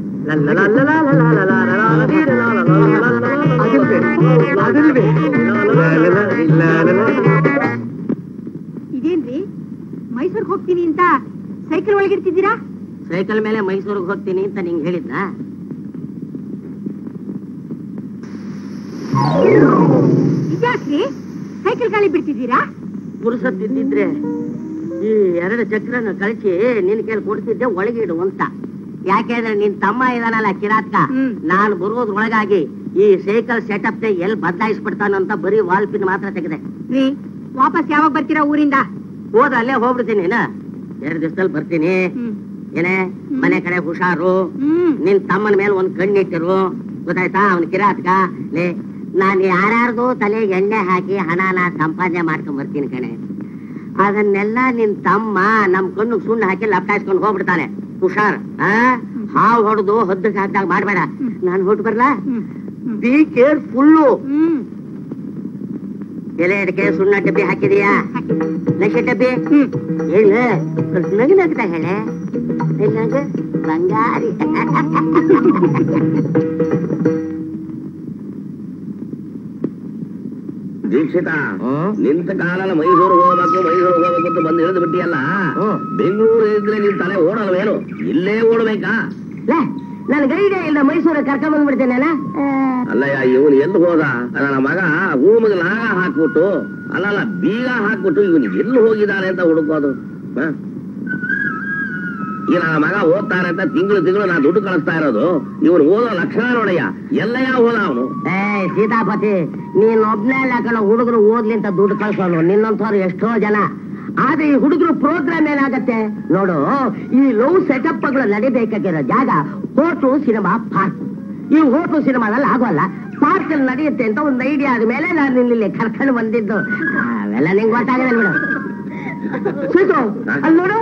ಇದೇನ್ರಿ ಮೈಸೂರ್ಗ್ ಹೋಗ್ತೀನಿ ಅಂತ ಸೈಕಲ್ ಒಳಗಿರ್ತಿದ್ದೀರಾ? ಸೈಕಲ್ ಮೇಲೆ ಮೈಸೂರಿಗೆ ಹೋಗ್ತೀನಿ ಅಂತ ನಿಂಗೆ ಹೇಳಿದ್ನ? ಇದ್ಯಾಕ್ರಿ ಸೈಕಲ್ ಗಾಳಿ ಬಿಡ್ತಿದ್ದೀರಾ? ಪುರುಸತ್ತಿದ್ದಿದ್ರೆ ಈ 2 ಚಕ್ರನ ಕಳಿಸಿ ನಿನ್ ಕೈಲಿ ಕೊಡ್ತಿದ್ದೆ ಒಳಗಿಡು ಅಂತ. ಯಾಕೆಂದ್ರೆ ನಿನ್ ತಮ್ಮ ಇದಾನಲ್ಲ ಕಿರಾತ್ಕ, ನಾನು ಬರೋದ್ರೊಳಗಾಗಿ ಈ ಸೈಕಲ್ ಸೆಟಪ್ ಎಲ್ಲಿ ಬದಲಾಯಿಸ್ಬಿಡ್ತಾನಂತ ಬರೀ ವಾಲ್ ಪಿನ್ ಮಾತ್ರ ತೆಗೆದೆ. ರೀ ವಾಪಸ್ ಯಾವಾಗ ಬರ್ತೀರಾ ಊರಿಂದ? ಹೋದ ಅಲ್ಲೇ ಹೋಗ್ಬಿಡ್ತೀನಿ. 2 ದಿವಸದಲ್ಲಿ ಬರ್ತೀನಿ. ಏನೇ ಮನೆ ಕಡೆ ಹುಷಾರು. ನಿನ್ ತಮ್ಮನ ಮೇಲೆ ಒಂದ್ ಕಣ್ಣಿಟ್ಟಿರು, ಗೊತ್ತಾಯ್ತಾ? ಅವನ್ ಕಿರಾತ್ಕ. ನಾನ್ ಯಾರ್ಯಾರ್ದು ತಲೆ ಎಣ್ಣೆ ಹಾಕಿ ಹಣನ ಸಂಪಾದನೆ ಮಾಡ್ಕೊಂಡ್ ಬರ್ತೀನಿ ಕಣೆ. ಅದನ್ನೆಲ್ಲ ನಿನ್ ತಮ್ಮ ನಮ್ ಕಣ್ಣು ಸುಣ್ಣ ಹಾಕಿ ಲಪ್ಟಾಯಿಸ್ಕೊಂಡು ಹೋಗ್ಬಿಡ್ತಾನೆ. ಹುಷಾರ್. ಹಾವು ಹೊಡೆದು ಹದ್ದಕ್ಕೆ ಹಾಕ್ದಾಗ ಮಾಡ್ಬೇಡ. ನಾನು ಹೊಟ್ಟು ಬರ್ಲಾ? Be careful. ಎಲೆ ಅಡಿಕೆ ಸುಣ್ಣ ಡಬ್ಬಿ ಹಾಕಿದೀಯಾ? ನಶೆ ಡಬ್ಬಿ ಹೇಳ ನಗು ನಗ್ತಾ ಹೇಳೆ. ಬಂಗಾರಿ ದೀಕ್ಷಿತ ನಿಂತ ಕಾಲಲ್ಲ ಮೈಸೂರು ಹೋಗ್ಬೇಕು ಅಂತ ಬಂದು ಹೇಳಿದ್ ಬಿಟ್ಟಿಯಲ್ಲ. ಬೆಂಗಳೂರು ಇದ್ರೆ ನಿನ್ ತಲೆ ಓಡಲ್ವೇನು? ಇಲ್ಲೇ ಓಡ್ಬೇಕಾ? ನನ್ ಗೈಡೆ ಇಲ್ಲ ಮೈಸೂರ ಕರ್ಕೊಂಡ್ ಬಂದ್ಬಿಡ್ತೇನೆ. ಅಲ್ಲಯ್ಯ ಇವನು ಎಲ್ಲಿ ಹೋದ? ನನ್ನ ಮಗ ರೂಮಿಗೆ ಲಾಗ ಹಾಕ್ಬಿಟ್ಟು ಅಲ್ಲಲ್ಲ ಬೀಗ ಹಾಕ್ಬಿಟ್ಟು ಇವನು ಎಲ್ಲಿ ಹೋಗಿದ್ದಾನೆ ಅಂತ ಹುಡುಕೋದು. ಈ ನನ್ನ ಮಗ ಓದ್ತಾನೆ ಅಂತ ತಿಂಗಳು ನಾ ದುಡ್ಡು ಕಳಿಸ್ತಾ ಇರೋದು. ಇವನು ಓದೋ ಲಕ್ಷಣ ನೋಡಯ್ಯ. ಎಲ್ಲಯ್ಯ ಹೋದ ಅವನು? ಸೀತಾಪತಿ, ನೀನ್ ಒಬ್ನೇ ಕಣ ಹುಡುಗರು ಓದ್ಲಿ ಅಂತ ದುಡ್ಡು ಕಳ್ಸೋನು. ನಿನ್ನಂತವ್ರು ಎಷ್ಟೋ ಜನ. ಆದ್ರೆ ಈ ಹುಡುಗರು ಪ್ರೋಗ್ರಾಮ್ ಏನಾಗತ್ತೆ ನೋಡು. ಈ ಲವ್ ಸೆಟಪ್ ಗಳು ನಡಿಬೇಕಾಗಿರೋ ಜಾಗ ಹೋಟ್ಲು ಸಿನಿಮಾ ಪಾರ್ಕ್. ಈ ಹೋಟ್ಲು ಸಿನಿಮಾದಲ್ಲಿ ಆಗೋಲ್ಲ, ಪಾರ್ಕ್ ಅಲ್ಲಿ ನಡೆಯುತ್ತೆ ಅಂತ ಒಂದು ಐಡಿಯಾ ಆದ್ಮೇಲೆ ನಾನು ಇಲ್ಲಿ ಕರ್ಕೊಂಡು ಬಂದಿದ್ದು. ಅವೆಲ್ಲ ನಿಂಗೆ ಗೊತ್ತಾಗಲ್ಲ ಬಿಡು. ಅಲ್ಲಿ ನೋಡು.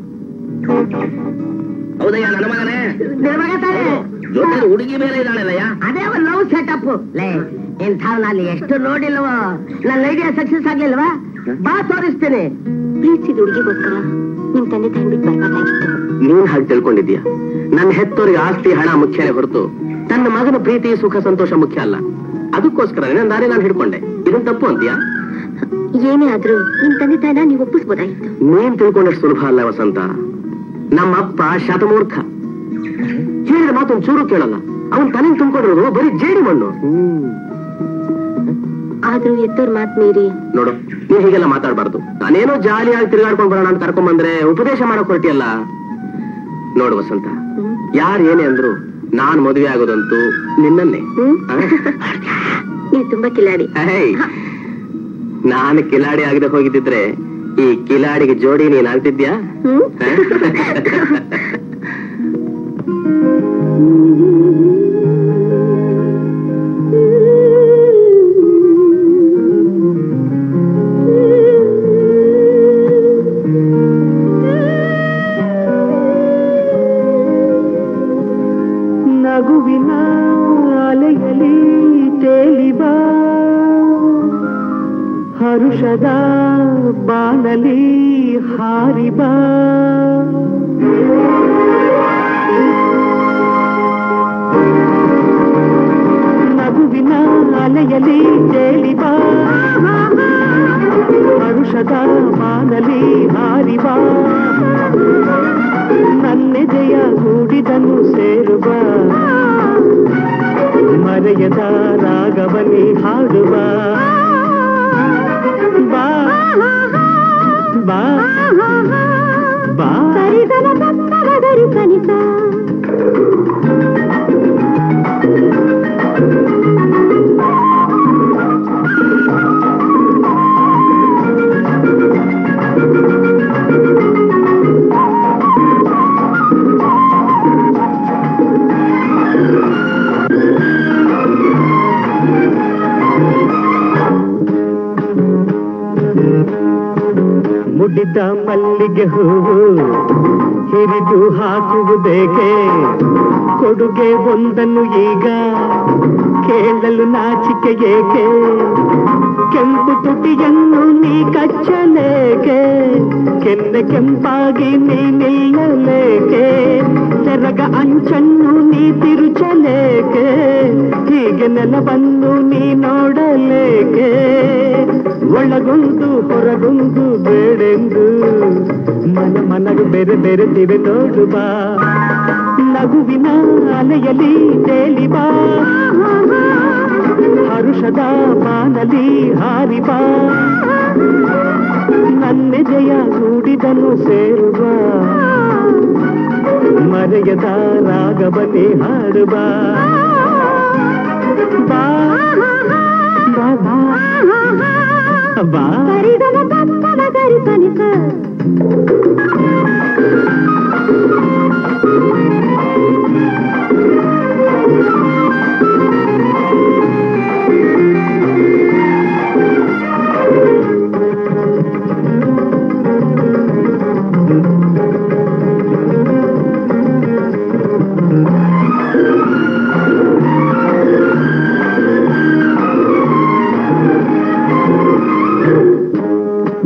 ಹೌದಯ್ಯ, ನನ್ನ ಮಗನೇ. ನಿನ್ನ ಮಗ ತಾನೆ ಜೊತೆ ಹುಡುಗಿ ಮೇಲೆ ಇದ್ದಾಳಲ್ಲಯ್ಯ. ಅದೇ ಒಂದು ಲವ್ ಸೆಟಪ್. ಲೇ ಇಂಥವ್ನಲ್ಲಿ ಎಷ್ಟು ನೋಡಿಲ್ವೋ. ನನ್ನ ಐಡಿಯಾ ಸಕ್ಸಸ್ ಆಗ್ಲಿಲ್ವಾ? ಬಾ ತೋರಿಸ್ತೇನೆ. ಪ್ರೀತಿಸಿದ ಹುಡುಗಿಗೋಸ್ಕರ ನಿಮ್ ತಂದೆ ತಾಯಿ ಬಿಟ್ಟು ಬರ್ಬೇಕಾಗಿತ್ತು. ನೀನ್ ಹಾಗೆ ತಿಳ್ಕೊಂಡಿದ್ಯಾ? ನನ್ನ ಹೆತ್ತೋರಿಗೆ ಆಸ್ತಿ ಹಣ ಮುಖ್ಯನೇ ಹೊರತು ತನ್ನ ಮಗನ ಪ್ರೀತಿ ಸುಖ ಸಂತೋಷ ಮುಖ್ಯ ಅಲ್ಲ. ಅದಕ್ಕೋಸ್ಕರ ನನ್ನ ದಾರಿ ನಾನು ಹಿಡ್ಕೊಂಡೆ. ಇದನ್ ತಪ್ಪು ಅಂತೀಯಾ? ಏನೇ ಆದ್ರೂ ನಿಮ್ ತಂದೆ ತಾಯಿನ ನೀವು ಒಪ್ಪಿಸ್ಬೋದಾಗಿತ್ತು. ನೀನ್ ತಿಳ್ಕೊಂಡಷ್ಟು ಸುಲಭ ಅಲ್ಲ ವಸಂತ. ನಮ್ಮಪ್ಪ ಶತಮೂರ್ಖ. ಹೇಳಿದ ಮಾತೊಂದು ಚೂರು ಕೇಳಲ್ಲ. ಅವನ್ ತಲೆ ತುಂಬಿಕೊಂಡಿರೋದು ಬರೀ ಜೇಡಿ ಮಣ್ಣು. ಆದ್ರೂ ಎತ್ತೋರ್ ಮಾತ್ ಮೀರಿ ನೋಡು, ನೀವ್ ಹೀಗೆಲ್ಲ ಮಾತಾಡ್ಬಾರ್ದು. ನಾನೇನೋ ಜಾಲಿಯಾಗಿ ತಿರುಗಾಡ್ಕೊಂಡ್ ಬರೋಣ ಅಂತ ಕರ್ಕೊಂಡ್ ಬಂದ್ರೆ ಉಪದೇಶ ಮಾಡಕ್ ಹೊರಟಿಯಲ್ಲ. ನೋಡು ವಸಂತ, ಯಾರು ಏನೇ ಅಂದ್ರು ನಾನ್ ಮದುವೆ ಆಗೋದಂತೂ ನಿನ್ನನ್ನೇ. ನೀವು ತುಂಬಾ ಕಿಲಾಡಿ. ನಾನು ಕಿಲಾಡಿ ಆಗದೆ ಹೋಗಿದ್ದಿದ್ರೆ ಈ ಕಿಲಾಡಿಗೆ ಜೋಡಿ ನೀನ್ ಆಗ್ತಿದ್ಯಾ? ನಗುವಿನ ಅಲೆಯಲಿ ತೇಲಿಬಾ, ಹರುಷದ ಬಾನಲಿ ಹಾರಿಬಾ. ನಗುವಿನ ಅಲೆಯಲಿ ತೇಲಿಬಾ, ಹರುಷದ ಬಾನಲಿ ಹಾರಿಬಾ. ನನ್ನೆದೆಯ ಗೂಡಿದನು ಸೇರುವ, ಮರೆಯದ ರಾಗವನಿ ಹಾಡುವ. ಬಾ ಬಾ ಬಾ ಕನಿತ ಮುಡಿದ ಮಲ್ಲಿಗೆ ಹೂವು ಹಿರಿದು ಹಾಕುವುದೇಕೆ? ಕೊಡುಗೆ ಒಂದನ್ನು ಈಗ ಕೇಳಲು ನಾಚಿಕೆ ಏಕೆ? ಕೆಂಪು ತುಟಿಯನ್ನು ನೀ ಕಚ್ಚಲೇಕೆ? ಕೆನ್ನೆ ಕೆಂಪಾಗಿ ನೀ ನಿಲ್ಲಲೇಕೆ? ಸೆರಗ ಅಂಚನ್ನು ನೀ ತಿರುಚಲೇಕೆ? ಹೀಗೆ ನೆಲವನ್ನು ನೀ ನೋಡಲೇಕೆ? ಒಳಗೊಂದು ಹೊರಗೊಂದು ಬೇಡೆಂದು ಮನಗೆ ಬೇರೆ ಬೇರೆದಿವೆ ನೋಡು ಬಾ. ನಗುವಿನ ಅಲೆಯಲಿ ತೇಲಿಬಾ, ಹರುಷದ ಬಾನಲಿ ಹಾರಿಬಾ. ನನ್ನೆದೆಯ ಗೂಡಿದನು ಸೇರುವ, ಮರೆಯದ ರಾಗವನಿ ಹಾಡುಬಾ. ಬಾ ಬಾ ಬಾ ಕನಿತ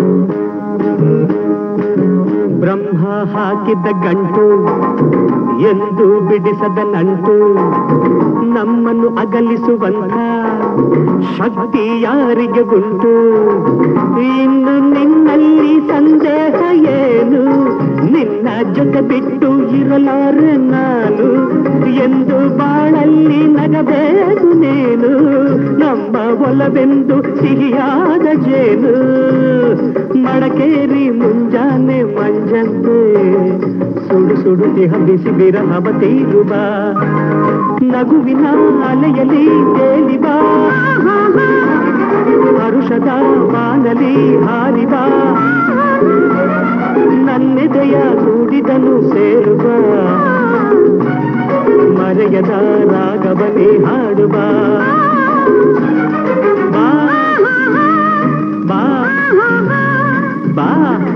ಬ್ರಹ್ಮ ಹಾಕಿದ್ದ ಗಂಟು ಎಂದು ಬಿಡಿಸದ ನಂಟು ನಮ್ಮನ್ನು ಅಗಲಿಸುವಂತ ಶಕ್ತಿ ಯಾರಿಗೆ ಉಂಟು ಇನ್ನು ನಿನ್ನಲ್ಲಿ ಸಂದೇಹ ಏನು ನಿನ್ನ ಜೊತೆ ಬಿಟ್ಟು ಇರಲಾರೆ ನಾನು ಎಂದು ಬಾಳಲ್ಲಿ ನಗಬೇಕು ನೀನು ನಮ್ಮ ಒಲವೆಂದು ಸಿಹಿಯಾದ ಜೇನು ಮಡಕೇರಿ ಮುಂಜಾನೆ ಮಂಜಂತೆ ಸುಡು ಸುಡು ದೇಹ ಬಿಸಿ ಬಿರಹವ ತೀರುವ ನಗುವಿನ ಅಲೆಯಲಿ ತೇಲಿಬಾ ಹರುಷದ ಬಾನಲಿ ಹಾರಿಬ ನನ್ನೆದೆಯ ಕೂಡಿದನು ಸೇರುವ ಮರೆಯದ ರಾಗವನೇ ಹಾಡುವ ಬಾ ಬಾ ಬಾ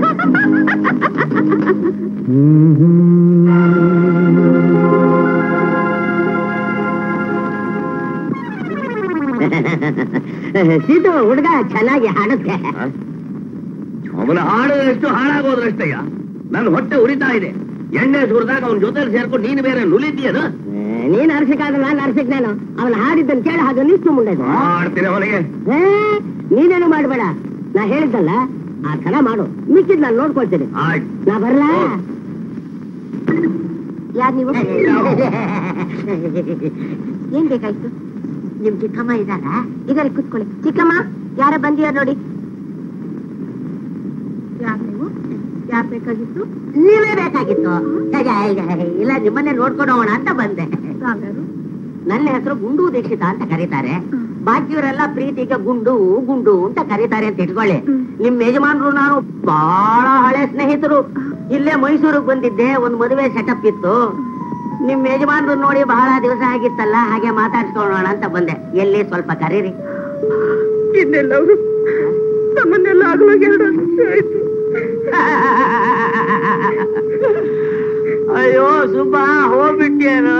ಸೀತು ಹುಡುಗ ಚೆನ್ನಾಗಿ ಹಾಡುತ್ತೆ. ಅವನ ಹಾಡು ಎಷ್ಟು ಹಾಳಾಗೋದ್ರಷ್ಟಯ್ಯ. ನನ್ನ ಹೊಟ್ಟೆ ಉರಿತಾ ಇದೆ. ಎಣ್ಣೆ ಸುರಿದಾಗ ಅವನ ಜೊತೆ ಸೇರ್ಕೊಂಡು ನೀನು ಬೇರೆ ನುಲಿದ್ದೀಯನು? ನೀನ್ ಅರ್ಸಕ್ಕಾದ್ರೆ ನಾನು ಅರ್ಸಕ್ನೇನು? ಅವನ ಹಾಡಿದ್ದನ್ನು ಕೇಳ ಹಾಗೆ ನಿಲ್ತು ಮುಂದೆ ಮಾಡ್ತೀನಿ ಅವನಿಗೆ. ನೀನೇನು ಮಾಡ್ಬೇಡ, ನಾ ಹೇಳಿದ್ದಲ್ಲ ಆ ತರ ಮಾಡು. ಮಿಕ್ಕಿದ್ ನಾನು ನೋಡ್ಕೊಳ್ತೀನಿ. ನಾ ಬರ್ಲಾ? ಯಾರು ನೀವು? ಏನ್ ಬೇಕಾಯ್ತು? ನಿಮ್ ಚಿಕ್ಕಮ್ಮ ಇದ್ದಾರಾ? ಇದಾರೆ, ಕೂತ್ಕೊಳ್ಳಿ. ಚಿಕ್ಕಮ್ಮ, ಯಾರ ಬಂದಿಯಾರ ನೋಡಿ. ಯಾರು ನೀವು? ಯಾರು ಬೇಕಾಗಿತ್ತು? ನೀವೇ ಬೇಕಾಗಿತ್ತು. ಇಲ್ಲ, ನಿಮ್ಮನ್ನೇ ನೋಡ್ಕೊಂಡು ಹೋಗೋಣ ಅಂತ ಬಂದೆ. ನನ್ನ ಹೆಸರು ಗುಂಡು ದೀಕ್ಷಿತ ಅಂತ ಕರೀತಾರೆ. ಬಾಕಿಯವರೆಲ್ಲ ಪ್ರೀತಿಗೆ ಗುಂಡು ಗುಂಡು ಅಂತ ಕರೀತಾರೆ ಅಂತ ಇಟ್ಕೊಳ್ಳಿ. ನಿಮ್ ಯಜಮಾನ್ರು ನಾನು ಬಹಳ ಹಳೆ ಸ್ನೇಹಿತರು. ಇಲ್ಲೇ ಮೈಸೂರಿಗೆ ಬಂದಿದ್ದೆ, ಒಂದ್ ಮದುವೆ ಸೆಟಪ್ ಇತ್ತು. ನಿಮ್ ಯಜಮಾನ್ರು ನೋಡಿ ಬಹಳ ದಿವಸ ಆಗಿತ್ತಲ್ಲ, ಹಾಗೆ ಮಾತಾಡ್ಸ್ಕೊಳ್ಳೋಣ ಅಂತ ಬಂದೆ. ಎಲ್ಲಿ ಸ್ವಲ್ಪ ಕರೀರಿ. ಇನ್ನೆಲ್ಲ ಅವರು ತಮ್ಮನ್ನೆಲ್ಲ ಆಗುವಾಗ 2 ವರ್ಷ ಆಯ್ತು. ಅಯ್ಯೋ ಸುಬ್ಬ, ಹೋಗ್ಬಿಟ್ಟೇನು?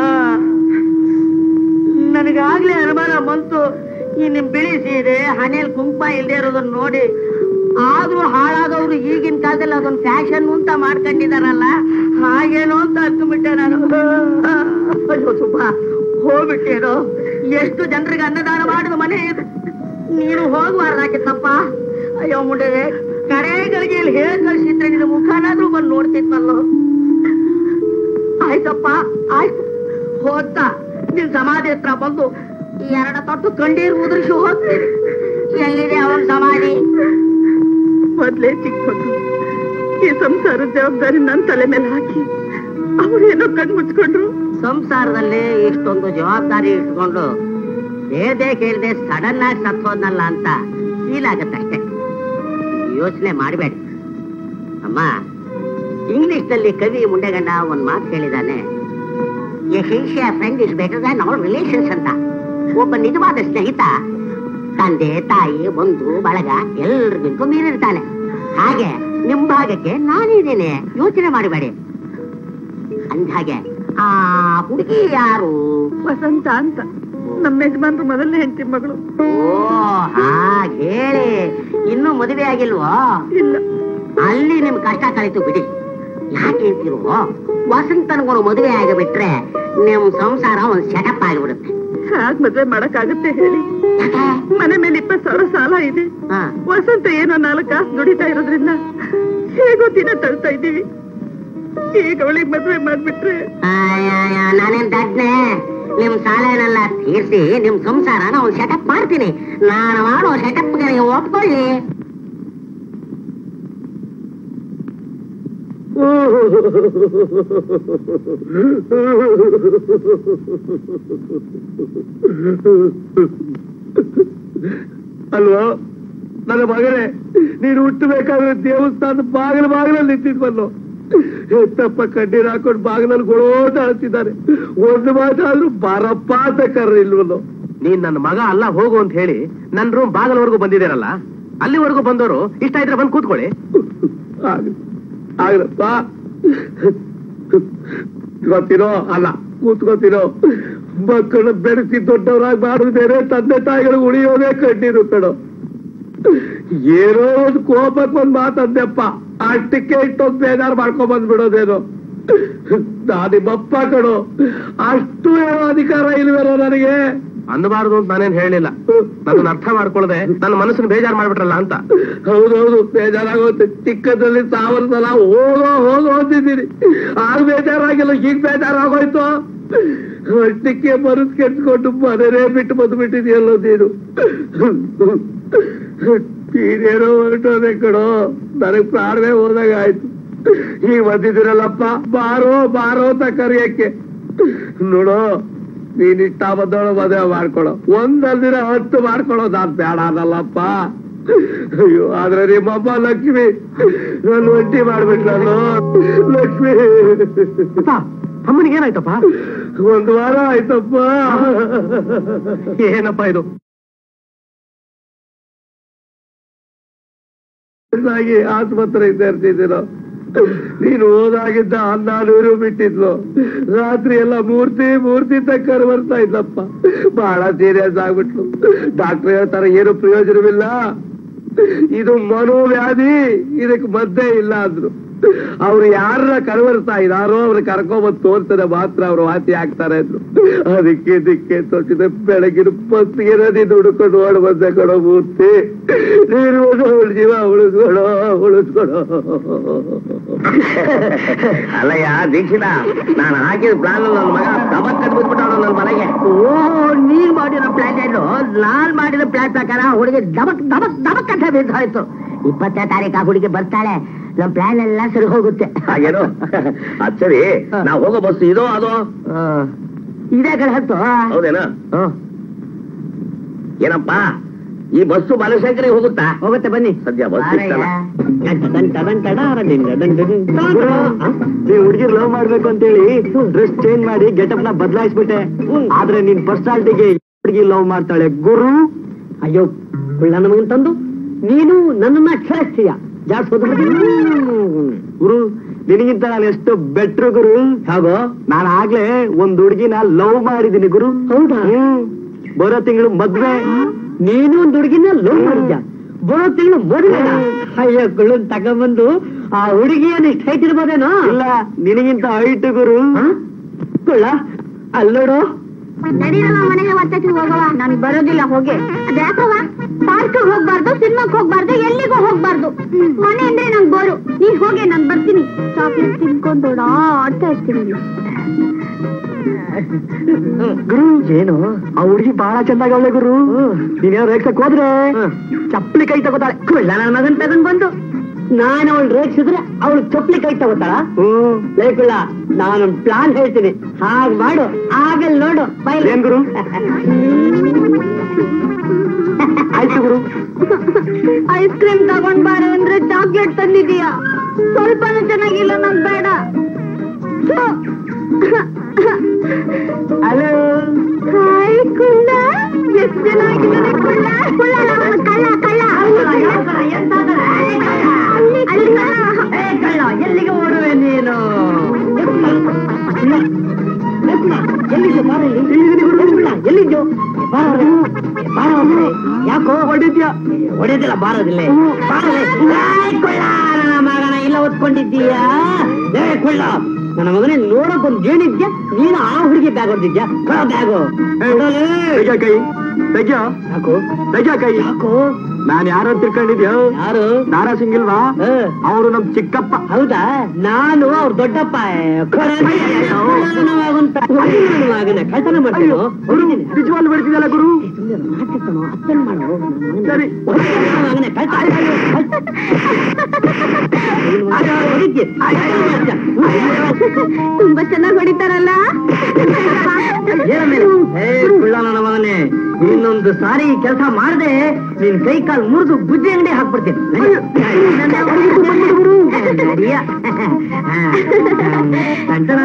ನನಗಾಗ್ಲೇ ಅನುಮಾನ ಬಂತು. ಈ ನಿಮ್ ಬಿಳಿ ಸೀರೆ, ಹಣೆಯಲ್ಲಿ ಕುಂಕುಮ ಇಲ್ದೇ ಇರೋದನ್ನ ನೋಡಿ. ಆದ್ರೂ ಹಾಳಾದವ್ರು ಈಗಿನ ಕಾಲದಲ್ಲಿ ಅದೊಂದು ಫ್ಯಾಷನ್ ಅಂತ ಮಾಡ್ಕೊಂಡಿದಾರಲ್ಲ, ಹಾಗೇನೋ ಅಂತ ಅನ್ಕೊಂಡ್ಬಿಟ್ಟೆ ನಾನು. ಅಯ್ಯೋ ಸುಬ್ಬ, ಹೋಗ್ಬಿಟ್ಟೇನು? ಎಷ್ಟು ಜನರಿಗೆ ಅನ್ನದಾನ ಮಾಡಿದ ಮನೆ ಇದು. ನೀನು ಹೋಗ್ಬಾರ್ದಾಕಿತ್ತಪ್ಪ. ಅಯ್ಯೋ ಮುಂಡೆ, ಕಡೆಗಳಿಗೆ ಇಲ್ಲಿ ಹೇಳಿ ಕಳಿಸಿದ್ರೆ ನಿನ್ನ ಮುಖನಾದ್ರೂ ಬಂದು ನೋಡ್ತಿತ್ತಲ್ಲೋ. ಆಯ್ತಪ್ಪ, ಆಯ್ತು. ಹೋಗ್ತಾ ನಿನ್ ಸಮಾಧಿ ಹತ್ರ ಬಂದು 2 ತೊಟ್ಟು ಕಣ್ಣೀರು ಉದುರಿಸಿ ಹೋಗ್ತೀನಿ. ಎಲ್ಲಿದೆ ಅವನ ಸಮಾಧಿ? ಮೊದ್ಲೇ ಚಿಕ್ಕ ಮಕ್ಕಳು, ಈ ಸಂಸಾರದ ಜವಾಬ್ದಾರಿ ನನ್ನ ತಲೆ ಮೇಲೆ ಹಾಕಿ ಅವ್ರೇನೋ ಕಣ್ ಮುಚ್ಕೊಂಡ್ರು. ಸಂಸಾರದಲ್ಲಿ ಇಷ್ಟೊಂದು ಜವಾಬ್ದಾರಿ ಇಟ್ಕೊಂಡು ಬೇದೆ ಕೇಳದೆ ಸಡನ್ ಆಗಿ ಸತ್ತೋದ್ನಲ್ಲ ಅಂತ ಫೀಲ್ ಆಗತ್ತಷ್ಟೇ. ಯೋಚನೆ ಮಾಡಬೇಡಿ ಅಮ್ಮ. ಇಂಗ್ಲಿಷ್ ನಲ್ಲಿ ಕವಿ ಮುಂಡೆಗಂಡ ಒಂದ್ ಮಾತು ಹೇಳಿದಾನೆ, a sincere friend is better than all relations ಅಂತ. ಒಬ್ಬ ನಿಜವಾದ ಸ್ನೇಹಿತ ತಂದೆ ತಾಯಿ ಬಂಧು ಬಳಗ ಎಲ್ರಿಗಿಂತೂ ಮೀರಿರ್ತಾನೆ. ಹಾಗೆ ನಿಮ್ ಭಾಗಕ್ಕೆ ನಾನಿದ್ದೇನೆ, ಯೋಚನೆ ಮಾಡಬೇಡಿ. ಅಂದ್ಹಾಗೆ ಆ ಹುಡುಗಿ ಯಾರು? ವಸಂತ ಅಂತ, ನಮ್ಮ ಯಜಮಾನ್ರು ಮೊದಲನೇ ಹೆಂಡತಿ ಮಗಳು. ಓ ಹಾಗೆ ಹೇಳಿ. ಇನ್ನೂ ಮದುವೆ ಆಗಿಲ್ವೋ? ಇಲ್ಲ. ಅಲ್ಲಿ ನಿಮ್ ಕಷ್ಟ ಕಳಿತು ಬಿಡಿ. ಯಾಕೆ ಅಂತಿರು? ವಸಂತನಿಗೂ ಮದುವೆ ಆಗಿಬಿಟ್ರೆ ನಿಮ್ ಸಂಸಾರ ಒಂದ್ ಸೆಟಪ್ ಆಗಿಬಿಡುತ್ತೆ. ಹಾಗೆ ಮದ್ವೆ ಮಾಡಕ್ಕಾಗತ್ತೆ ಹೇಳಿ? ಮನೆ ಮೇಲೆ 20,000 ಸಾಲ ಇದೆ. ವಸಂತ ಏನೋ 4 ಕಾಸು ದುಡಿತಾ ಇರೋದ್ರಿಂದ ಹೇಗೋ ದಿನ ತಳ್ತಾ ಇದ್ದೀವಿ. ಈಗ ಅವಳಿಗೆ ಮದ್ವೆ ಮಾಡ್ಬಿಟ್ರೆ ನಾನೇನ್ ದಡ್ನೆ? ನಿಮ್ ಸಾಲನೆಲ್ಲ ತೀರ್ಸಿ ನಿಮ್ ಸಂಸಾರನ ಒಂದ್ ಸೆಟಪ್ ಮಾಡ್ತೀನಿ. ನಾನು ಮಾಡೋ ಸೆಟಪ್ಗೆ ನೀವು ಒಪ್ಕೊಳ್ಳಿ. ಅಲ್ವಾ ನನ್ನ ಮಗನೇ, ನೀನು ಹುಟ್ಟಬೇಕಾದ್ರೆ ದೇವಸ್ಥಾನದ ಬಾಗಿಲಲ್ಲಿ ನಿಂತಿದ್ವಲ್ಲೋ. ಎತ್ತಪ್ಪ ಕಣ್ಣೀರ್ ಹಾಕೊಂಡು ಬಾಗಿಲಲ್ಲಿ ಗೊಳೋತ ಅಳ್ತಿದ್ದಾರೆ. ಒಂದು ಮಾತಾದ್ರೂ ಬಾರಪ್ಪ ಅಂತ ಕರ್ರಿಲ್ವಲ್ಲೋ. ನೀನ್ ನನ್ನ ಮಗ ಅಲ್ಲ, ಹೋಗು ಅಂತ ಹೇಳಿ ನನ್ನ ರೂಮ್ ಬಾಗಿಲವರೆಗೂ ಬಂದಿದ್ದೀರಲ್ಲ, ಅಲ್ಲಿವರೆಗೂ ಬಂದವರು ಇಷ್ಟ ಇದ್ರೆ ಬಂದು ಕೂತ್ಕೊಳ್ಳಿ. ಆಗ್ಲಪ್ಪ, ಗೊತ್ತಿರೋ ಅಲ್ಲ ಕೂತ್ಕೋತಿರೋ. ಮಕ್ಕಳು ಬೆಳೆಸಿ ದೊಡ್ಡವರಾಗಿ ಮಾಡುದು ಬೇರೆ, ತಂದೆ ತಾಯಿಗಳು ಉಳಿಯೋದೇ ಕಣ್ಣೀರು ಕಣೋ. ಏನೋ ಒಂದು ಕೋಪಕ್ಕೆ ಒಂದ್ ಮಾತಂದೆಪ್ಪ, ಅಷ್ಟಕ್ಕೆ ಇಷ್ಟೊಂದು ಬೇಜಾರು ಮಾಡ್ಕೊಂಡ್ ಬಂದ್ಬಿಡೋದೇನೋ. ನಾನಿಮ್ಮಪ್ಪ ಕಣೋ, ಅಷ್ಟು ಹೇಳೋ ಅಧಿಕಾರ ಇಲ್ವೇನೋ ನನಗೆ. ಅಂದಬಾರದು ಅಂತ ನಾನೇನ್ ಹೇಳಿಲ್ಲ, ನನ್ನ ಅರ್ಥ ಮಾಡ್ಕೊಳ್ಳದೆ ನನ್ನ ಮನಸ್ಸನ್ನು ಬೇಜಾರು ಮಾಡ್ಬಿಟ್ರಲ್ಲ ಅಂತ. ಹೌದೌದು, ಬೇಜಾರಾಗೋಗುತ್ತೆ. ಚಿಕ್ಕದಲ್ಲಿ 1000 ಸಲ ಹೋಗೋ ಅಂತಿದ್ದೀನಿ, ಆಗ ಬೇಜಾರಾಗಿಲ್ಲ, ಈಗ ಬೇಜಾರಾಗೋಯ್ತು. ಅಷ್ಟಕ್ಕೆ ಮನಸ್ಸು ಕೆಟ್ಕೊಂಡು ಮನೇನೇ ಬಿಟ್ಟು ಬಂದ್ಬಿಟ್ಟಿದೆಯಲ್ಲೋ ನೀನು. ನೀನೇನೋ ಹೊರಟೋದೆ ಕಣೋ, ನನಗ್ ಪ್ರಾಣವೇ ಹೋದಾಗ ಆಯ್ತು. ಈಗ ಬಂದಿದ್ದೀರಲ್ಲಪ್ಪ, ಬಾರೋ ಅಂತ ಕರೆಯಕ್ಕೆ. ನೋಡೋ, ನೀನ್ ಇಷ್ಟ ಬಂದವಳು ಮದುವೆ ಮಾಡ್ಕೊಳೋ, ಒಂದಲ್ದಿರ 10 ಮಾಡ್ಕೊಳ್ಳೋ, ನಾನ್ ಬೇಡ ಅನ್ನಲ್ಲಪ್ಪ. ಅಯ್ಯೋ, ಆದ್ರೆ ನಿಮ್ಮಮ್ಮ ಲಕ್ಷ್ಮಿ ನಾನು ಒಂಟಿ ಮಾಡ್ಬಿಟ್ಲಲ್ಲೋ. ಲಕ್ಷ್ಮಿ, ಅಮ್ಮನಿಗೆ ಏನಾಯ್ತಪ್ಪ? 1 ವಾರ ಆಯ್ತಪ್ಪ. ಏನಪ್ಪ ಇದು? ಆಸ್ಪತ್ರೆಗೆ ಸೇರ್ತಿದ್ದೀನೋ, ನೀನು ಹೋದಾಗಿದ್ದ 12 ಬಿಟ್ಟಿದ್ಲು. ರಾತ್ರಿ ಎಲ್ಲ ಮೂರ್ತಿ ತಕ್ಕರ್ ಬರ್ತಾ ಇದ್ದಪ್ಪ. ಬಹಳ ಸೀರಿಯಸ್ ಆಗ್ಬಿಟ್ಲು. ಡಾಕ್ಟರ್ ಹೇಳ್ತಾರೆ ಏನು ಪ್ರಯೋಜನವಿಲ್ಲ, ಇದು ಮನೋವ್ಯಾಧಿ, ಇದಕ್ಕೆ ಮದ್ದೇ ಇಲ್ಲ ಅಂದ್ರು. ಅವ್ರು ಯಾರನ್ನ ಕರವರ್ತಾ ಇದಾರೋ ಅವ್ರು ಕರ್ಕೊಂಬಂದು ತೋರ್ತಾರೆ ಮಾತ್ರ ಅವ್ರು ವಾಸಿ ಆಗ್ತಾರೆ ಅಂದ್ರು. ಅದಕ್ಕೆ ತೋರಿಸಿದೆ. ಬೆಳಗಿನ ಬಸ್ಸಿಗೆ ನೀನು ಹುಡ್ಕೊಂಡು ಓಡ್ ಬಂದೆ ಕಣೋ ಮೂರ್ತಿ. ನೀನು ಅವಳ ಜೀವ ಉಳಿಸ್ಕೊಡೋ. ಅಲ್ಲಯ್ಯ ದೀಕ್ಷಿತ, ನಾನು ಹಾಕಿದ ಪ್ಲಾನ್ ನನ್ನ ಮಗ ದಬಕ್ ಕಟ್ಬಿಟ್ಬಿಟ್ಟಾಳ ನನ್ನ ಮನೆಗೆ. ನೀನ್ ಮಾಡಿರೋ ಪ್ಲಾನ್ ಏನು? ನಾನ್ ಮಾಡಿರೋ ಪ್ಲಾನ್ ಪ್ರಕಾರ ಹುಡುಗಿ ದಬಕ್ ಅಂತ ಬಿದ್ದಾಯ್ತು. 20ನೇ ತಾರೀಕು ಆ ಹುಡುಗಿ ಬರ್ತಾಳೆ, ನಮ್ ಪ್ಲಾನ್ ಎಲ್ಲ ಸರಿ ಹೋಗುತ್ತೆ. ಹಾಗೇನು? ಅದ್ ಸರಿ, ನಾವ್ ಹೋಗೋ ಬಸ್ ಇದೋ ಅದೋ? ಇದೇ ಕಡೆ ಹತ್ತು. ಹೌದೇನಾ? ಏನಪ್ಪ, ಈ ಬಸ್ಸು ಬಾಲಶಂಕರಿಗೆ ಹೋಗುತ್ತಾ? ಹೋಗುತ್ತೆ, ಬನ್ನಿ. ಸದ್ಯ ಬಸ್ ನೀವ್ ಹುಡುಗಿರ್ ಲವ್ ಮಾಡ್ಬೇಕು ಅಂತೇಳಿ ಡ್ರೆಸ್ ಚೇಂಜ್ ಮಾಡಿ ಗೆಟಪ್ ನ ಬದಲಾಯಿಸ್ಬಿಟ್ಟೆ. ಆದ್ರೆ ನಿನ್ ಪರ್ಸನಾಲಿಟಿಗೆ ಹುಡುಗಿ ಲವ್ ಮಾಡ್ತಾಳೆ ಗುರು. ಅಯ್ಯೋ, ಕುಳ್ಳ ನಮಗನ್ ತಂದು ನೀನು ನನ್ನನ್ನ ಕ್ಷೇಸ್ತೀಯ. ಗುರು, ನಿನಗಿಂತ ನಾನು ಎಷ್ಟು ಬೆಟ್ರು ಗುರು. ಹಾಗೋ, ನಾನು ಆಗ್ಲೇ ಒಂದ್ ಹುಡುಗಿನ ಲವ್ ಮಾಡಿದ್ದೀನಿ ಗುರು. ಹೌದಾ? ಬರೋ ತಿಂಗಳು ಮದ್ವೆ. ನೀನು ಒಂದ್ ಹುಡುಗಿನ ಲವ್ ಮಾಡಿದ್ಯಾ? ಬರೋ ತಿಂಗಳು ಮದ್ವೆ? ಅಯ್ಯೋ, ಕುಳ್ಳನ್ ತಗೊಂಡ್ಬಂದು ಆ ಹುಡುಗಿಯನ್ನು ಇಷ್ಟ ಹೈಟ್ ಇರ್ಬೋದೇನೋ? ಇಲ್ಲ, ನಿನಗಿಂತ ಹೈಟ್ ಗುರು. ಕುಳ್ಳ, ಅಲ್ಲೋಡು. ನಡೀರಲ್ಲ ಮನೆಗೆ ಒತ್ತಕ್ಕೆ ಹೋಗವ. ನಾನು ಬರೋದಿಲ್ಲ, ಹೋಗಿ. ಅದ್ಯಾಕವ? ಪಾರ್ಕ್ ಹೋಗ್ಬಾರ್ದು, ಸಿನಿಮಾಕ್ ಹೋಗ್ಬಾರ್ದು, ಎಲ್ಲಿಗೂ ಹೋಗ್ಬಾರ್ದು. ಮನೆ ಅಂದ್ರೆ ನಂಗೆ ಬೋರು. ನೀನ್ ಹೋಗಿ, ನಾನ್ ಬರ್ತೀನಿ. ಚಾಕ್ಲೇಟ್ ತಿನ್ಕೊಂಡು ಆಡ್ತಾ ಇರ್ತೀನಿ. ಗುರು, ಏನು ಆ ಹುಡುಗಿ ಬಹಳ ಚಂದಾಗವಳೆ ಗುರು. ನೀನೇನೋ ರೇಗ್ಸಕ್ ಹೋದ್ರೆ ಚಪ್ಪಲಿ ಕೈ ತಗೋತಾಳೆ. ಕುಳ್ಳ ನನ್ನ ಮಗನ್ ತಗೊಂಡ್ ಬಂದು ನಾನು ಅವಳು ರೇಗ್ಸಿದ್ರೆ ಅವಳು ಚಪ್ಪಲಿ ಕೈ ತಗೋತಾಳ. ಲೇಕುಳ್ಳ, ನಾನೊಂದು ಪ್ಲಾನ್ ಹೇಳ್ತೀನಿ, ಹಾಗ್ ಮಾಡು, ಆಗಲ್ ನೋಡು. ಏನ್ ಗುರು? ಆಯ್ತು ಗುರು. ಐಸ್ ಕ್ರೀಮ್ ತಗೊಂಡ್ ಬಾರ ಅಂದ್ರೆ ಚಾಕ್ಲೇಟ್ ತಂದಿದೀಯಾ? ಸ್ವಲ್ಪನೂ ಚೆನ್ನಾಗಿಲ್ಲ, ನಂಗ್ ಬೇಡ. ಹಲೋ, ಹಾಯ್ ಕುಳ್ಳ, ಎಷ್ಟು ಚೆನ್ನಾಗಿದ್ದಾನೆ ಕುಳ್ಳ. ಕಳ್ಳ ಎಲ್ಲಿಗೆ ಓಡುವೆ ನೀನು? ಎಲ್ಲಿದ್ದು? ಯಾಕೋ ಹೊಡಿದ್ಯಾ? ಹೊಡೆದಿಲ್ಲ, ಬಾರೋದಿಲ್ಲ. ಮಗನ ಇಲ್ಲ ಒತ್ಕೊಂಡಿದ್ದೀಯಾ? ಕೊಳ್ಳ, ನನ್ನ ಮಗನೇ ನೋಡಕ್ ಒಂದ್ ಏನಿದ್ಯಾ? ನೀನು ಆ ಹುಡುಗಿ ಬ್ಯಾಗ್ ಹೊಡೆದಿದ್ಯಾ? ಬ್ಯಾಗು ಕೈ ತೆಗ್ಯೋ. ಯಾಕೋ ತೆಗ್ಯಾ ಕೈ? ಯಾಕೋ? ನಾನ್ ಯಾರು ಅಂತ ತಿಳ್ಕೊಂಡಿದ್ಯೋ? ಯಾರು? ನಾರಾ ಸಿಂಗ್ ಇಲ್ವಾ? ಅವರು ನಮ್ ಚಿಕ್ಕಪ್ಪ. ಹೌದಾ? ನಾನು ಅವ್ರ ದೊಡ್ಡಪ್ಪ. ಕಳ್ತನ ಮಾಡ್ತೀನಿ. ನಿಜವಾಗ್ಲು ಬಿಡ್ತಿದ್ದಲ್ಲ ಗುರು. ಅತ್ತನ್ ಮಾಡು. ಸರಿ, ತುಂಬಾ ಚೆನ್ನಾಗಿ ಹೊಡಿತಾರಲ್ಲ. ನನ್ನ ಮಗನೇ, ಇನ್ನೊಂದು ಸಾರಿ ಕೆಲಸ ಮಾಡದೆ ನೀನ್ ಕೈ ಕಾಲು ಮುರಿದು ಗುಜ್ಜೆ ಅಂಗಡಿ ಹಾಕ್ಬಿಡ್ತೀನಿ.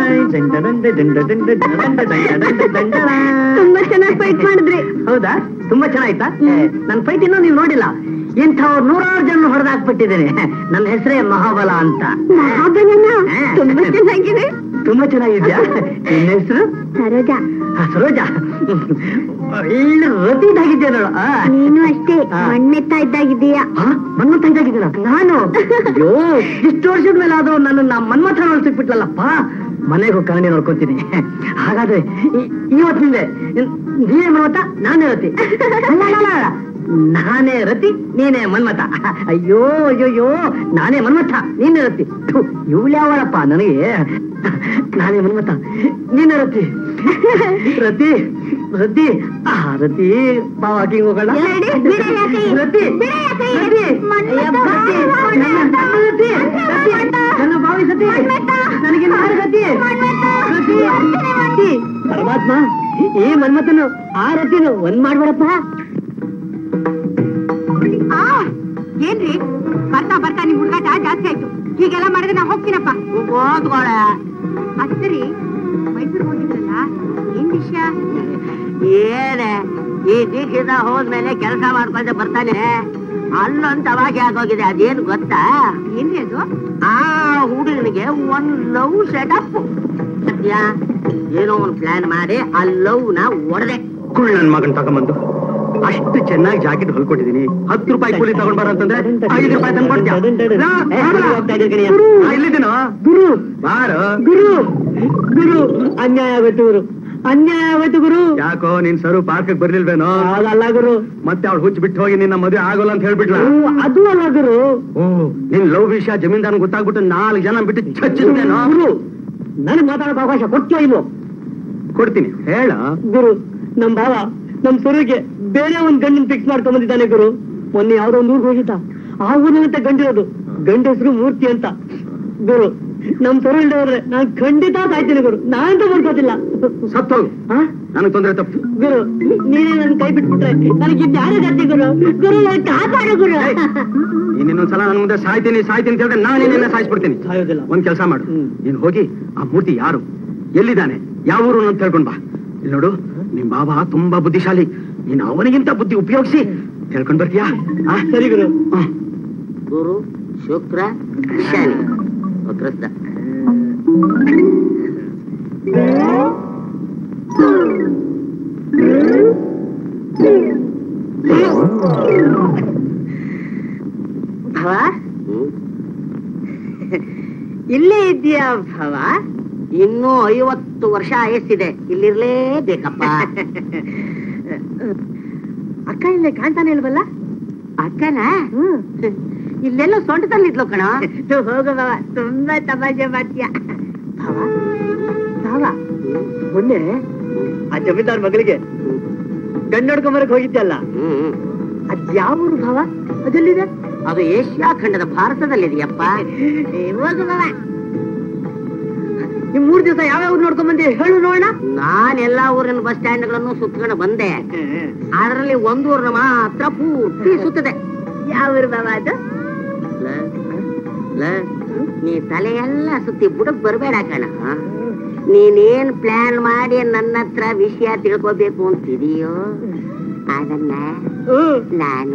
ತುಂಬಾ ಚೆನ್ನಾಗಿ ಫೈಟ್ ಮಾಡಿದ್ರಿ. ಹೌದಾ? ತುಂಬಾ ಚೆನ್ನಾಯ್ತಾ? ನನ್ನ ಫೈಟ್ ಇನ್ನೂ ನೀವು ನೋಡಿಲ್ಲ. ಇಂಥ 100 ಜನ ಹೊಡೆದಾಕ್ಬಿಟ್ಟಿದ್ದೇನೆ. ನನ್ನ ಹೆಸರೇ ಮಹಾಬಲ ಅಂತ. ತುಂಬಾ ಚೆನ್ನಾಗಿದೆ. ತುಂಬಾ ಚೆನ್ನಾಗಿದ್ಯಾ? ನಿನ್ನ ಹೆಸರು? ಸರೋಜಾ. ಸರೋಜಾ, ಒಳ್ಳೆ ರತಿ ಇದ್ದಾಗಿದ್ಯಾ ನೋಡು. ನೀನು ಅಷ್ಟೇ ಮಣ್ಣೆತ್ತಾ ಇದ್ದಾಗಿದ್ದೀಯಾ. ಮನ್ಮಥ ಇದ್ದಾಗಿದ್ದೀನ ನಾನು? ಅಯ್ಯೋ, ಇಷ್ಟು ವರ್ಷದ ಮೇಲೆ ಆದ್ರೂ ನನ್ನ ಮನ್ಮಥ ನೋಡಿ ಸಿಕ್ಬಿಟ್ಲಲ್ಲಪ್ಪ. ಮನೆಗೆ ಹೋಗಿ ಕನ್ನಡಿ ನೋಡ್ಕೊಂತೀನಿ. ಹಾಗಾದ್ರೆ ಇವತ್ತಿಂದ ನೀನೇ ಮನ್ಮಥ, ನಾನೇ ರತಿ. ನಾನೇ ರತಿ, ನೀನೇ ಮನ್ಮಥ. ಅಯ್ಯೋ ಅಯ್ಯೋಯ್ಯೋ, ನಾನೇ ಮನ್ಮಥ, ನೀನೇ ರತಿ. ಇವಳು ಯಾವಳಪ್ಪ ನನಗೆ? ನಾನೇ ಮನ್ಮಥ, ನೀನೇ ರತಿ. ರತಿ ರತಿ ರತಿ ಬಾವ ಹಾಕಿಂಗ್ ಹೋಗೋಣ. ರತಿ ನನ್ನ ಬಾವಿ ಸತಿ, ನನಗೆ ಗತಿ. ಪರಮಾತ್ಮ, ಈ ಮನ್ಮಥನು ಆ ರತಿನು ಒಂದ್ ಮಾಡ್ಬೇಡಪ್ಪ. ಏನ್ರಿ ಬರ್ತಾ ಬರ್ತಾ ನಿಮ್ ಹುಡುಗಾಟ ಜಾಸ್ತಿ ಆಯ್ತು. ಹೀಗೆಲ್ಲ ಮಾಡಿದ್ರೆ ನಾ ಹೋಗ್ತೀನಪ್ಪ. ಅಷ್ಟರಿ ಮೈಸೂರು ಹೋಗಿದ್ರಲ್ಲ, ಏನ್ ವಿಷಯ? ಏನೇ ಈ ದೀಕ್ಷಿತ ಹೋದ್ಮೇಲೆ ಕೆಲಸ ಮಾಡ್ಕೊಂಡೆ ಬರ್ತಾನೆ. ಅಲ್ಲೊಂದು ತಮಾಷೆ ಆಗೋಗಿದೆ. ಅದೇನು ಗೊತ್ತಾ? ಏನ್ರಿ ಅದು? ಆ ಹುಡುಗನಿಗೆ ಒಂದ್ ಲವ್ ಸೆಟಪ್. ಸದ್ಯ ಏನೋ ಒಂದು ಪ್ಲಾನ್ ಮಾಡಿ ಆ ಲವ್ ನ ಒಡೆದೆ. ನನ್ ಮಗನ್ ತಗೊಂಬಂದು ಅಷ್ಟು ಚೆನ್ನಾಗಿ ಜಾಕೆಟ್ ಹೊಲ್ಕೊಟ್ಟಿದೀನಿ. 10 ರೂಪಾಯಿ ಕೂಲಿ ತಗೊಂಡ್ ಬರಂತಂದ್ರೆ 5 ರೂಪಾಯಿ ತಂದ್ಕೊಡ್ತೀಯ. ಇಲ್ಲಿದ್ದೀನೋ ಗುರು, ಬಾರು ಗುರು ಗುರು, ಅನ್ಯಾಯ ಆಗೋಯ್ತು ಗುರು, ಅನ್ಯಾಯ ಆಗೋಯ್ತು ಗುರು. ಯಾಕೋ ನಿನ್ ಸರು ಪಾರ್ಕ್ ಬರ್ಲಿಲ್ವೇನೋ? ಅದಲ್ಲ ಗುರು. ಮತ್ತೆ ಅವಳು ಹುಚ್ಚ ಬಿಟ್ಟು ಹೋಗಿ ನಿನ್ನ ಮದುವೆ ಆಗೋಲ್ಲ ಅಂತ ಹೇಳ್ಬಿಟ್ಲ? ಅದು ಅಲ್ಲ ಗುರು. ಓ, ನಿನ್ ಲವ್ ವಿಷಯ ಜಮೀನ್ದಾರನ್ ಗೊತ್ತಾಗ್ಬಿಟ್ಟು 4 ಜನ ಬಿಟ್ಟು ಚಚ್ಚಿದ್ದೇನೋ? ಗುರು, ನನಗ್ ಮಾತಾಡೋ ಅವಕಾಶ ಕೊಡ್ತೀಯೋ ಇಲ್ವೋ? ಕೊಡ್ತೀನಿ, ಹೇಳ. ಗುರು, ನಮ್ ಭಾವ ನಮ್ ಸರಿಗೆ ಬೇರೆ ಒಂದ್ ಗಂಡನ್ ಫಿಕ್ಸ್ ಮಾಡ್ಕೊಂಡ್ ಬಂದಿದ್ದಾನೆ ಗುರು. ಮೊನ್ನೆ ಯಾವ್ದೋ ಒಂದ್ ಊರ್ಗ್ ಹೋಗಿದ್ದ. ಆ ಊರಿನಂತೆ ಗಂಡಿರೋದು, ಗಂಡ ಹೆಸರು ಮೂರ್ತಿ ಅಂತ. ಗುರು, ನಮ್ ಸರು ಇಲ್ದೆ ಹೋದ್ರೆ ನಾನ್ ಖಂಡಿತ ಸಾಯ್ತೀನಿ ಗುರು. ನಾನಂತೂ ಬರ್ಕೋತಿಲ್ಲ. ಸತ್ತೋಗು, ನನಗ್ ತೊಂದ್ರೆ ತಪ್ಪು. ಗುರು, ನೀನೇ ನನ್ ಕೈ ಬಿಟ್ಬಿಟ್ರೆ ನನಗಿದ್ದ ಯಾರೇ ಗತಿ ಗುರು. ಗುರು, ಕಾಪಾಡು ಗುರು. ಇನ್ನೊಂದ್ಸಲ ನನ್ ಮುಂದೆ ಸಾಯ್ತೀನಿ ಸಾಯ್ತೀನಿ ಅಂತ ಹೇಳಿದ್ರೆ ನಾನೇ ನಿನ್ನ ಸಾಯಿಸ್ಬಿಡ್ತೀನಿ. ಸಾಯೋದಿಲ್ಲ. ಒಂದ್ ಕೆಲಸ ಮಾಡು, ನೀನ್ ಹೋಗಿ ಆ ಮೂರ್ತಿ ಯಾರು, ಎಲ್ಲಿದ್ದಾನೆ, ಯಾವ ಊರು ಅಂತ ಹೇಳ್ಕೊಂಡ್ ಬಾ. ಇಲ್ಲಿ ನೋಡು, ನಿಮ್ ಬಾಬಾ ತುಂಬಾ ಬುದ್ಧಿಶಾಲಿ. ನೀನ್ ಅವನಿಗಿಂತ ಬುದ್ಧಿ ಉಪಯೋಗಿಸಿ ಹೇಳ್ಕೊಂಡ್ ಬರ್ತೀಯಾ? ಸರಿ ಗುರು. ಗುರು ಶುಕ್ರ ಶನಿ ವಕ್ರಸ್ಥ. ಭವ, ಇಲ್ಲೇ ಇದೆಯಾ ಭವ? ಇನ್ನೂ 50 ವರ್ಷ ಆಯಸ್ಸಿದೆ, ಇಲ್ಲಿರ್ಲೇಬೇಕಪ್ಪ. ಅಕ್ಕ ಇಲ್ಲೇ ಕಾಣ್ತಾನೆ ಇಲ್ವಲ್ಲ? ಅಕ್ಕನ ಇಲ್ಲೆಲ್ಲೋ ಸೊಂಟದಲ್ಲಿದ್ಲು ಕಣ. ಹೋಗು ಬಾವ, ತುಂಬಾ ತಮಾಷೆ ಮಾಡ್ತೀಯ. ಭಾವ, ಭಾವ, ಮೊನ್ನೆ ಆ ಜಮೀನ್ದಾರ್ ಮಗಳಿಗೆ ಗಂಡ ನೋಡ್ಕೊಂಬರಕ್ ಹೋಗಿದ್ಯಲ್ಲ, ಅದ್ಯಾವ ಊರು ಭಾವ? ಅದೆಲ್ಲಿದೆ? ಅದು ಏಷ್ಯಾ ಖಂಡದ ಭಾರತದಲ್ಲಿದೆಯಪ್ಪ. ಹೋಗು ಬಾವ. ನಿಮ್ 3 ದಿವಸ ಯಾವ್ಯಾವ ನೋಡ್ಕೊಂಡ್ ಬಂದಿ ಹೇಳು ನೋಡೋಣ. ನಾನೆಲ್ಲಾ ಊರಿನ ಬಸ್ ಸ್ಟ್ಯಾಂಡ್ ಗಳನ್ನು ಸುತ್ಕೊಂಡು ಬಂದೆ. ಅದರಲ್ಲಿ ಒಂದು ಊರಿನ ಮಾತ್ರ ಪೂರ್ತಿ ಸುತ್ತದೆ. ಯಾವ ಊರು ಬಾವ ಅದು? ನೀ ತಲೆಯೆಲ್ಲ ಸುತ್ತಿ ಬುಡಕ್ ಬರ್ಬೇಡ ಕಣ. ನೀನೇನ್ ಪ್ಲಾನ್ ಮಾಡಿ ನನ್ನ ಹತ್ರ ವಿಷಯ ತಿಳ್ಕೋಬೇಕು ಅಂತಿದೀಯೋ ಅದನ್ನ ನಾನು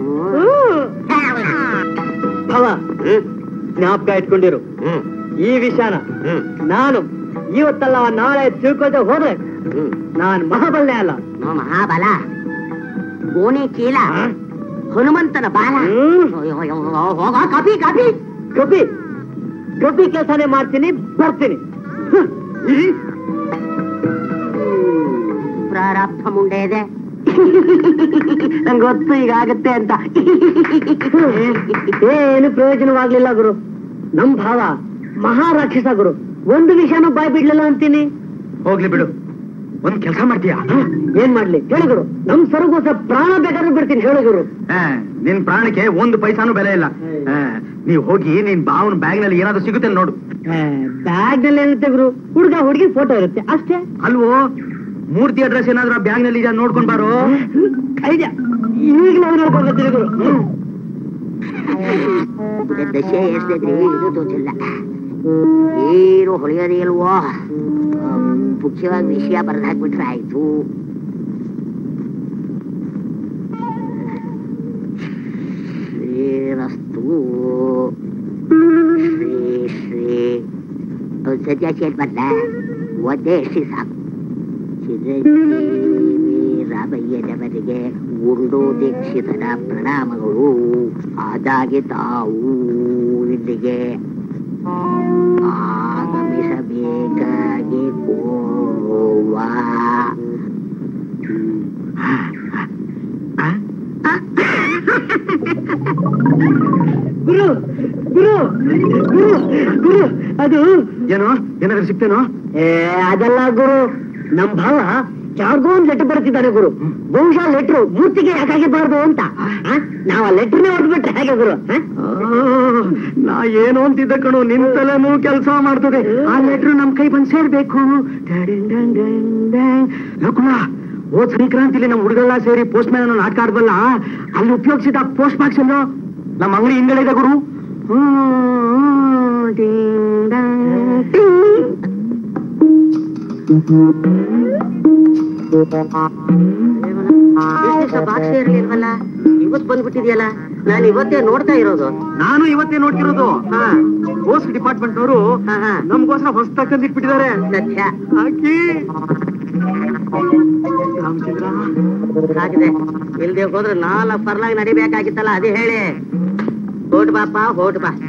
ಭಾವ, ಜ್ಞಾಪಕ ಇಟ್ಕೊಂಡಿರು ಈ ವಿಷಯನ. ನಾನು ಇವತ್ತಲ್ಲ ನಾಳೆ ತಿಳ್ಕೊಳ್ದೆ ಹೋದ್ರೆ ನಾನ್ ಮಹಾಬಲನೇ ಅಲ್ಲ. ಮಹಾಬಲ, ಗೋಣಿ ಚೀಲ, ಹನುಮಂತನ ಬಾಲ. ಹೋಗ ಕಾಪಿ ಕಾಪಿ ಕಪಿ ಕಪಿ ಕೆಲಸನೇ ಮಾಡ್ತೀನಿ, ಬರ್ತೀನಿ. ಪ್ರಾರಬ್ಧ ಮುಂಡೆ ಇದೆ. ನಂಗೆ ಗೊತ್ತು ಈಗ ಆಗತ್ತೆ ಅಂತ. ಏನು ಪ್ರಯೋಜನವಾಗ್ಲಿಲ್ಲ ಗುರು. ನಮ್ ಭಾವ ಮಹಾರಾಕ್ಷಸ ಗುರು. ಒಂದು ವಿಷಯನೂ ಬಾಯ್ ಬಿಡ್ಲಿಲ್ಲ ಅಂತೀನಿ. ಹೋಗ್ಲಿ ಬಿಡು, ಒಂದ್ ಕೆಲಸ ಮಾಡ್ತೀಯಾ? ಏನ್ ಮಾಡ್ಲಿ ಹೇಳುಗುರು? ನಮ್ ಸರಗೋಸ ಪ್ರಾಣ ಬೇಕಾದ್ರೂ ಬಿಡ್ತೀನಿ ಹೇಳುಗುರು. ನಿನ್ ಪ್ರಾಣಕ್ಕೆ 1 ಪೈಸಾನು ಬೆಲೆ ಇಲ್ಲ. ನೀವ್ ಹೋಗಿ ನಿನ್ ಬಾವನ ಬ್ಯಾಗ್ ನಲ್ಲಿ ಏನಾದ್ರು ಸಿಗುತ್ತೆ ನೋಡು. ಬ್ಯಾಗ್ ನಲ್ಲಿ ಏನಿರುತ್ತೆ ಗುರು? ಹುಡುಗಿ ಫೋಟೋ ಇರುತ್ತೆ ಅಷ್ಟೇ ಅಲ್ವೋ? ಮೂರ್ತಿ ಅಡ್ರೆಸ್ ಏನಾದ್ರು ಬ್ಯಾಗ್ ನಲ್ಲಿ ಇದೆಯಾ ನೋಡ್ಕೊಂಡ್ ಬಾರೋ. ಐಡಿಯಾ ಈಗ ನಾವು ನೋಡ್ಕೊಂಡು ಬರ್ತೀವಿ ಗುರು. ದಶೆ ಎಷ್ಟಿದ್ರಿ ಇದು ತೋಚಿಲ್ಲ. ಏನು ಹೊಳೆಯೋದೇ ಇಲ್ವೋ? ಮುಖ್ಯವಾಗಿ ವಿಷಯ ಬರ್ದಾಕ್ಬಿಟ್ರೆ ಆಯ್ತು. ಸದ್ಯ ಸೇಟ್ ಬದ್ಲ ಒಂದೇ ಎಷ್ಟಿ ಸಾಕು. ಚಿರಂಜೀವಿ ರಾಮಯ್ಯನವರಿಗೆ ಗುಂಡು ದೀಕ್ಷಿತರ ಪ್ರಣಾಮಗಳು. ಅದಾಗಿ ತಾವು ಇಲ್ಲಿಗೆ ಆಗಮಿಸಬೇಕಾಗಿ ಕೋರುವ. ಗುರು ಗುರು ಗುರು ಗುರು ಅದು ಏನೋ ಏನಾದ್ರೂ ಸಿಕ್ತೇನೋ? ಅದಲ್ಲ ಗುರು, ನಮ್ ಭಾವ ಯಾರಿಗೋ ಒಂದ್ ಲೆಟರ್ ಬರ್ತಿದ್ದಾನೆ ಗುರು. ಬಹುಶಃ ಲೆಟ್ರು ಮೂರ್ತಿಗೆ ಯಾಕಾಗಿಬಾರ್ದು ಅಂತ. ನಾವ್ ಆ ಲೆಟರ್ನೇ ಹೊಡೆದ್ಬಿಟ್ರೆ ಹೇಗೆ ಗುರು? ನಾ ಏನು ಅಂತಿದ್ದ ಕಣು, ನಿಂತಲೇನೂ ಕೆಲಸ ಮಾಡ್ತದೆ. ಆ ಲೆಟ್ರು ನಮ್ ಕೈ ಬಂದ್ ಸೇರ್ಬೇಕು. ಲಕುಲ, ಹೋದ್ ಸಂಕ್ರಾಂತಿಲಿ ನಮ್ ಹುಡುಗಲ್ಲ ಸೇರಿ ಪೋಸ್ಟ್ ಮ್ಯಾನ್ ಅನ್ನೋ ನಾಟಕ ಆಡ್ಬಲ್ಲ, ಅಲ್ಲಿ ಉಪಯೋಗಿಸಿದ ಪೋಸ್ಟ್ ಬಾಕ್ಸ್ ಎಲ್ಲೋ ನಮ್ಮ ಅಂಗಡಿ ಹಿಂಗಡೆ ಇದೆ ಗುರು. ಬಾಕ್ಸ್ ಇರ್ಲಿಲ್ವಲ್ಲ, ಇವತ್ ಬಂದ್ಬಿಟ್ಟಿದ್ಯಲ್ಲ. ನಾನು ಇವತ್ತೇ ನೋಡ್ತಾ ಇರೋದು. ನಾನು ಇವತ್ತೇ ನೋಡ್ತಿರೋದು. ಪೋಸ್ಟ್ ಡಿಪಾರ್ಟ್ಮೆಂಟ್ ನವರು ನಮ್ಗೋಸ್ಕರ ಹೊಸದಾಗಿ ತಂದಿಟ್ಬಿಟ್ಟಿದ್ದಾರೆ. ಸತ್ಯ ಹಾಕಿ ರಾಮಚಂದ್ರ ಆಗಿದೆ. ಇಲ್ದೆ ಹೋದ್ರೆ 4 ಪರ್ಲಾಗಿ ನಡಿಬೇಕಾಗಿತ್ತಲ್ಲ, ಅದೇ ಹೇಳಿ. ಹೊಟ್ ಬಾಪ, ಹೊಟ್ ಬಾ.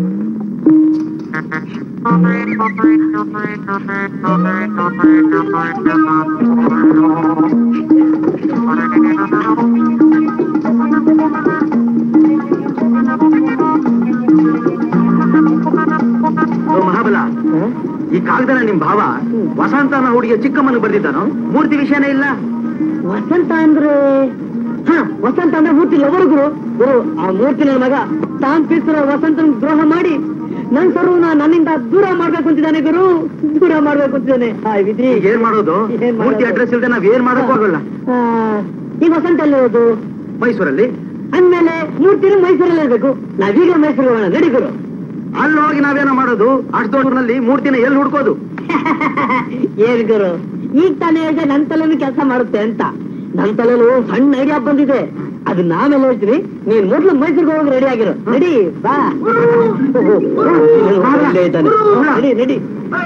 ಮಹಾಬಲ, ಈ ಕಾಗದನ ನಿಮ್ ಭಾವ ವಸಂತನ ಹುಡುಗಿಯ ಚಿಕ್ಕಮ್ಮನ ಬರ್ದಿದ್ದಾನೋ? ಮೂರ್ತಿ ವಿಷಯನೇ ಇಲ್ಲ. ವಸಂತ ಅಂದ್ರೆ ವಸಂತ ಅಂದ್ರೆ ಮೂರ್ತಿ ಲವರು ಗುರು. ಗುರು, ಆ ಮೂರ್ತಿ ನನ್ನ ಮಗ ತಾನ್ ಪ್ರೀತಿಸಿರೋ ವಸಂತನ ದ್ರೋಹ ಮಾಡಿ ನನ್ ಸರ್ವನ ನನ್ನಿಂದ ದೂರ ಮಾಡ್ಬೇಕು ಅಂತಿದ್ದಾನೆ ಗುರು. ದೂರ ಮಾಡ್ಬೇಕು ಅಂತಿದ್ದಾನೆ. ವಿಧಿ ಏನ್ ಮಾಡೋದು? ಮೂರ್ತಿ ಅಡ್ರೆಸ್ ಇಲ್ಲದೆ ನಾವ್ ಏನ್ ಮಾಡಕ್ ಹೋಗಲ್ಲ. ಈ ವಸಂತ ಎಲ್ಲಿರೋದು? ಮೈಸೂರಲ್ಲಿ. ಅಂದ್ಮೇಲೆ ಮೂರ್ತಿನ ಮೈಸೂರಲ್ಲಿ ಇರ್ಬೇಕು. ನಾವೀಗ ಮೈಸೂರಿಗೆ ಹೋಗೋಣ, ನಡಿ ಗುರು. ಅಲ್ಲಿ ಹೋಗಿ ನಾವೇನೋ ಮಾಡೋದು? ಅಷ್ಟು ದೊಡ್ಡೂರಿನಲ್ಲಿ ಮೂರ್ತಿನ ಎಲ್ಲಿ ಹುಡ್ಕೋದು? ಏನ್ ಗುರು, ಈಗ ತಾನೇ ಹೇಳಿದೆ ನನ್ ತಲೆನೂ ಕೆಲಸ ಮಾಡುತ್ತೆ ಅಂತ. ನನ್ ತಲೆನೂ ಸಣ್ಣ ಐಡಿಯಾ ಬಂದಿದೆ, ಅದನ್ನ ಆಮೇಲೆ ಹೇಳ್ತೀನಿ. ನೀನ್ ಮೊದ್ಲು ಮೈಸೂರಿಗೆ ಹೋಗಿ ರೆಡಿ ಆಗಿರೋ. ನಡಿ ಬಾ. ನಡಿ ನಡಿ.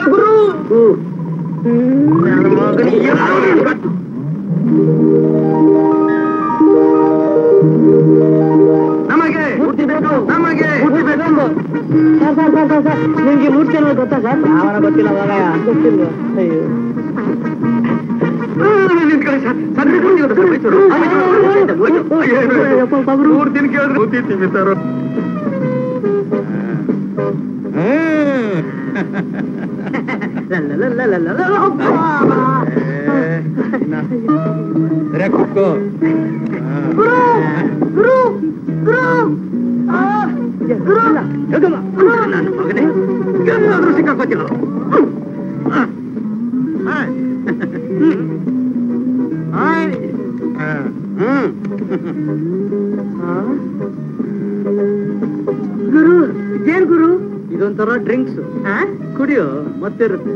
ನಮಗೆ ಮೂರ್ತಿ ಬೇಕು, ನಮಗೆ ಮೂರ್ತಿ ಬೇಕು. ನಿಮ್ಗೆ ಮೂರ್ತಿ ಅನ್ನೋದು ಗೊತ್ತಾ ಸರ್? ಯಾವನ ಗೊತ್ತಿಲ್ಲ, ಗೊತ್ತಿಲ್ಲ. ಅಯ್ಯೋ, ಮೂರ್ತಿನ ಕೇಳಿದ್ರೆ ಕೂತಿರ್ತೀವಿ ಸರ್. ಕುಕ್ಕೋ ನನ್ನ ಮಗನೇ ಎಲ್ಲಾದ್ರೂ ಸಿಕ್ಕಾಕೋತಿಲ್ಲ. ಗುರು, ಏನ್ ಗುರು? ಇದೊಂಥರ ಡ್ರಿಂಕ್ಸ್, ಕುಡಿಯೋ ಮತ್ತೆ ಇರುತ್ತೆ.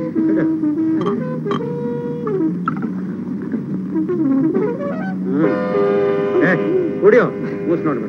ಕುಡಿಯೋ, ಮೂಸ್ ನೋಡ್ಬೇಡ.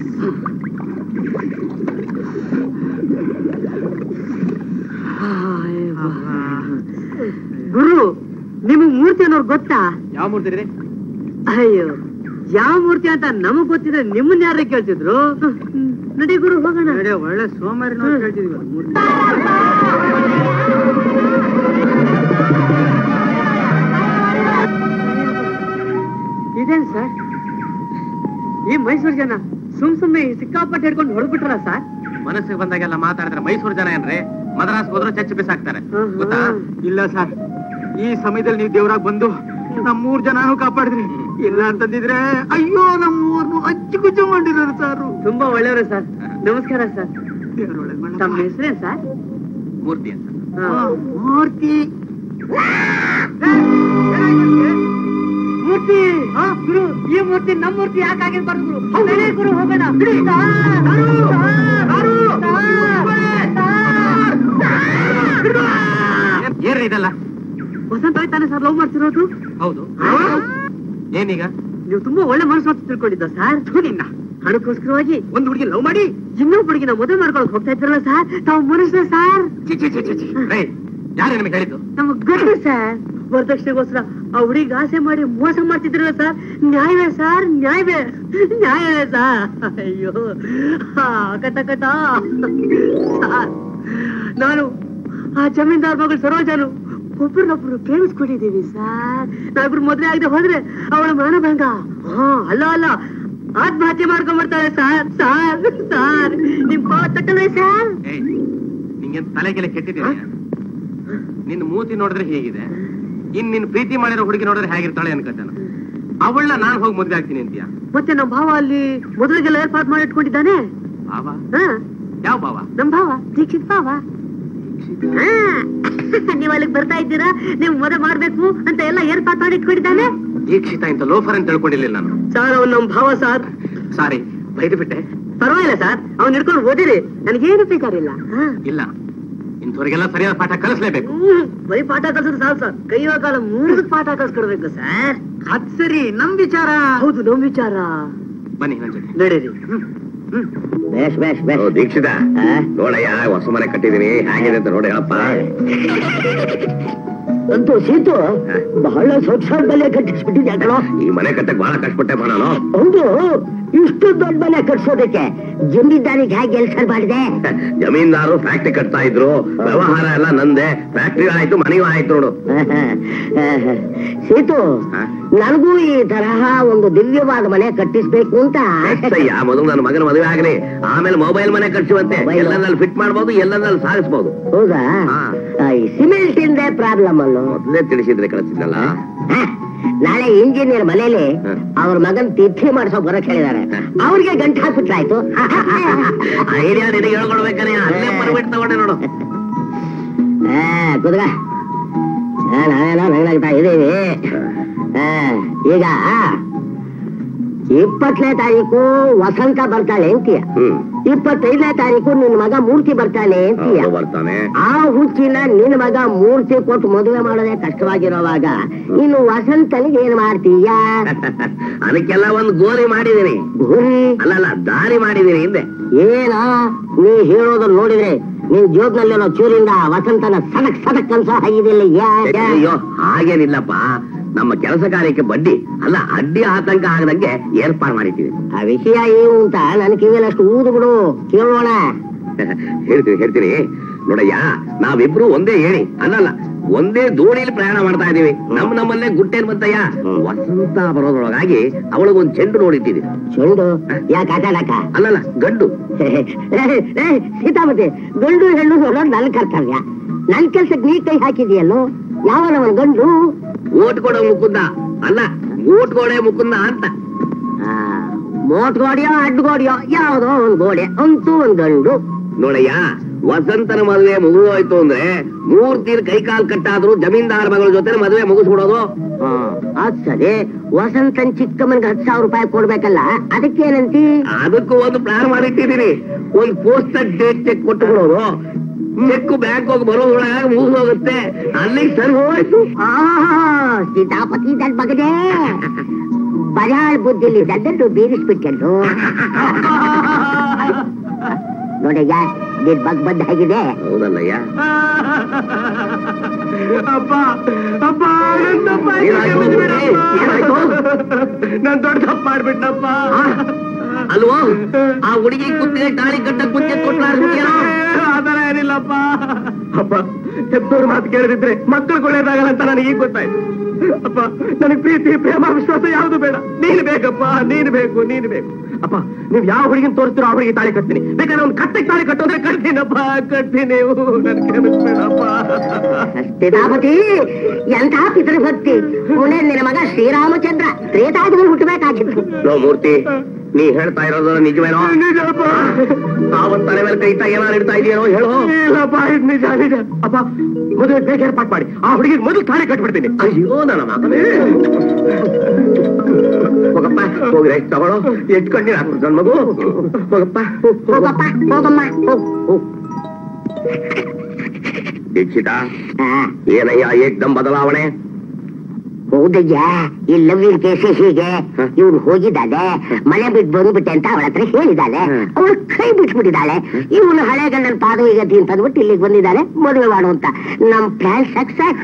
ಗುರು ನಿಮಗ್ ಮೂರ್ತಿ ಅನ್ನೋರು ಗೊತ್ತಾ? ಯಾವ ಮೂರ್ತಿ ರೀ? ಅಯ್ಯೋ ಯಾವ ಮೂರ್ತಿ ಅಂತ ನಮಗ್ ಗೊತ್ತಿದ್ರೆ ನಿಮ್ಮನ್ನ ಯಾರೇ ಕೇಳ್ತಿದ್ರು. ನಡಿ ಗುರು ಹೋಗೋಣ. ಒಳ್ಳೆ ಸೋಮಾರಿ ನೋಡಿ ಕೇಳ್ತಿದ್ವಿ. ಇದೇನ್ ಸರ್ ಈ ಮೈಸೂರು ಜನ ಸುಮ್ನೆ ಸಿಕ್ಕಾಪಟ್ಟೆ ಹಿಡ್ಕೊಂಡು ಹೊಡೆದ್ಬಿಟ್ರಲ್ಲ ಸರ್? ಮನಸ್ಸಿಗೆ ಬಂದಾಗೆಲ್ಲ ಮಾತಾಡಿದ್ರೆ ಮೈಸೂರು ಜನ ಏನ್ರಿ ಮದ್ರಾಸ್ ಹೋದ್ರೆ ಚಚ್ಚಿ ಬಿಸಾಕ್ತಾರೆ ಗೊತ್ತಾ? ಇಲ್ಲ ಸರ್, ಈ ಸಮಯದಲ್ಲಿ ನೀವು ದೇವರಾಗ ಬಂದು ನಮ್ಮೂರ್ ಜನನೂ ಕಾಪಾಡಿದ್ರಿ. ಇಲ್ಲ ಅಂತಂದಿದ್ರೆ ಅಯ್ಯೋ ನಮ್ಮೂರ್ನು ಅಚ್ಚುಗುಚ್ಚು ಮಾಡಿದ್ರು ಸರ್. ತುಂಬಾ ಒಳ್ಳೆಯವ್ರೆ ಸರ್. ನಮಸ್ಕಾರ ಸರ್. ತಮ್ಮ ಹೆಸರೇ ಸರ್? ಮೂರ್ತಿ ಅಂತ. ಮೂರ್ತಿ ಮೂರ್ತಿ ಗುರು, ಈ ಮೂರ್ತಿ ನಮ್ಮ ಮೂರ್ತಿ ಯಾಕಾಗಿರ್ಬಾರ್ದು ಗುರು? ಗುರು ಹೋಗೋಣ. ಏನ್ರಿ ಇದೆಲ್ಲ? ವಸಂತ ತಾನೆ ಸರ್ ಲವ್ ಮಾಡ್ತಿರೋದು? ಹೌದು. ಏನೀಗ? ನೀವು ತುಂಬಾ ಒಳ್ಳೆ ಮನಸ್ಸು ಅಂತ ತಿಳ್ಕೊಂಡಿದ್ದ ಸರ್. ನಿನ್ನ ಹಣಕ್ಕೋಸ್ಕರವಾಗಿ ಒಂದು ಹುಡುಗಿ ಲವ್ ಮಾಡಿ ಇನ್ನೊಬ್ಬ ಹುಡುಗಿನ ಮದುವೆ ಮಾಡ್ಕೊಳಕ್ ಹೋಗ್ತಾ ಇದ್ರಲ್ಲ ಸರ್, ತಾವು ಮನುಷ್ಯ ಸರ್? ಯಾರು ನಿಮಗೆ ಹೇಳಿದ್ದು? ನಮಗ್ ಗೊತ್ತು ಸರ್. ವರದಕ್ಷಿಣೆಗೋಸ್ಕರ ಆ ಹುಡುಗಿಗೆ ಆಸೆ ಮಾಡಿ ಮೋಸ ಮಾಡ್ತಿದ್ರಲ್ಲ ಸರ್. ನ್ಯಾಯವೇ ಸರ್, ನ್ಯಾಯವೇ ನ್ಯಾಯವೇ ಸರ್. ಅಯ್ಯೋ ಕಟ ಕಟ ಸರ್, ನಾನು ಆ ಜಮೀನ್ದಾರ್ ಮಗಳು ಸರೋಜನು ಒಬ್ರನ್ನೊಬ್ರು ಪ್ರೇಮಿಸ್ಕೊಂಡಿದ್ದೀವಿ ಸರ್. ನಾವಿಬ್ರು ಮದ್ವೆ ಆಗದೆ ಹೋದ್ರೆ ಅವಳ ಮಾನಭಂಗ. ಅಲ್ಲ ಅಲ್ಲ, ಆತ್ಮಹತ್ಯೆ ಮಾಡ್ಕೊಂಡ್ಬರ್ತಾಳೆ ಸರ್. ಸಾರ್ ಸಾರ್ ನಿಮ್ ಪಾವ ತಟ್ಟಲ್ಲ ಸರ್. ನಿಂಗೆ ತಲೆಗೆಲೆ ಕೆಟ್ಟಿದ್ದೀಯ? ನಿನ್ ಮೂತಿ ನೋಡಿದ್ರೆ ಹೇಗಿದೆ, ಇನ್ ನಿನ್ ಪ್ರೀತಿ ಮಾಡಿರೋ ಹುಡುಗಿ ನೋಡಿದ್ರೆ ಹೇಗಿರ್ತಾಳೆ ಅನ್ಕತ್ತಾನ. ಅವಳನ್ನ ನಾನ್ ಹೋಗಿ ಮದ್ವೆ ಆಗ್ತೀನಿ ಅಂತೀಯ? ಮತ್ತೆ ನಮ್ ಭಾವ ಅಲ್ಲಿ ಮೊದಲಿಗೆಲ್ಲ ಏರ್ಪಾಟ್ ಮಾಡಿ ಇಟ್ಕೊಂಡಿದ್ದಾನೆ. ಭಾವ? ಯಾವ ಭಾವ? ನಮ್ ಭಾವ ದೀಕ್ಷಿತ್ ಭಾವ. ನೀವ್ ಅಲ್ಲಿಗೆ ಬರ್ತಾ ಇದ್ದೀರಾ, ನೀವು ಮದುವೆ ಮಾಡ್ಬೇಕು ಅಂತ ಎಲ್ಲ ಏರ್ಪಾಟ್ ಮಾಡಿ ಇಟ್ಕೊಂಡಿದ್ದಾನೆ. ದೀಕ್ಷಿತ ಇಂತ ಲೋಫರ್ ಅಂತ ತಿಳ್ಕೊಂಡಿರ್ಲಿಲ್ಲ ನಾನು. ಸರ್ ಅವ್ನು ನಮ್ ಭಾವ ಸರ್. ಸಾರಿ, ಬೈದು ಬಿಟ್ಟೆ. ಪರವಾಗಿಲ್ಲ ಸರ್, ಅವ್ನು ಹಿಡ್ಕೊಂಡು ಓದಿರಿ, ನನಗೇನು ಬೇಕಾಗಿಲ್ಲ. ಇಲ್ಲ, ಇಂಥವ್ರಿಗೆಲ್ಲ ಸರಿಯಾದ ಪಾಠ ಕಲಿಸ್ಲೇಬೇಕು. ಬರೀ ಪಾಠ ಕಲ್ಸಿದ್ರೆ ಸಾಕು ಸರ್, ಕೈಯೋ ಕಾಲ ಮೂರಕ್ಕೆ ಪಾಠ ಕಲ್ಸ್ಕೊಡ್ಬೇಕು ಸರ್. ಅದ್ ಸರಿ, ನಮ್ ವಿಚಾರ. ಹೌದು, ನಮ್ ವಿಚಾರ. ಬನ್ನಿ ನನ್ ಜೊತೆ ನಡೀರಿ. ಬೇಷ್ ಬೇಷ್ ಬೇಷ್. ದೀಕ್ಷಿತ ನೋಡಯ್ಯ, ಹೊಸ ಮನೆ ಕಟ್ಟಿದೀನಿ, ಹೇಗಿದೆ ಅಂತ ನೋಡಿ ಹೇಳಪ್ಪ. ಅಂತೂ ಸೀತು ಬಹಳ ಸೊಗಸಾದ ಕಟ್ಟಿಸ್ಬಿಟ್ಟಿದ್ಯಾ ಕಣೋ. ಈ ಮನೆ ಕಟ್ಟಕ್ ಬಹಳ ಕಷ್ಟಪಟ್ಟೆ ನಾನು. ಹೌದು, ಇಷ್ಟು ದೊಡ್ಡ ಮನೆ ಕಟ್ಸೋದಕ್ಕೆ ಜಮೀನ್ದಾರಿಗೆ ಹೇಗೆ ಕೆಲಸ ಮಾಡಿದೆ? ಜಮೀನ್ದಾರು ಫ್ಯಾಕ್ಟ್ರಿ ಕಟ್ತಾ ಇದ್ರು, ವ್ಯವಹಾರ ಎಲ್ಲ ನಂದೆ. ಫ್ಯಾಕ್ಟ್ರಿ ಆಯ್ತು, ಮನೆಗೂ ಆಯ್ತು ನೋಡು. ಸೀತು, ನನಗೂ ಈ ತರಹ ಒಂದು ದಿವ್ಯವಾದ ಮನೆ ಕಟ್ಟಿಸ್ಬೇಕು ಅಂತ. ಮೊದಲು ನನ್ನ ಮಗನ ಮದುವೆ ಆಗಲಿ, ಆಮೇಲೆ ಮೊಬೈಲ್ ಮನೆ ಕಟ್ಸುವಂತೆ. ಎಲ್ಲನಲ್ಲಿ ಫಿಟ್ ಮಾಡ್ಬೋದು, ಎಲ್ಲನಲ್ಲಿ ಸಾಗಿಸ್ಬೋದು. ಹೌದಾ? ಈ ಸಿಮೆಂಟ್ ಇಂದೇ ಪ್ರಾಬ್ಲಮ್ ಅಲ್ಲೋ. ಮೊದಲೇ ತಿಳಿಸಿದ್ರೆ ಕಳಿಸಿದ್ನಲ್ಲ. ನಾಳೆ ಇಂಜಿನಿಯರ್ ಮನೇಲಿ ಅವ್ರ ಮಗನ್ ತಿಥಿ ಮಾಡ್ಸೋ ಬರಕ್ ಹೇಳಿದಾರೆ. ಅವ್ರಿಗೆ ಗಂಟು ಹಾಕ್ಬಿಟ್ರಾಯ್ತು. ಐಡಿಯಾ ನಿನಗೆ ಹೇಳ್ಕೊಡ್ಬೇಕಾನೆ, ಅಲ್ಲೇ ಪರ್ಮಿಟ್ ತಗೊಂಡೆ ನೋಡು. ಕುದುಗ ನಾವೇನೋ ನಗ್ನಾಗ್ತಾ ಇದೀವಿ. ಈಗ 20ನೇ ತಾರೀಕು ವಸಂತ ಬರ್ತಾಳೆ ಅಂತೀಯ, 25ನೇ ತಾರೀಕು ನಿನ್ ಮಗ ಮೂರ್ತಿ ಬರ್ತಾನೆ ಅಂತೀಯ. ಆ ಹುಚ್ಚಿನ ನಿನ್ ಮಗ ಮೂರ್ತಿ ಕೊಟ್ಟು ಮದುವೆ ಮಾಡೋದೇ ಕಷ್ಟವಾಗಿರೋವಾಗ ಇನ್ನು ವಸಂತನಿಗೆ ಏನ್ ಮಾಡ್ತೀಯ? ಅದಕ್ಕೆಲ್ಲ ಒಂದು ಗೋರಿ ಮಾಡಿದೀನಿ. ಗೋರಿ ಅಲ್ಲಲ್ಲ, ದಾರಿ ಮಾಡಿದೀನಿ ಹಿಂದೆ. ಏನ ನೀ ಹೇಳೋದನ್ನ ನೋಡಿದ್ರೆ ನಿನ್ ಜೋಬ್ನಲ್ಲಿರೋ ಚೂರಿಂದ ವಸಂತನ ಸಡಕ್ ಸಡಕ್ ಅನ್ಸೋ ಹಾಗಿದೆಯಲ್ಲ. ಅಯ್ಯೋ ಹಾಗೇನಿಲ್ಲಪ್ಪ, ನಮ್ಮ ಕೆಲಸ ಕಾರ್ಯಕ್ಕೆ ಬಡ್ಡಿ ಅಲ್ಲ ಅಡ್ಡಿ ಆತಂಕ ಆಗದಂಗೆ ಏರ್ಪಾಡು ಮಾಡಿದ್ದೀವಿ. ಆ ವಿಷಯ ಏನು ಅಂತ ನನ್ ಕಿವಿಯಲ್ಲಿ ಅಷ್ಟು ಊದು ಬಿಡು, ಕೇಳೋಣ. ಹೇಳ್ತೀನಿ ನೋಡಯ್ಯ, ನಾವಿಬ್ರು ಒಂದೇ ಹೇಳಿ ಅಲ್ಲಲ್ಲ ಒಂದೇ ದೋಣಿಲಿ ಪ್ರಯಾಣ ಮಾಡ್ತಾ ಇದೀವಿ. ನಮ್ಮಲ್ಲೇ ಗುಟ್ಟೇನ್ ಬಂತಯ್ಯ, ವಸಂತ ಬರೋದ್ರೊಳಗಾಗಿ ಅವಳಿಗೊಂದು ಚೆಂಡು ನೋಡಿಟ್ಟಿದ್ದೀವಿ. ಚೆಂಡು ಯಾಕೆ ಆಟಾಡಕ? ಅಲ್ಲಲ್ಲ, ಗಂಡು. ಸೀತಾಮತಿ, ಗಂಡು ಹೆಣ್ಣು ನೋಡೋದು ನನ್ ಕರ್ತವ್ಯ. ನನ್ ಕೆಲ್ಸಕ್ಕೆ ನೀ ಕೈ ಹಾಕಿದೀಯಲ್ಲೋ. ಯಾವನವನ್ ಗಂಡು? ಓಟ್ ಕೊಡೋ ಮುಕುಂದ ಅಲ್ಲ, ಓಟ್ ಗೋಡೆ ಮುಕುಂದ ಅಂತ. ಮೋಟ್ ಗೋಡಿಯೋ ಅಡ್ಗೋಡಿಯೋ ಯಾವ್ದೋ ಒಂದ್ ಗೋಡೆ, ಅಂತೂ ಒಂದ್ ಗಂಡು. ನೋಡಯ್ಯ, ವಸಂತನ ಮದುವೆ ಮುಗಿದೋಯ್ತು ಅಂದ್ರೆ ಮೂರ್ತಿರ್ ಕೈಕಾಲ್ ಕಟ್ಟಾದ್ರು ಜಮೀನ್ದಾರ್ ಮಗಳ ಜೊತೆ ಮದುವೆ ಮುಗಿಸ್ಬಿಡೋದು. ಅದ್ ಸರಿ, ವಸಂತನ್ ಚಿಕ್ಕಮ್ಮನ್ಗೆ 10,000 ರೂಪಾಯಿ ಕೊಡ್ಬೇಕಲ್ಲ, ಅದಕ್ಕೇನಂತಿ? ಅದಕ್ಕೂ ಒಂದು ಪ್ಲಾನ್ ಮಾಡಿಟ್ಟಿದೀನಿ. ಒಂದ್ ಪೋಸ್ಟಲ್ ಡೇಟ್ ಚೆಕ್ ಕೊಟ್ಟು ಬಿಡೋದು. ಚೆಕ್ ಬ್ಯಾಂಕ್ ಹೋಗಿ ಬರೋದ್ರೊಳಗಾಗಿ ಮುಗಿದೋಗುತ್ತೆ, ಅಲ್ಲಿಗೆ ಸರಿ ಹೋಯ್ತು. ಸೀತಾಪತಿ ದಡ್ ಬಗದೆ ಬಜಾಳ್ ಬುದ್ಧಿಲಿ ದಡ್ಡನ್ನು ಬೀರಿಸ್ಬಿಟ್ಟೆಲ್ಲು. ನೋಡಯ್ಯ ನಿನ್ ಮಗ್ ಬಂದ ಹಾಗಿದೆ. ಹೌದಲ್ಲಯ್ಯ. ನಾನ್ ದೊಡ್ಡ ತಪ್ಪು ಮಾಡ್ಬಿಟ್ನಪ್ಪ. ಅಲ್ವೋ ಆ ಹುಡುಗಿ ಕುತ್ತಿಗೆ ತಾಳಿ ಕಟ್ಟ ಕುತ್ತಿಗೆ ಕೊಟ್ಲಾರ. ಆತರ ಏನಿಲ್ಲಪ್ಪ. ಅಪ್ಪ ಹೆತ್ತೋರ್ ಮಾತು ಕೇಳಿದ್ರೆ ಮಕ್ಕಳು ಒಳ್ಳೇದಾಗಲ್ಲ ಅಂತ ನನಗೆ ಈಗ ಗೊತ್ತಾಯ್ತು. ಅಪ್ಪ ನನಗೆ ಪ್ರೀತಿ ಪ್ರೇಮ ವಿಶ್ವಾಸ ಯಾವ್ದು ಬೇಡ. ನೀನ್ ಬೇಕಪ್ಪ, ನೀನ್ ಬೇಕು, ನೀನ್ ಬೇಕು. ಅಪ್ಪ ನೀವ್ ಯಾವ ಹುಡುಗಿನ ತೋರಿಸ್ತೀರೋ ಆ ಹುಡುಗಿ ತಾಳಿ ಕಟ್ತೀನಿ. ಬೇಕಾದ್ರೆ ಒಂದು ಕಟ್ಟೆಗೆ ತಾಳಿ ಕಟ್ಟೋದ್ರೆ ಕಟ್ತೀನಪ್ಪ, ಕಟ್ತೀನಿ. ನೀವು ನನ್ ಕ್ಷಮಿಸ್ಬೇಡಪ್ಪ. ಸೀತಾಪತಿ ಎಂಥ ಪಿತೃಭಕ್ತಿ. ಮುಂದೆ ನಿನ್ನ ಮಗ ಶ್ರೀರಾಮಚಂದ್ರ ತ್ರೇತಾಯುಗದಲ್ಲಿ ಹುಟ್ಟಬೇಕಾಗಿತ್ತು. ಮೂರ್ತಿ ನೀ ಹೇಳ್ತಾ ಇರೋದು ನಿಜವೇನೋ? ನಿಜಪ್ಪ. ಆವತ್ತು ತಲೆ ಮೇಲೆ ಕೈತಾ ಏನಾರು ಇಡ್ತಾ ಇದೆಯೇನೋ ಹೇಳೋ. ಇಲ್ಲಪ್ಪ ಇದು ನಿಜ ನಿಜ. ಅಪ್ಪ ಮದುವೆ ಬೇಗ ಏರ್ಪಾಟ್ ಮಾಡಿ. ಆ ಹುಡುಗಿಗೆ ಮೊದಲು ತಾಳಿ ಕಟ್ಬಿಡ್ತೀನಿ. ಅಯ್ಯೋ ನನ್ನ ಮಗನೇ. ಹೋಗಪ್ಪ ಹೋಗಿ ರೈಟ್ ತಗೊಳ್ಳೋ. ಎಷ್ಟು ಕಣ್ಣೀರ್ ಹಾಕ್ಬಿಡ್ತು ನನ್ ಮಗು. ಹೋಗಪ್ಪ ಹೋಗಪ್ಪ ಹೋಗಮ್ಮ ಹೋಗ್. ದೀಕ್ಷಿತ ಏನಯ್ಯ ಏಕ್ದಮ್ ಬದಲಾವಣೆ? ಹೌದಯ್ಯ ಈ ಲವ್ವಿನ ಕೇಸಿ ಹೀಗೆ. ಇವ್ನು ಹೋಗಿದ್ದಾಳೆ, ಮನೆ ಬಿಟ್ಟು ಬಂದ್ಬಿಟ್ಟೆ ಅಂತ ಅವಳ ಹತ್ರ ಹೇಳಿದ್ದಾಳೆ. ಅವಳು ಕೈ ಬಿಟ್ಬಿಟ್ಟಿದ್ದಾಳೆ. ಇವನು ಹಳೆ ಗಂಡನ ಪಾದವಿಗತಿ ಅಂತ ಅಂದ್ಬಿಟ್ಟು ಇಲ್ಲಿಗೆ ಬಂದಿದ್ದಾಳೆ ಮದುವೆ ಮಾಡು ಅಂತ. ನಮ್ ಪ್ಲಾನ್ ಸಕ್ಸಸ್.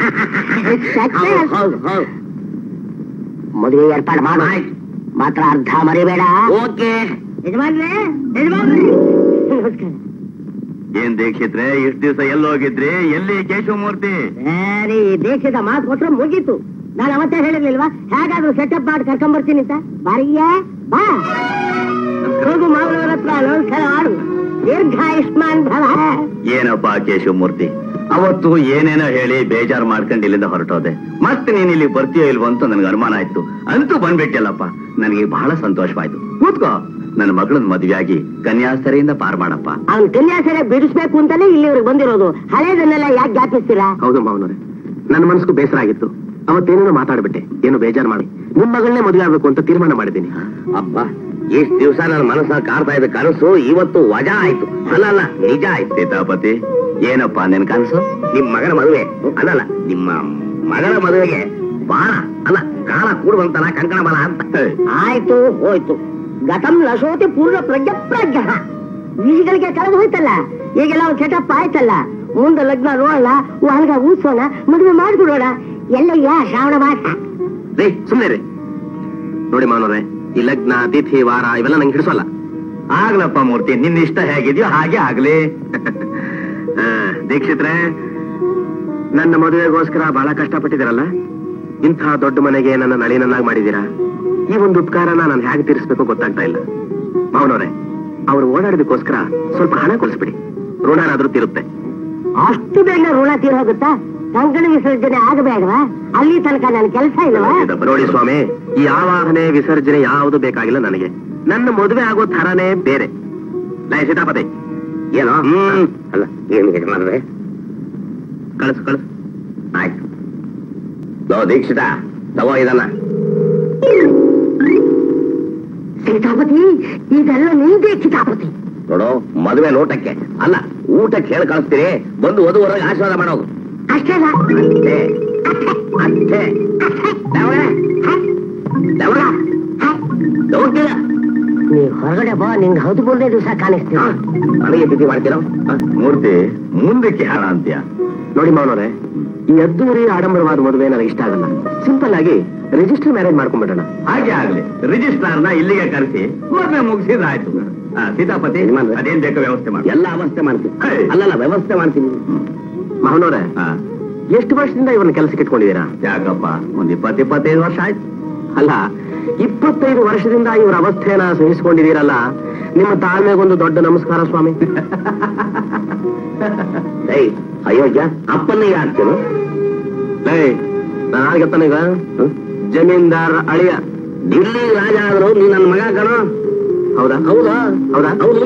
ಮದುವೆ ಏರ್ಪಾಡು ಮಾಡು, ಮಾತ್ರ ಅರ್ಧ ಮರಿಬೇಡ. ಓಕೆ ಯಜಮಾನ್ರೆ ಯಜಮಾನ್ರೆ ನಮಸ್ಕಾರ. ಏನ್ ದೀಕ್ಷಿತ್ರೆ ಇಷ್ಟು ದಿವಸ ಎಲ್ಲೋಗಿದ್ರಿ? ಎಲ್ಲಿ ಕೇಶವಮೂರ್ತಿ? ಸರಿ ದೇಶದ ಮಾತು ಕೊಟ್ರೆ ಮುಗೀತು. ನಾನು ಅವತ್ತೇ ಹೇಳಿರ್ಲಿಲ್ವಾ ಹೇಗಾದ್ರೂ ಸೆಟಪ್ ಮಾಡಿ ಕರ್ಕೊಂಡ್ಬರ್ತೀನಿ ಅಂತ. ಬಾರಿಯ ಬಾ ಹೋಗು ಮಾವನವರ ಹತ್ರ ನಮಸ್ಕಾರ ಮಾಡು. ದೀರ್ಘಾಯುಷ್ಮಾನ್ ಭವ. ಏನಪ್ಪ ಕೇಶವಮೂರ್ತಿ ಅವತ್ತು ಏನೇನೋ ಹೇಳಿ ಬೇಜಾರು ಮಾಡ್ಕೊಂಡು ಇಲ್ಲಿಂದ ಹೊರಟೋದೆ. ಮತ್ತೆ ನೀನ್ ಇಲ್ಲಿ ಬರ್ತೀಯೋ ಇಲ್ವೋ ಅಂತ ನನ್ಗೆ ಅನುಮಾನ ಆಯ್ತು. ಅಂತೂ ಬಂದ್ಬಿಟ್ಟಲ್ಲಪ್ಪ, ನನಗೆ ಬಹಳ ಸಂತೋಷವಾಯ್ತು. ಕೂತ್ಕೋ. ನನ್ನ ಮಗಳನ್ನ ಮದುವೆಯಾಗಿ ಕನ್ಯಾಸ್ತರೆಯಿಂದ ಪಾರ್ ಮಾಡಪ್ಪ. ಅವ್ನ್ ಕನ್ಯಾಸರೆ ಬಿಡಿಸ್ಬೇಕು ಅಂತಾನೆ ಇಲ್ಲಿವ್ರಿಗೆ ಬಂದಿರೋದು. ಹಳೇದನ್ನೆಲ್ಲ ಯಾಕೆ ಜ್ಞಾಪಿಸ್ತೀರಾ? ಹೌದು ಮಾವನವ್ರೆ, ನನ್ನ ಮನಸ್ಸು ಬೇಸರ ಆಗಿತ್ತು. ಅವತ್ತೇನೇನೋ ಮಾತಾಡ್ಬಿಟ್ಟೆ. ಏನು ಬೇಜಾರು ಮಾಡಿ ನಿಮ್ ಮಗಳನ್ನೇ ಮದುವೆ ಆಗ್ಬೇಕು ಅಂತ ತೀರ್ಮಾನ ಮಾಡಿದ್ದೀನಿ. ಅಬ್ಬ ಇಷ್ಟು ದಿವಸ ನನ್ನ ಮನಸ್ಸ ಕಾಡ್ತಾ ಇದ್ದ ಕನಸು ಇವತ್ತು ವಜಾ ಆಯ್ತು. ಅಲ್ಲ ನಿಜ ಆಯ್ತು. ಸೀತಾಪತಿ ಏನಪ್ಪಾ ನಿನ್ ಕನಸು? ನಿಮ್ ಮಗನ ಮದುವೆ ಅಲ್ಲಲ್ಲ, ನಿಮ್ಮ ಮಗಳ ಮದುವೆಗೆ ಬಾಳ ಅಲ್ಲ ಕಾಲ ಕೂಡುವಂತಲ್ಲ ಕಂಕಣ ಬಲ ಅಂತ. ಆಯ್ತು ಹೋಯ್ತು. ಗತಂ ಲಸೋತಿ ಪೂರ್ಣ ಪ್ರಜ್ಞ ಬೀಜಗಳಿಗೆ ಕಳೆದು ಹೋಯ್ತಲ್ಲ. ಈಗೆಲ್ಲ ಒಂದು ಸೆಟಪ್ ಆಯ್ತಲ್ಲ. ಮುಂದೆ ಲಗ್ನ ನೋಡೋಣ, ಹೊರಗ ಊಸೋಣ, ಮದುವೆ ಮಾಡ್ಬಿಡೋಣ. ಎಲ್ಲಯ್ಯ ಶ್ರಾವಣ ಮಾಸ. ರೀ ಸುಮ್ನೆ ರೀ. ನೋಡಿ ಮಾವನವ್ರೆ, ಈ ಲಗ್ನ ತಿಥಿ ವಾರ ಇವೆಲ್ಲ ನಂಗೆ ಹಿಡಿಸೋಲ್ಲ. ಆಗ್ಲಪ್ಪ ಮೂರ್ತಿ, ನಿನ್ನ ಇಷ್ಟ ಹೇಗಿದ್ಯೋ ಹಾಗೆ ಆಗ್ಲಿ. ದೀಕ್ಷಿತ್ರೆ ನನ್ನ ಮದುವೆಗೋಸ್ಕರ ಬಹಳ ಕಷ್ಟಪಟ್ಟಿದ್ದೀರಲ್ಲ. ಇಂಥ ದೊಡ್ಡ ಮನೆಗೆ ನನ್ನ ನಳಿನನ್ನಾಗಿ ಮಾಡಿದ್ದೀರಾ. ಈ ಒಂದು ಉಪಕಾರನ ನಾನು ಹೇಗೆ ತೀರಿಸ್ಬೇಕು ಗೊತ್ತಾಗ್ತಾ ಇಲ್ಲ. ಮಾವನವ್ರೆ, ಅವ್ರು ಓಡಾಡೋದಕ್ಕೋಸ್ಕರ ಸ್ವಲ್ಪ ಹಣ ಕೊಡಿಸ್ಬಿಡಿ. ಋಣನಾದ್ರೂ ತೀರುತ್ತೆ. ಅಷ್ಟು ಬೇಗ ಋಣ ತೀರ್ ಹೋಗುತ್ತಾ? ಕಂಕಣ ವಿಸರ್ಜನೆ ಆಗಬೇಡವಾ? ಅಲ್ಲಿ ತನಕ ನನ್ನ ಕೆಲಸ ಇಲ್ವಾ? ನೋಡಿ ಸ್ವಾಮಿ, ಈ ಆವಾಹನೆ ವಿಸರ್ಜನೆ ಯಾವುದು ಬೇಕಾಗಿಲ್ಲ ನನಗೆ. ನನ್ನ ಮದುವೆ ಆಗೋ ಥರನೇ ಬೇರೆ. ಲಯ ಸೀತಾಪತಿ ಏನೋ ಅಲ್ಲ ಏನು ಯಜಮಾನ್ರೆ? ಕಳಿಸು ಕಳಿಸು. ಆಯ್ತು ದೀಕ್ಷಿತ ತಗೋ ಇದನ್ನ. ಸೀತಾಪತಿ ಇದೆಲ್ಲ ನಿಂದೆ ಸೀತಾಪತಿ. ನೋಡು ಮದುವೆ ನೋಟಕ್ಕೆ ಅಲ್ಲ ಊಟಕ್ಕೆ ಹೇಳಿ ಕಳಿಸ್ತೀರಿ. ಬಂದು ವಧುವರೆಗೆ ಆಶೀರ್ವಾದ ಮಾಡೋದು ಅಷ್ಟೇ. ಅಷ್ಟೇ ನೀ ಹೊರಗಡೆ ಬಾ, ನಿಂಗೆ 13ನೇ ದಿವಸ ಕಾಣಿಸ್ತೀವಿ. ನನಗೆ ತಿಥಿ ಮಾಡ್ತೀರೋ? ಮೂರ್ತಿ ಮುಂದಕ್ಕೆ ಹಾಳ ಅಂತ್ಯ. ನೋಡಿ ಮಾವನವ್ರೆ, ಈ ಅದ್ದೂರಿ ಆಡಂಬರವಾದ ಮದುವೆ ನನಗೆ ಇಷ್ಟ ಆಗಲ್ಲ. ಸಿಂಪಲ್ ಆಗಿ ರಿಜಿಸ್ಟರ್ ಮ್ಯಾರೇಜ್ ಮಾಡ್ಕೊಂಡ್ಬಿಡೋಣ. ಹಾಗೆ ಆಗ್ಲಿ. ರಿಜಿಸ್ಟ್ರಾರ್ನ ಇಲ್ಲಿಗೆ ಕರೆಸಿ ಮದುವೆ ಮುಗಿಸಿದ್ರಾಯ್ತು. ಸೀತಾಪತಿ ಅದೇನ್ ಬೇಕೋ ವ್ಯವಸ್ಥೆ ಮಾಡಿ. ಎಲ್ಲ ಅವಸ್ಥೆ ಮಾಡ್ತೀನಿ. ಅಲ್ಲಲ್ಲ ವ್ಯವಸ್ಥೆ ಮಾಡ್ತೀನಿ. ಮಾವನವ್ರೆ, ಎಷ್ಟು ವರ್ಷದಿಂದ ಇವ್ರನ್ನ ಕೆಲಸಕ್ಕೆ ಇಟ್ಕೊಂಡಿದ್ದೀರಾ? ಯಾಕಪ್ಪ ಒಂದ್ 20-25 ವರ್ಷ ಆಯ್ತು. ಅಲ್ಲ 25 ವರ್ಷದಿಂದ ಇವ್ರ ಅವಸ್ಥೆನ ಸಹಿಸಿಕೊಂಡಿದ್ದೀರಲ್ಲ, ನಿಮ್ಮ ತಾಳ್ಮೆಗೊಂದು ದೊಡ್ಡ ನಮಸ್ಕಾರ ಸ್ವಾಮಿ. ಅಯೋಗ್ಯ ಅಪ್ಪನ್ನ ಯಾಕ್ತೇನು? ನಾನು ಆಗ್ತಾನೀಗ ಜಮೀನ್ದಾರ್ ಅಳಿಯ. ದಿಲ್ಲಿ ರಾಜ ಆದ್ರು ನೀ ನನ್ನ ಮಗ ಕಣೋ. ಹೌದಾ ಹೌದಾ ಹೌದಾ ಹೌದು.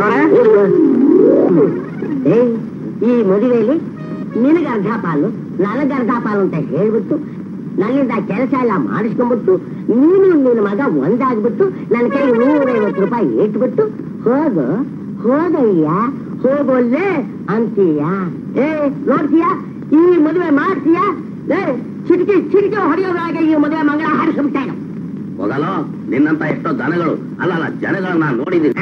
ಈ ಮದುವೆಯಲ್ಲಿ ನಿನಗೆ ಅರ್ಧ ಪಾಲು ನನಗೆ ಅರ್ಧ ಪಾಲು ಅಂತ ಹೇಳ್ಬಿಟ್ಟು ನನ್ನಿಂದ ಕೆಲಸ ಎಲ್ಲ ಮಾಡಿಸ್ಕೊಂಡ್ಬಿಟ್ಟು ನೀನು ನಿನ್ನ ಮಗ ಒಂದಾಗ್ಬಿಟ್ಟು ನನ್ನ ಕೈ 150 ರೂಪಾಯಿ ಇಟ್ಬಿಟ್ಟು ಹೋಗಯ್ಯ ಹೋಗೋಲ್ಲೇ ಅಂತೀಯ. ನೋಡ್ತೀಯಾ ಈ ಮದುವೆ ಮಾಡ್ತೀಯಾ? ಚಿಟಿಕೆ ಹೊಡೆಯೋದ್ರಾಗೆ ಈ ಮದುವೆ ಮಂಗಳ ಹಾರಿಸ್ಬಿಟ್ಟ. ಹೋಗಲ್ಲ ನಿನ್ನಂತ ಎಷ್ಟೋ ದನಗಳು ಅಲ್ಲ ಜನಗಳನ್ನ ನೋಡಿದ್ದೀನಿ.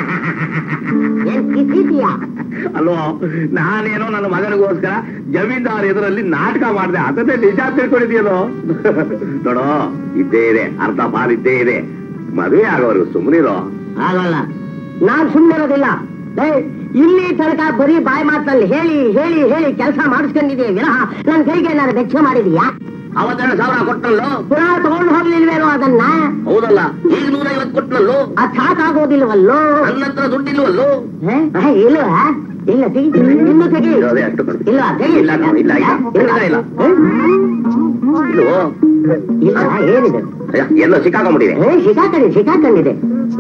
ಅಲ್ವೋ ನಾನೇನೋ ನನ್ನ ಮಗನಿಗೋಸ್ಕರ ಜಮೀನ್ದಾರ್ ಎದುರಲ್ಲಿ ನಾಟಕ ಮಾಡಿದೆ, ಅದನ್ನೇ ನಿಜ ತಿಳ್ಕೊಂಡಿದ್ಯಲ್ಲೋ. ನೋಡೋ ಇದ್ದೇ ಇದೆ, ಅರ್ಧ ಪಾಲ್ ಇದ್ದೇ ಇದೆ. ಮದುವೆ ಆಗೋರು ಸುಮ್ಮನಿರೋ. ಆಗಲ್ಲ, ನಾನ್ ಸುಮ್ಮನಿರೋದಿಲ್ಲ. ಇಲ್ಲಿ ತನಕ ಬರೀ ಬಾಯಿ ಮಾತಲ್ಲಿ ಹೇಳಿ ಹೇಳಿ ಹೇಳಿ ಕೆಲಸ ಮಾಡಿಸ್ಕೊಂಡಿದೀಯ ವಿನಃ ನನ್ ಕೈಗೆ ನಾನು ವೆಚ್ಚ ಮಾಡಿದೀಯಾ? 52,000 ಕೊಟ್ಟನಲ್ಲೋ. ಪುನಃ ತಗೊಂಡು ಹೋಗ್ಲಿಲ್ವೇನೋ ಅದನ್ನ? ಹೌದಲ್ಲ, ಈಗ 150 ಕೊಟ್ಟನಲ್ಲೋ. ಅದ್ ಸಾಕಾಗೋದಿಲ್ವಲ್ಲೋ? ನನ್ನ ಹತ್ರ ದುಡ್ಡಿಲ್ವಲ್ಲೋ. ಇಲ್ವಾ? ಇಲ್ಲ ತೆಗಿ, ಇನ್ನು ತೆಗಿ. ಇಲ್ಲ ತೆಗಿ. ಇಲ್ಲ ಇಲ್ಲ ಇಲ್ಲ ಇಲ್ವೋ? ಇಲ್ಲ ಏನಿದೆ? ಎಲ್ಲೋ ಸಿಕ್ಕಾಕೊಂಡ್ಬಿಟ್ಟಿದೆ. ಸಿಕ್ಕಾಕೊಂಡಿದೆ.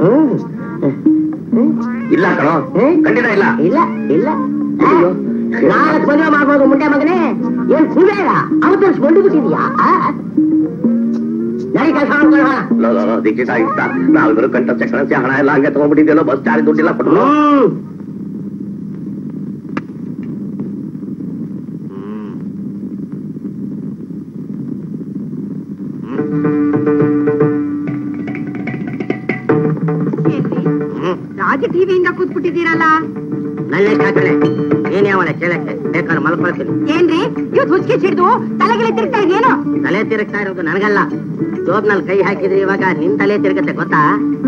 ಇಲ್ಲ ಕಣೋ, ಖಂಡಿತ ಇಲ್ಲ. ಇಲ್ಲ ಇಲ್ಲ ನಾಳೆ ಮದುವೆ ಮಾಡ್ಬೋದು ಮುಂಡೆ ಮಗನೇ. ಏನ್ ಸುಳ್ಳೇಳ ಅವತರಿಸ್ಕೊಂಡು ಬಿಟ್ಟಿದ್ಯಾ? ನಡಿ ಕೆಲಸ ಮಾಡ್ಕೊಳ್ಳೋಣ. ದೀಕ್ಷಿತ ಇಷ್ಟ ನಾವಿದ್ರು ಕಂಠ ಚಕ್ರಸಿ ಹಣ ಎಲ್ಲ ಹಂಗೆ ತಗೊಂಡ್ಬಿಟ್ಟಿದ್ಯಲ್ಲೋ, ಬಸ್ ಚಾರ್ಜ್ ದುಡ್ಡಿಲ್ಲ ಕೊಟ್ಟು. ರಾಜ ಟಿವಿಯಿಂದ ಕೂತ್ಬಿಟ್ಟಿದ್ದೀರಲ್ಲ. ನನ್ನೇ ಕಾಕಳೆ ಏನೇ ಅವಳೆ ಕೇಳಕ್ಕೆ ಬೇಕಾದ್ರೆ ಮಲ್ಕೊಳ್ತೀನಿ. ಏನ್ರಿ ಇವತ್ತು ಹುಚ್ಚಿಗೆ ಸಿಡ್ದು ತಲೆಗೆಲೆ ತಿರುಗ್ತಾ ಇದೆಯೇನೋ? ತಲೆ ತಿರುಗ್ತಾ ಇರೋದು ನನಗಲ್ಲ, ಜೋಬ್ನಲ್ಲಿ ಕೈ ಹಾಕಿದ್ರೆ ಇವಾಗ ನಿನ್ ತಲೆ ತಿರುಗತ್ತೆ ಗೊತ್ತಾ?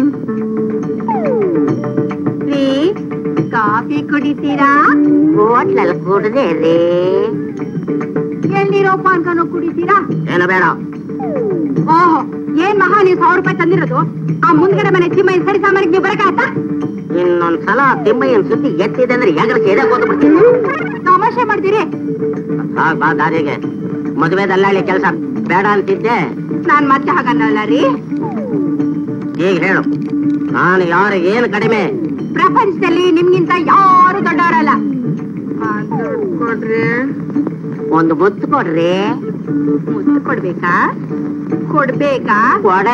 ಕಾಫಿ ಕುಡಿತೀರಾ? ಹೋಟ್ಲಲ್ಲಿ ಕುಡ್ದೆ ರೀ. ಎಲ್ಲಿರೋ ಪಾನ್ಕನೋ ಕುಡಿತೀರಾ? ಏನು ಬೇಡ. ಓಹೋ, ಏನ್ ಮಹಾ ನೀವು 1,000 ರೂಪಾಯಿ ತಂದಿರೋದು? ಆ ಮುಂದ್ಗಡೆ ಮನೆ ತಿಮ್ಮಯ್ಯ ಸರಿ ಸಾಮಾನಿಗೆ ನೀವು ಬರಕಾತ? ಇನ್ನೊಂದ್ಸಲ ತಿಮ್ಮಯ್ಯನ್ ಸುದ್ದಿ ಎತ್ತಿದೆ ಅಂದ್ರೆ ಎಗರ್ಗೆ ಎದೆ ಕೂತ್ಬಿಡ್ತೀನಿ. ತಮಾಷೆ ಮಾಡ್ತೀರಿ? ಬಾ ದಾರಿಗೆ. ಮದುವೆ ದಲ್ಲಾಳಿ ಕೆಲಸ ಬೇಡ ಅಂತಿದ್ದೆ. ನಾನ್ ಮತ್ತೆ ಹಾಗನ್ನಲ್ಲ ರೀ. ಈಗ ಹೇಳು, ನಾನು ಯಾರು ಏನು ಕಡಿಮೆ? ಪ್ರಪಂಚದಲ್ಲಿ ನಿಮ್ಗಿಂತ ಯಾರು ದೊಡ್ಡವರಲ್ಲ. ಕೊಡ್ರಿ, ಒಂದು ಮುತ್ತು ಕೊಡ್ರಿ. ಮುತ್ತು ಕೊಡ್ಬೇಕಾ? ಕೊಡ್ಬೇಕಾ? ಕೊಡ.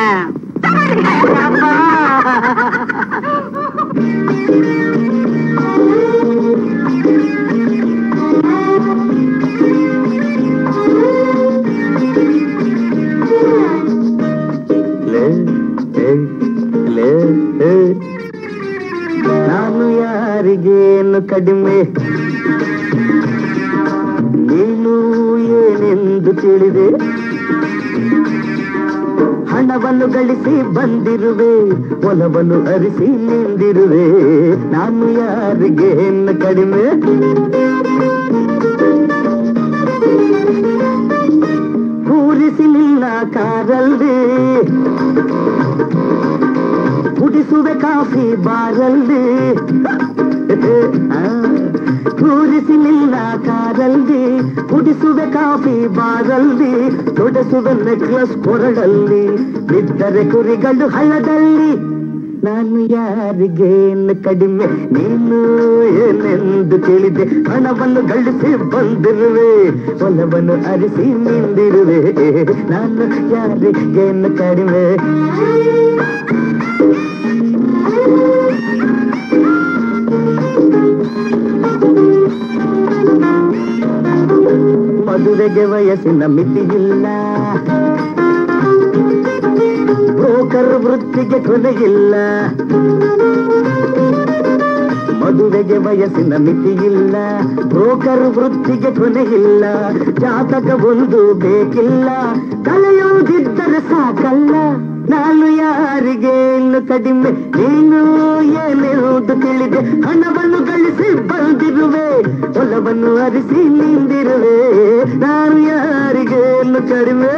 ನಾನು ಯಾರಿಗೇನು ಕಡಿಮೆ, ನೀನು ಏನೆಂದು ತಿಳಿದೆ. ಹಣವನ್ನು ಗಳಿಸಿ ಬಂದಿರುವೆ, ಒಲವನ್ನು ಅರಿಸಿ ನಿಂದಿರುವೆ. ನಾನು ಯಾರಿಗೇನು ಕಡಿಮೆ, ಕೂರಿಸಿ ನಿನ್ನ ಕಾರಲ್ಲಿ, ಕುಡಿಸುವೆ ಕಾಫಿ ಬಾರಲ್ಲಿ. ಕೂರಿಸಿ ನಿನ್ನ ಕಾರಲ್ಲಿ, ಕುಡಿಸುವೆ ಕಾಫಿ ಬಾರಲ್ಲಿ. ತೊಡಸುವೆ ನೆಕ್ಲೆಸ್ ಕೊರಡಲ್ಲಿ, ಬಿದ್ದರೆ ಕುರಿಗಳು ಹಳ್ಳದಲ್ಲಿ. ನಾನು ಯಾರಿಗೇನು ಕಡಿಮೆ, ನೀನು ಏನೆಂದು ಕೇಳಿದೆ. ಹಣವನ್ನು ಗಳಿಸಿ ಬಂದಿರುವೆ, ಒಲವನ್ನು ಅರಿಸಿ ನಿಂದಿರುವೆ. ನಾನು ಯಾರಿಗೇನು ಕಡಿಮೆ. ಮದುವೆಗೆ ವಯಸ್ಸಿನ ಮಿತಿ ಇಲ್ಲ, ಬ್ರೋಕರ್ ವೃತ್ತಿಗೆ ಕೊನೆಯಿಲ್ಲ. ಮದುವೆಗೆ ವಯಸ್ಸಿನ ಮಿತಿ ಇಲ್ಲ, ಬ್ರೋಕರ್ ವೃತ್ತಿಗೆ ಕೊನೆಯಿಲ್ಲ. ಜಾತಕ ಒಂದು ಬೇಕಿಲ್ಲ, ಕಳೆಯುವುದಿದ್ದರೆ ಸಾಕಲ್ಲ. ನಾನು ಯಾರಿಗೇನು ಕಡಿಮೆ, ನೀನು ಏನೆಂದು ತಿಳಿದೆ. ಹಣವನ್ನು ಗಳಿಸಿ ಬಂದಿರುವೆ, ಒಲವನ್ನು ಅರಿಸಿ ನಿಂದಿರುವೆ. ನಾನು ಯಾರಿಗೇನು ಕಡಿಮೆ.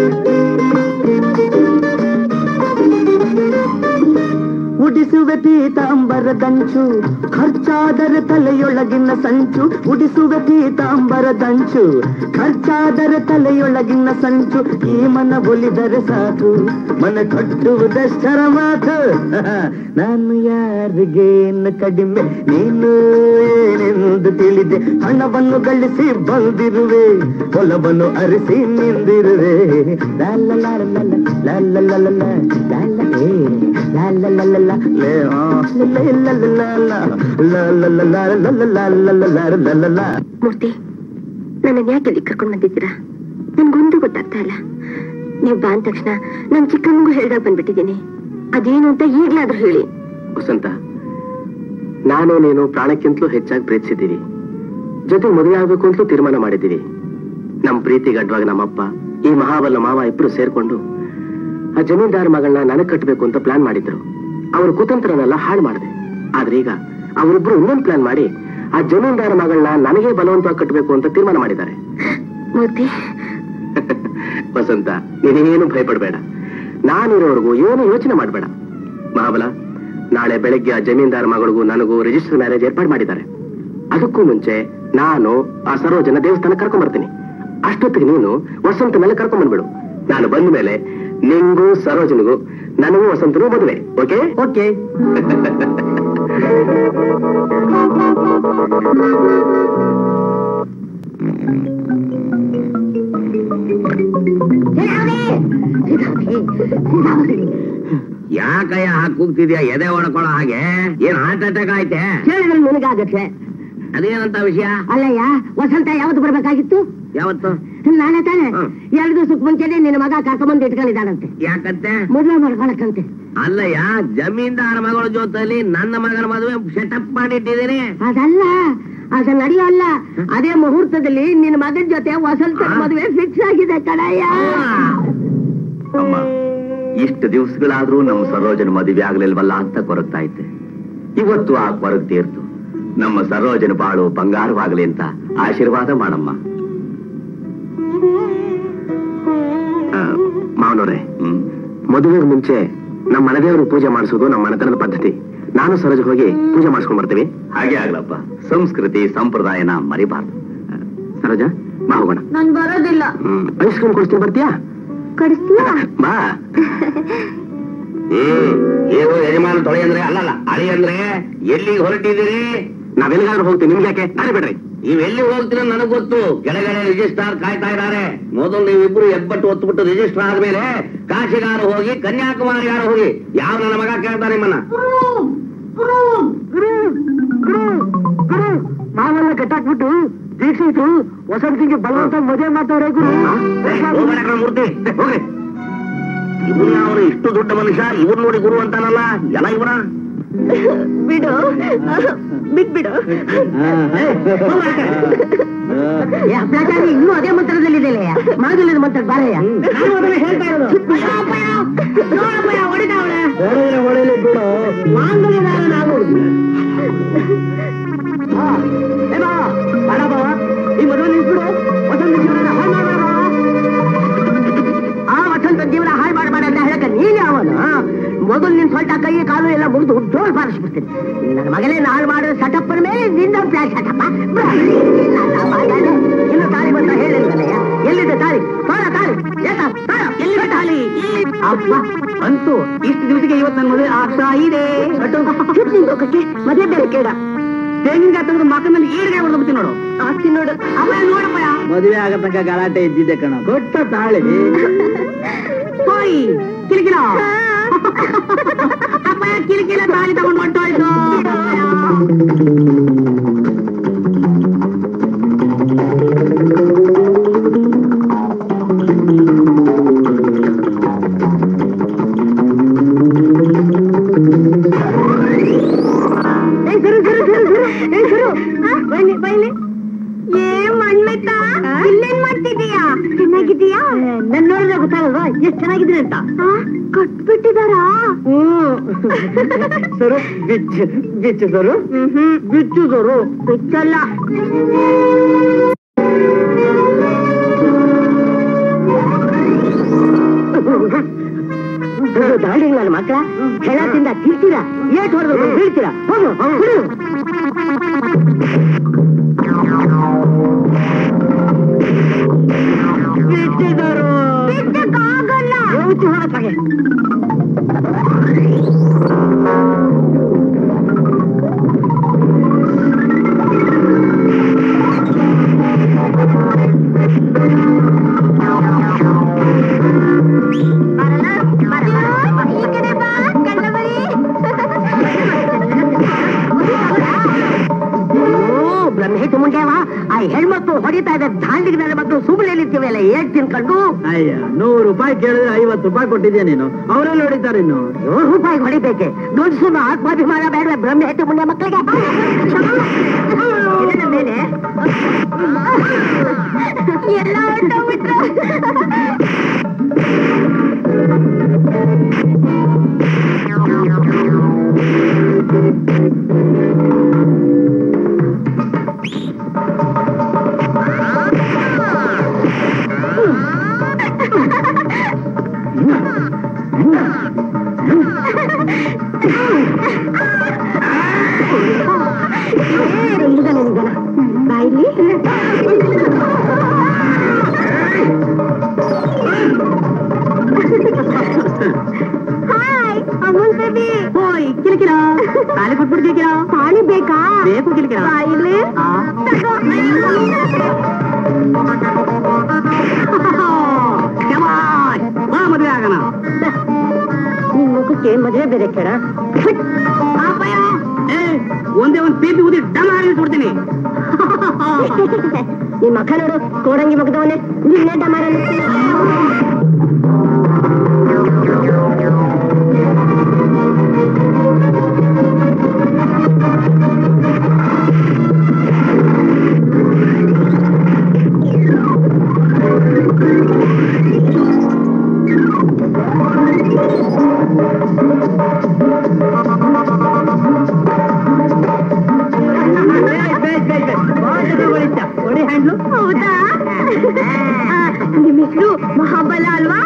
ಉಡಿಸುವೆ ಪೀತಾಂಬರ ದಂಚು, ಖರ್ಚಾದರೆ ತಲೆಯೊಳಗಿನ ಸಂಚು. ಉಡಿಸುವೆ ಪೀತಾಂಬರ ದಂಚು, ಖರ್ಚಾದರೆ ತಲೆಯೊಳಗಿನ ಸಂಚು. ಈ ಮನ ಒಲಿದರೆ ಸಾಕು, ಮನ ಕಟ್ಟುವುದಷ್ಟರ ಮಾತು. ನಾನು ಯಾರಿಗೇನು ಕಡಿಮೆ, ನೀನು ಏನೆಂದು ತಿಳಿದೆ. ಹಣವನ್ನು ಗಳಿಸಿ ಬಂದಿರುವೆ, ಒಲವನ್ನು ಅರಿಸಿ ನಿಂದಿರುವೆ. ಮೂರ್ತಿ, ನನ್ನ ಯಾಕೆ ಇಲ್ಲಿ ಕರ್ಕೊಂಡು ಬಂದಿದ್ದೀರಾ? ನನ್ಗೊಂದು ಗೊತ್ತಾಗ್ತಾ ಇಲ್ಲ. ನೀವು ಬಂದ ತಕ್ಷಣ ನನ್ ಚಿಕ್ಕಮ್ಮಗೂ ಹೇಳ್ದಾಗ ಬಂದ್ಬಿಟ್ಟಿದ್ದೀನಿ. ಅದೇನು ಅಂತ ಈಗ್ಲಾದ್ರೂ ಹೇಳಿ. ವಸಂತ, ನಾನು ನೀನು ಪ್ರಾಣಕ್ಕಿಂತಲೂ ಹೆಚ್ಚಾಗಿ ಪ್ರೀತಿಸಿದ್ದೀವಿ. ಜೊತೆ ಮದುವೆ ಆಗ್ಬೇಕು ಅಂತಲೂ ತೀರ್ಮಾನ ಮಾಡಿದ್ದೀವಿ. ನಮ್ ಪ್ರೀತಿಗೆ ಅಡ್ಡವಾಗಿ ನಮ್ಮಪ್ಪ, ಈ ಮಹಾಬಲ ಮಾವ ಇಬ್ರು ಸೇರ್ಕೊಂಡು ಆ ಜಮೀನ್ದಾರ ಮಗಳನ್ನ ನನಗ್ ಕಟ್ಟಬೇಕು ಅಂತ ಪ್ಲಾನ್ ಮಾಡಿದ್ರು. ಅವ್ರ ಕುತಂತ್ರನೆಲ್ಲ ಹಾಳು ಮಾಡಿದೆ. ಆದ್ರೆ ಈಗ ಅವರಿಬ್ರು ಇನ್ನೊಂದು ಪ್ಲಾನ್ ಮಾಡಿ ಆ ಜಮೀನ್ದಾರ ಮಗಳನ್ನ ನನಗೆ ಬಲವಂತವಾಗಿ ಕಟ್ಟಬೇಕು ಅಂತ ತೀರ್ಮಾನ ಮಾಡಿದ್ದಾರೆ. ವಸಂತ, ನೀನೇನು ಭಯಪಡಬೇಡ. ನಾನಿರೋವರೆಗೂ ಏನು ಯೋಚನೆ ಮಾಡಬೇಡ. ಮಹಾಬಲ, ನಾಳೆ ಬೆಳಗ್ಗೆ ಆ ಜಮೀನ್ದಾರ ಮಗಳಿಗೂ ನನಗೂ ರಿಜಿಸ್ಟರ್ ಮ್ಯಾರೇಜ್ ಏರ್ಪಾಡು ಮಾಡಿದ್ದಾರೆ. ಅದಕ್ಕೂ ಮುಂಚೆ ನಾನು ಆ ಸರೋಜನ ದೇವಸ್ಥಾನ ಕರ್ಕೊಂಡ್ ಬರ್ತೀನಿ. ಅಷ್ಟೊತ್ತಿಗೆ ನೀನು ವಸಂತ ಮೇಲೆ ಕರ್ಕೊಂಡ್ ಬಂದ್ಬಿಡು. ನಾನು ಬಂದ ಮೇಲೆ ನಿಂಗೂ ಸರೋಜನಿಗೂ ನನಗೂ ವಸಂತನೂ ಮದುವೆ. ಓಕೆ? ಓಕೆ. ಯಾಕಯ್ಯ ಕೂಗ್ತಿದ್ಯಾ? ಎದೆ ಹೊಡ್ಕೊಳ್ಳೋ ಹಾಗೆ. ಏನ್ ಹಾರ್ಟ್ ಅಟ್ಯಾಕ್ ಆಯ್ತೆ? ಹೇಳಿದ್ರೆ ನಿನಗಾಗತ್ತೆ. ಅದೇನಂತ ವಿಷಯ? ಅಲ್ಲಯ್ಯ, ವಸಂತ ಯಾವತ್ತು ಬರ್ಬೇಕಾಗಿತ್ತು? ಯಾವತ್ತು? ನಾಳೆ ತಾನೆ. 2 ದಿವಸಕ್ಕೆ ಮುಂಚೆನೆ ನಿನ್ನ ಮಗ ಕರ್ಕೊಂಬಂದು ಇಟ್ಕೊಂಡಿದ್ದಾನಂತೆ. ಯಾಕಂತೆ? ಮದುವೆ ಮಾಡ್ಕೊಳಕ್ಕಂತೆ. ಅಲ್ಲಯ್ಯ, ಜಮೀನ್ದಾರ ಮಗಳ ಜೊತೆಲಿ ನನ್ನ ಮಗನ ಮದುವೆ ಸೆಟಪ್ ಮಾಡಿಟ್ಟಿದ್ದೀನಿ. ಅದಲ್ಲ, ಅದ ನಡೆಯಲ್ಲ. ಅದೇ ಮುಹೂರ್ತದಲ್ಲಿ ನಿನ್ನ ಮಗನ ಜೊತೆ ವಸಂತ ಮದುವೆ ಫಿಕ್ಸ್ ಆಗಿದೆ ಕಣಯ್ಯ. ಅಮ್ಮ, ಇಷ್ಟು ದಿವಸಗಳಾದ್ರೂ ನಮ್ಮ ಸರೋಜನ ಮದುವೆ ಆಗ್ಲಿಲ್ವಲ್ಲ ಅಂತ ಕೊರಗ್ತಾ ಇದ್ದೆ. ಇವತ್ತು ಆ ಕೊರಗ್ ತೀರ್ತು. ನಮ್ಮ ಸರೋಜನ ಬಾಳು ಬಂಗಾರವಾಗಲಿ ಅಂತ ಆಶೀರ್ವಾದ ಮಾಡಮ್ಮ. ಮಾವನವ್ರೆ, ಮದುವೆಗೆ ಮುಂಚೆ ನಮ್ಮ ಮನೆದೇವರು ಪೂಜೆ ಮಾಡಿಸೋದು ನಮ್ಮ ಮನೆತನದ ಪದ್ಧತಿ. ನಾನು ಸರೋಜ ಹೋಗಿ ಪೂಜೆ ಮಾಡಿಸ್ಕೊಂಡ್ ಬರ್ತೀವಿ. ಹಾಗೆ ಆಗ್ಲಪ್ಪ. ಸಂಸ್ಕೃತಿ ಸಂಪ್ರದಾಯನ ಮರಿಬಾರ್ದು. ಸರೋಜ, ಬಾ ಹೋಗೋಣ. ನಾನ್ ಬರೋದಿಲ್ಲ. ಐಸ್ ಕ್ರೀಮ್ ಕೊಡಿಸ್ತೀನಿ, ಬರ್ತೀಯಾ? ಕಡಿಸ್ತೀಯಾ? ಬಾ. ಏನು ಯಜಮಾನ ತೊಳೆ ಅಂದ್ರೆ? ಅಲ್ಲಲ್ಲ, ಅಳಿ ಅಂದ್ರೆ ಎಲ್ಲಿಗೆ ಹೊರಟಿದ್ದೀರಿ? ನಾವೆಲ್ಲಿಗಾದ್ರೂ ಹೋಗ್ತೀವಿ, ನಿಮ್ಗೆ ಯಾಕೆ? ನಾನೇ ಬಿಡ್ರಿ. ನೀವೆಲ್ಲಿ ಹೋಗ್ತೀರ ನನಗ್ ಗೊತ್ತು. ಕೆಳಗಡೆ ರಿಜಿಸ್ಟ್ರಾರ್ ಕಾಯ್ತಾ ಇದ್ದಾರೆ. ಮೊದಲು ನೀವಿಬ್ರು ಎಬ್ಬಟ್ಟು ಹೊತ್ತುಬಿಟ್ಟು ರಿಜಿಸ್ಟರ್ ಆದ್ಮೇಲೆ ಕಾಶಿಗಾರ ಹೋಗಿ, ಕನ್ಯಾಕುಮಾರಿಗಾರ ಹೋಗಿ. ಯಾವ ನನ್ನ ಮಗ ಕೇಳ್ತಾರೆ ನಿಮ್ಮನ್ನ? ನಾವೆಲ್ಲ ಕಟ್ಟಾಕ್ಬಿಟ್ಟು ದೀಕ್ಷಿತರು ವಸಂತಿಗೆ ಬಲವಂತ ಮದುವೆ ಮಾಡ್ತಾರೆ ಗುರು. ಮೂರ್ತಿ ಹೋಗ್ರಿ. ಇವ್ರು ಯಾವನು ಇಷ್ಟು ದೊಡ್ಡ ಮನುಷ್ಯ? ಇವ್ರು ನೋಡಿ ಗುರು ಅಂತಾನಲ್ಲ. ಎಲ್ಲ ಇವರ ಬಿಡು, ಬಿಟ್ಬಿಡು. ಇನ್ನೂ ಅದೇ ಮಂತ್ರದಲ್ಲಿದೆ. ಮಾಧುಲ್ಯದ ಮಂತ್ರ ಬಾರಯ್ಯ. ಹೇಳ್ತಾ ಇರೋದು ಹೊಡೆಯಲಿ ಬಿಡು. ಮಾಂಗಲ್ಯದಾರ ನಾವು. ಬೇಡ ಬಾವ, ಈ ಮದುವೆ ನಿಲ್ಸ್ಬಿಡು. ವಸಂತ ಜೀವನ ಹಾಳು ಮಾಡಬೇಡ. ಆ ವಸಂತ ಜೀವನ ಹಾಳು ಮಾಡಬೇಡ ಅಂತ ಹೇಳಕ ನೀನ್ ಯಾವನು? ಮೊದಲು ನಿನ್ ಸ್ವಲ್ಪ ಕೈ ಕಾಲು ಎಲ್ಲ ಮುಗಿದು ಜೋರ್ ಬಾರಿಸ್ಬಿಡ್ತೀನಿ. ನನ್ನ ಮಗನೇ ಹಾಳು ಮಾಡಿದ ಸಟಪ್ಪನ ಮೇಲೆ ನಿನ್ನ ಫ್ಲಾಶ್ ಸಟಪ್ಪ. ಇನ್ನು ತಾಳಿ ಬಂತ ಹೇಳಿಲ್ವಲ್ಲಯ್ಯ? ಎಲ್ಲಿದೆ ತಾಳಿ? ತಾಳಿ ಎಲ್ಲಿದೆ ತಾಳಿ? ಅಪ್ಪ ಅಂತೂ ಇಷ್ಟು ದಿವಸಕ್ಕೆ ಇವತ್ತು ನನ್ನ ಮದುವೆ ಆಗ್ತಾ ಇದೆ. ಮದುವೆ ಬೇರೆ ಕೇಳ. ತೆಂಗಿನ ತಂದ್ರೆ ಮಕ್ಕಳಲ್ಲಿ ಈಡಿಗೆ ಹೊಡೆದ್ಬಿಡ್ತೀನಿ ನೋಡು. ಆಸ್ತಿ ನೋಡು. ಅಮ್ಮ ನೋಡಪ್ಪ. ಮದುವೆ ಆಗ ತನಕ ಗಲಾಟೆ ಇದ್ದಿದ್ದೆ ಕಣ. ಕೊಟ್ಟ ತಾಳಿ ಹೋಯ್ ಕಿರಿಕಿರ. ಅಪ್ಪ ಕಿರಿಕಿರ ತಾಳಿ ತಗೊಂಡು ಹೊಟ್ಟೋಯ್ತು. ಇಲ್ಲೇನ್ ಮಾಡ್ತಿದೀಯಾ? ಚೆನ್ನಾಗಿದೀಯಾ? ನನ್ ನೋಡಿದ್ರೆ ಗೊತ್ತಾಗಲ್ವಾ ಎಷ್ಟ್ ಚೆನ್ನಾಗಿದ್ರೆ ಅಂತ? ಕಟ್ಬಿಟ್ಟಿದಾರಾ? ಸರು ಬಿಚ್ಚು ಸರು ಬಿಚ್ಚು ಸರು ಬಿಚ್ಚಲ್ಲ. ದಾಡಿ ನನ್ನ ಮಕ್ಕಳ ಹೆಳದಿಂದ ತಿಳ್ತೀರಾ? ಏಟ್ ಹೊಡೆದ್ರು ಬೀಳ್ತೀರಾ? ಹೋಗು ಬಿಚ್ಚಕ್ಕಾಗಲ್ಲ. ಹೋಗತ್ತಾಗೆ. ಬ್ರಹ್ಮೇ ಹೆಟ್ಟು ಮುಂಡೆವ ಆ ಹೆಣ್ಮಕ್ಳು ಹೊಡಿತಾ ಇದ್ದ ದಾಂಡಿಗೆ ನನ್ನ ಮಕ್ಕಳು ಸುಮ್ಮನೆ ನಿಂತೀವಲ್ಲ ಏಟ್ ತಿನ್ಕೊಂಡು. ಅಯ್ಯ 100 ರೂಪಾಯಿ ಕೇಳಿದ್ರೆ 50 ರೂಪಾಯಿ ಕೊಟ್ಟಿದ್ಯಾ ನೀನು, ಅವರೆಲ್ಲ ಹೊಡಿತಾರೆ ಇನ್ನು. 100 ರೂಪಾಯಿ ಹೊಡಿಬೇಕೆ? ದುಡ್ಡು ಆತ್ಮಾಭಿಮಾನ ಬೇಡ ಬ್ರಹ್ಮ ಹೆಟ್ಟು ಮುಂಡೆ ಮಕ್ಕಳಿಗೆ. ಮೇಲೆ ಎಲ್ಲ ಹೊರಟೋಗ್ಬಿಟ್ರು. ಬಾಯ್ಲಿ ಹಾಯ್ ಅಮೂಲ್ ಬೇಬಿ. ಹೋಯ್ ಕಿಲಕಿರ ತಾಳಿ ಕೊಟ್ಬಿಟ್ಟು ಕಿಲಕಿರ. ತಾಳಿ ಬೇಕಾ? ಬೇಕು ಕಿಲಕಿರ. ಬಾಯಿಲಿ ಬಾ ಮದುವೆ ಆಗೋಣ. ನಿನ್ ಮುಖಕ್ಕೆ ಮದುವೆ ಬೇರೆ ಕೇಳ. ಒಂದೇ ಒಂದು ಪೀಪಿ ಊದಿ ಡಮ ಹಾರಿಸ್ಬಿಡ್ತೀನಿ. ನಿನ್ ಮಕ್ಕ ನೋಡು ಕೋಡಂಗಿ ಮಗದವನೇ, ನಿನ್ನೆ ಡಮಾರ. ಹೌದಾ? ನಿಮ್ಮ ಹೆಸರು ಮಹಾಬಲ ಅಲ್ವಾ?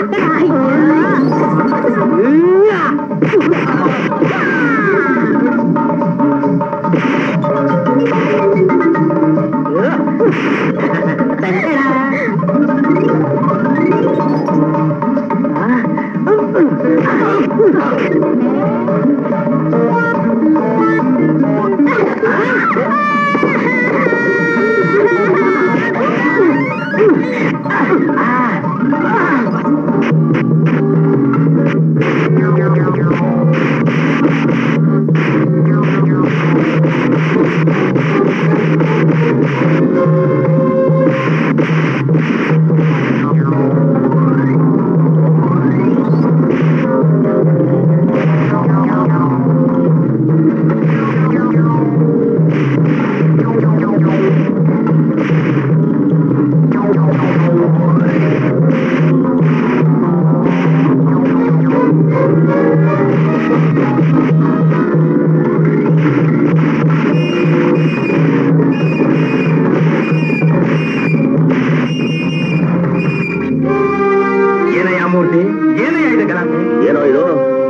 ಏನೋ ಇದು?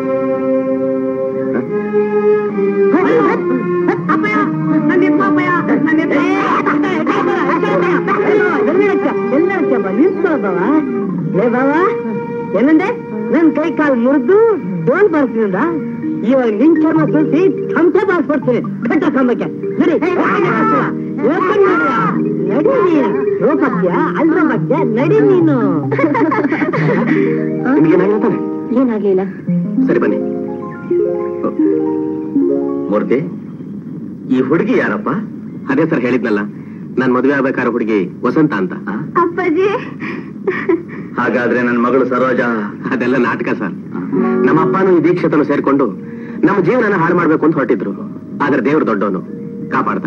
ಏನಂದೆ? ನನ್ ಕೈ ಕಾಲು ಮುರಿದು ಡೋಲ್ ಬರ್ತೀನಿಂದ ಇವಾಗ ನಿನ್ ಚರ್ಮ ಸುಲ್ಸಿ ಚಮಚೆ ಬಾರಿಸ್ಬಿಡ್ತೀನಿ ಕಟ್ಟ ಕಂಬಕ್ಕೆ. ನಡಿ ನಡಿ ರೋಪತ್ಯ ಅಲ್ರಮತ್ಯ ನಡಿ ನೀನು. ಏನಾಗ್ಲಿಲ್ಲ. ಸರಿ ಬನ್ನಿ. ಮೂರ್ತಿ, ಈ ಹುಡುಗಿ ಯಾರಪ್ಪ? ಅದೇ ಸರ್ ಹೇಳಿದ್ನಲ್ಲ, ನಾನ್ ಮದುವೆ ಆಗ್ಬೇಕಾದ ಹುಡುಗಿ ವಸಂತ ಅಂತ. ಅಪ್ಪಾಜಿ, ಹಾಗಾದ್ರೆ ನನ್ನ ಮಗಳು ಸರೋಜಾ. ಅದೆಲ್ಲ ನಾಟಕ ಸರ್. ನಮ್ಮ ಅಪ್ಪನೂ ಈ ದೀಕ್ಷತನು ಸೇರ್ಕೊಂಡು ನಮ್ಮ ಜೀವನನ ಹಾಳು ಮಾಡ್ಬೇಕು ಅಂತ ಹೊರಟಿದ್ರು. ಆದ್ರೆ ದೇವ್ರು ದೊಡ್ಡವನು, ಕಾಪಾಡ್ದ.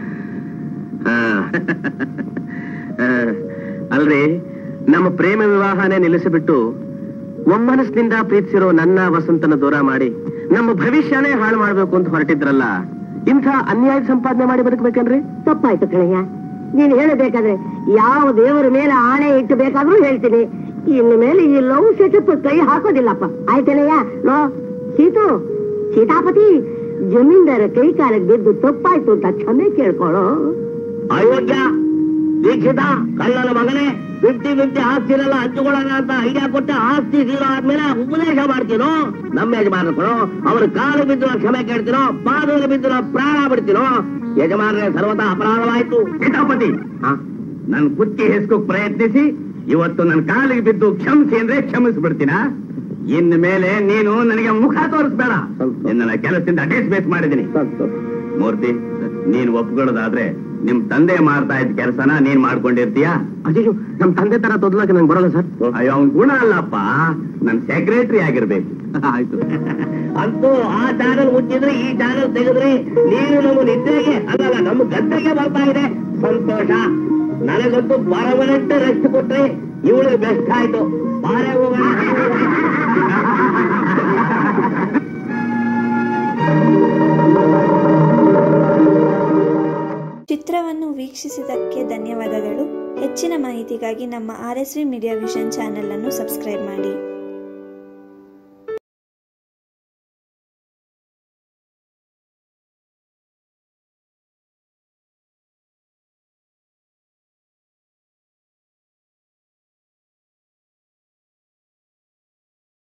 ಅಲ್ರಿ, ನಮ್ಮ ಪ್ರೇಮ ವಿವಾಹನೇ ನಿಲ್ಲಿಸಿಬಿಟ್ಟು ಒಮ್ಮನಸ್ನಿಂದ ಪ್ರೀತಿಸಿರೋ ನನ್ನ ವಸಂತನ ದೂರ ಮಾಡಿ ನಮ್ಮ ಭವಿಷ್ಯನೇ ಹಾಳು ಮಾಡ್ಬೇಕು ಅಂತ ಹೊರಟಿದ್ರಲ್ಲ, ಇಂಥ ಅನ್ಯಾಯ ಸಂಪಾದನೆ ಮಾಡಿ ಬದುಕಬೇಕನ್ರಿ? ತಪ್ಪಾಯ್ತು ಕಣಯ್ಯ. ನೀನ್ ಹೇಳಬೇಕಾದ್ರೆ ಯಾವ ದೇವರ ಮೇಲೆ ಆಣೆ ಇಟ್ಟು ಬೇಕಾದ್ರೂ ಹೇಳ್ತೀನಿ. ಇನ್ನು ಮೇಲೆ ಈ ಲವ್ ಸೆಟಪ್ ಕೈ ಹಾಕೋದಿಲ್ಲಪ್ಪ. ಆಯ್ತೇನಯ್ಯ? ಲೋ ಸೀತಾಪತಿ, ಜಮೀನ್ದಾರ ಕೈ ಕಾಲಕ್ಕೆ ಬಿದ್ದು ತಪ್ಪಾಯ್ತು ಅಂತ ಕ್ಷಮೆ ಕೇಳ್ಕೊಳ್ಳೋ. ಅಯೋಗ್ಯ ದೀಕ್ಷಿತ, ಕಳ್ಳನ ಮಗನೇ, 50-50 ಆಸ್ತಿನೆಲ್ಲ ಹಂಚಿಕೊಳ್ಳೋಣ ಅಂತ ಐಡಿಯಾ ಕೊಟ್ಟೆ. ಆಸ್ತಿ ತೀರೋ ಆದ್ಮೇಲೆ ಉಪದೇಶ ಮಾಡ್ತೀನೋ? ನಮ್ಮ ಯಜಮಾನರು ಅವ್ರ ಕಾಲು ಬಿದ್ದು ಕ್ಷಮೆ ಕೇಳ್ತೀನೋ? ಪಾದದಲ್ಲಿ ಬಿದ್ದು ಪ್ರಾಣ ಬಿಡ್ತೀನೋ? ಯಜಮಾನರೇ ಸರ್ವತಾ ಅಪರಾಧವಾಯ್ತು. ಸೀತಾಪತಿ, ನನ್ ಕುತ್ತಿ ಹೆಸ್ಕೋಕ್ ಪ್ರಯತ್ನಿಸಿ ಇವತ್ತು ನನ್ನ ಕಾಲಿಗೆ ಬಿದ್ದು ಕ್ಷಮಿಸಿ ಅಂದ್ರೆ ಕ್ಷಮಿಸ್ಬಿಡ್ತೀನ. ಇನ್ ಮೇಲೆ ನೀನು ನನಗೆ ಮುಖ ತೋರಿಸ್ಬೇಡ. ನಿನ್ನ ಕೆಲಸದಿಂದ ಡಿಸ್ಮಿಸ್ ಮಾಡಿದ್ದೀನಿ. ಮೂರ್ತಿ, ನೀನು ಒಪ್ಕೊಳ್ಳೋದಾದ್ರೆ ನಿಮ್ ತಂದೆ ಮಾಡ್ತಾ ಇದ್ದ ಕೆಲಸನ ನೀನ್ ಮಾಡ್ಕೊಂಡಿರ್ತೀಯಾ? ಅಯ್ಯೋ ನಮ್ ತಂದೆ ತರ ತೊದ್ಲಕ್ಕೆ ನಂಗೆ ಬರಲ್ಲ ಸರ್. ಅಯ್ಯೋ ಅವ್ನ್ ಗುಣ ಅಲ್ಲಪ್ಪ, ನನ್ ಸೆಕ್ರೆಟರಿ ಆಗಿರ್ಬೇಕು. ಆಯ್ತು. ಅಂತೂ ಆ ಚಾನಲ್ ಮುಚ್ಚಿದ್ರೆ ಈ ಚಾನಲ್ ತೆಗೆದ್ರೆ ನೀನು ನಮ್ಮ ನಿದ್ದೆಗೆ ಅಲ್ಲಲ್ಲ ನಮ್ಮ ಗದ್ದೆಗೆ ಬರ್ತಾ ಇದೆ. ಸಂತೋಷ. ನನಗಂತೂ ಪರ್ಮನೆಂಟ್ ರೆಸ್ಟ್ ಕೊಟ್ರೆ ಇವಳಿಗೆ ಬೆಸ್ಟ್ ಆಯ್ತು. ಬಾರೆ ಹೋಗೋಣ. ಚಿತ್ರವನ್ನು ವೀಕ್ಷಿಸಿದ್ದಕ್ಕೆ ಧನ್ಯವಾದಗಳು. ಹೆಚ್ಚಿನ ಮಾಹಿತಿಗಾಗಿ ನಮ್ಮ RSV ಮೀಡಿಯಾ ವಿಷನ್ ಚಾನೆಲ್ ಅನ್ನು ಸಬ್ಸ್ಕ್ರೈಬ್ ಮಾಡಿ.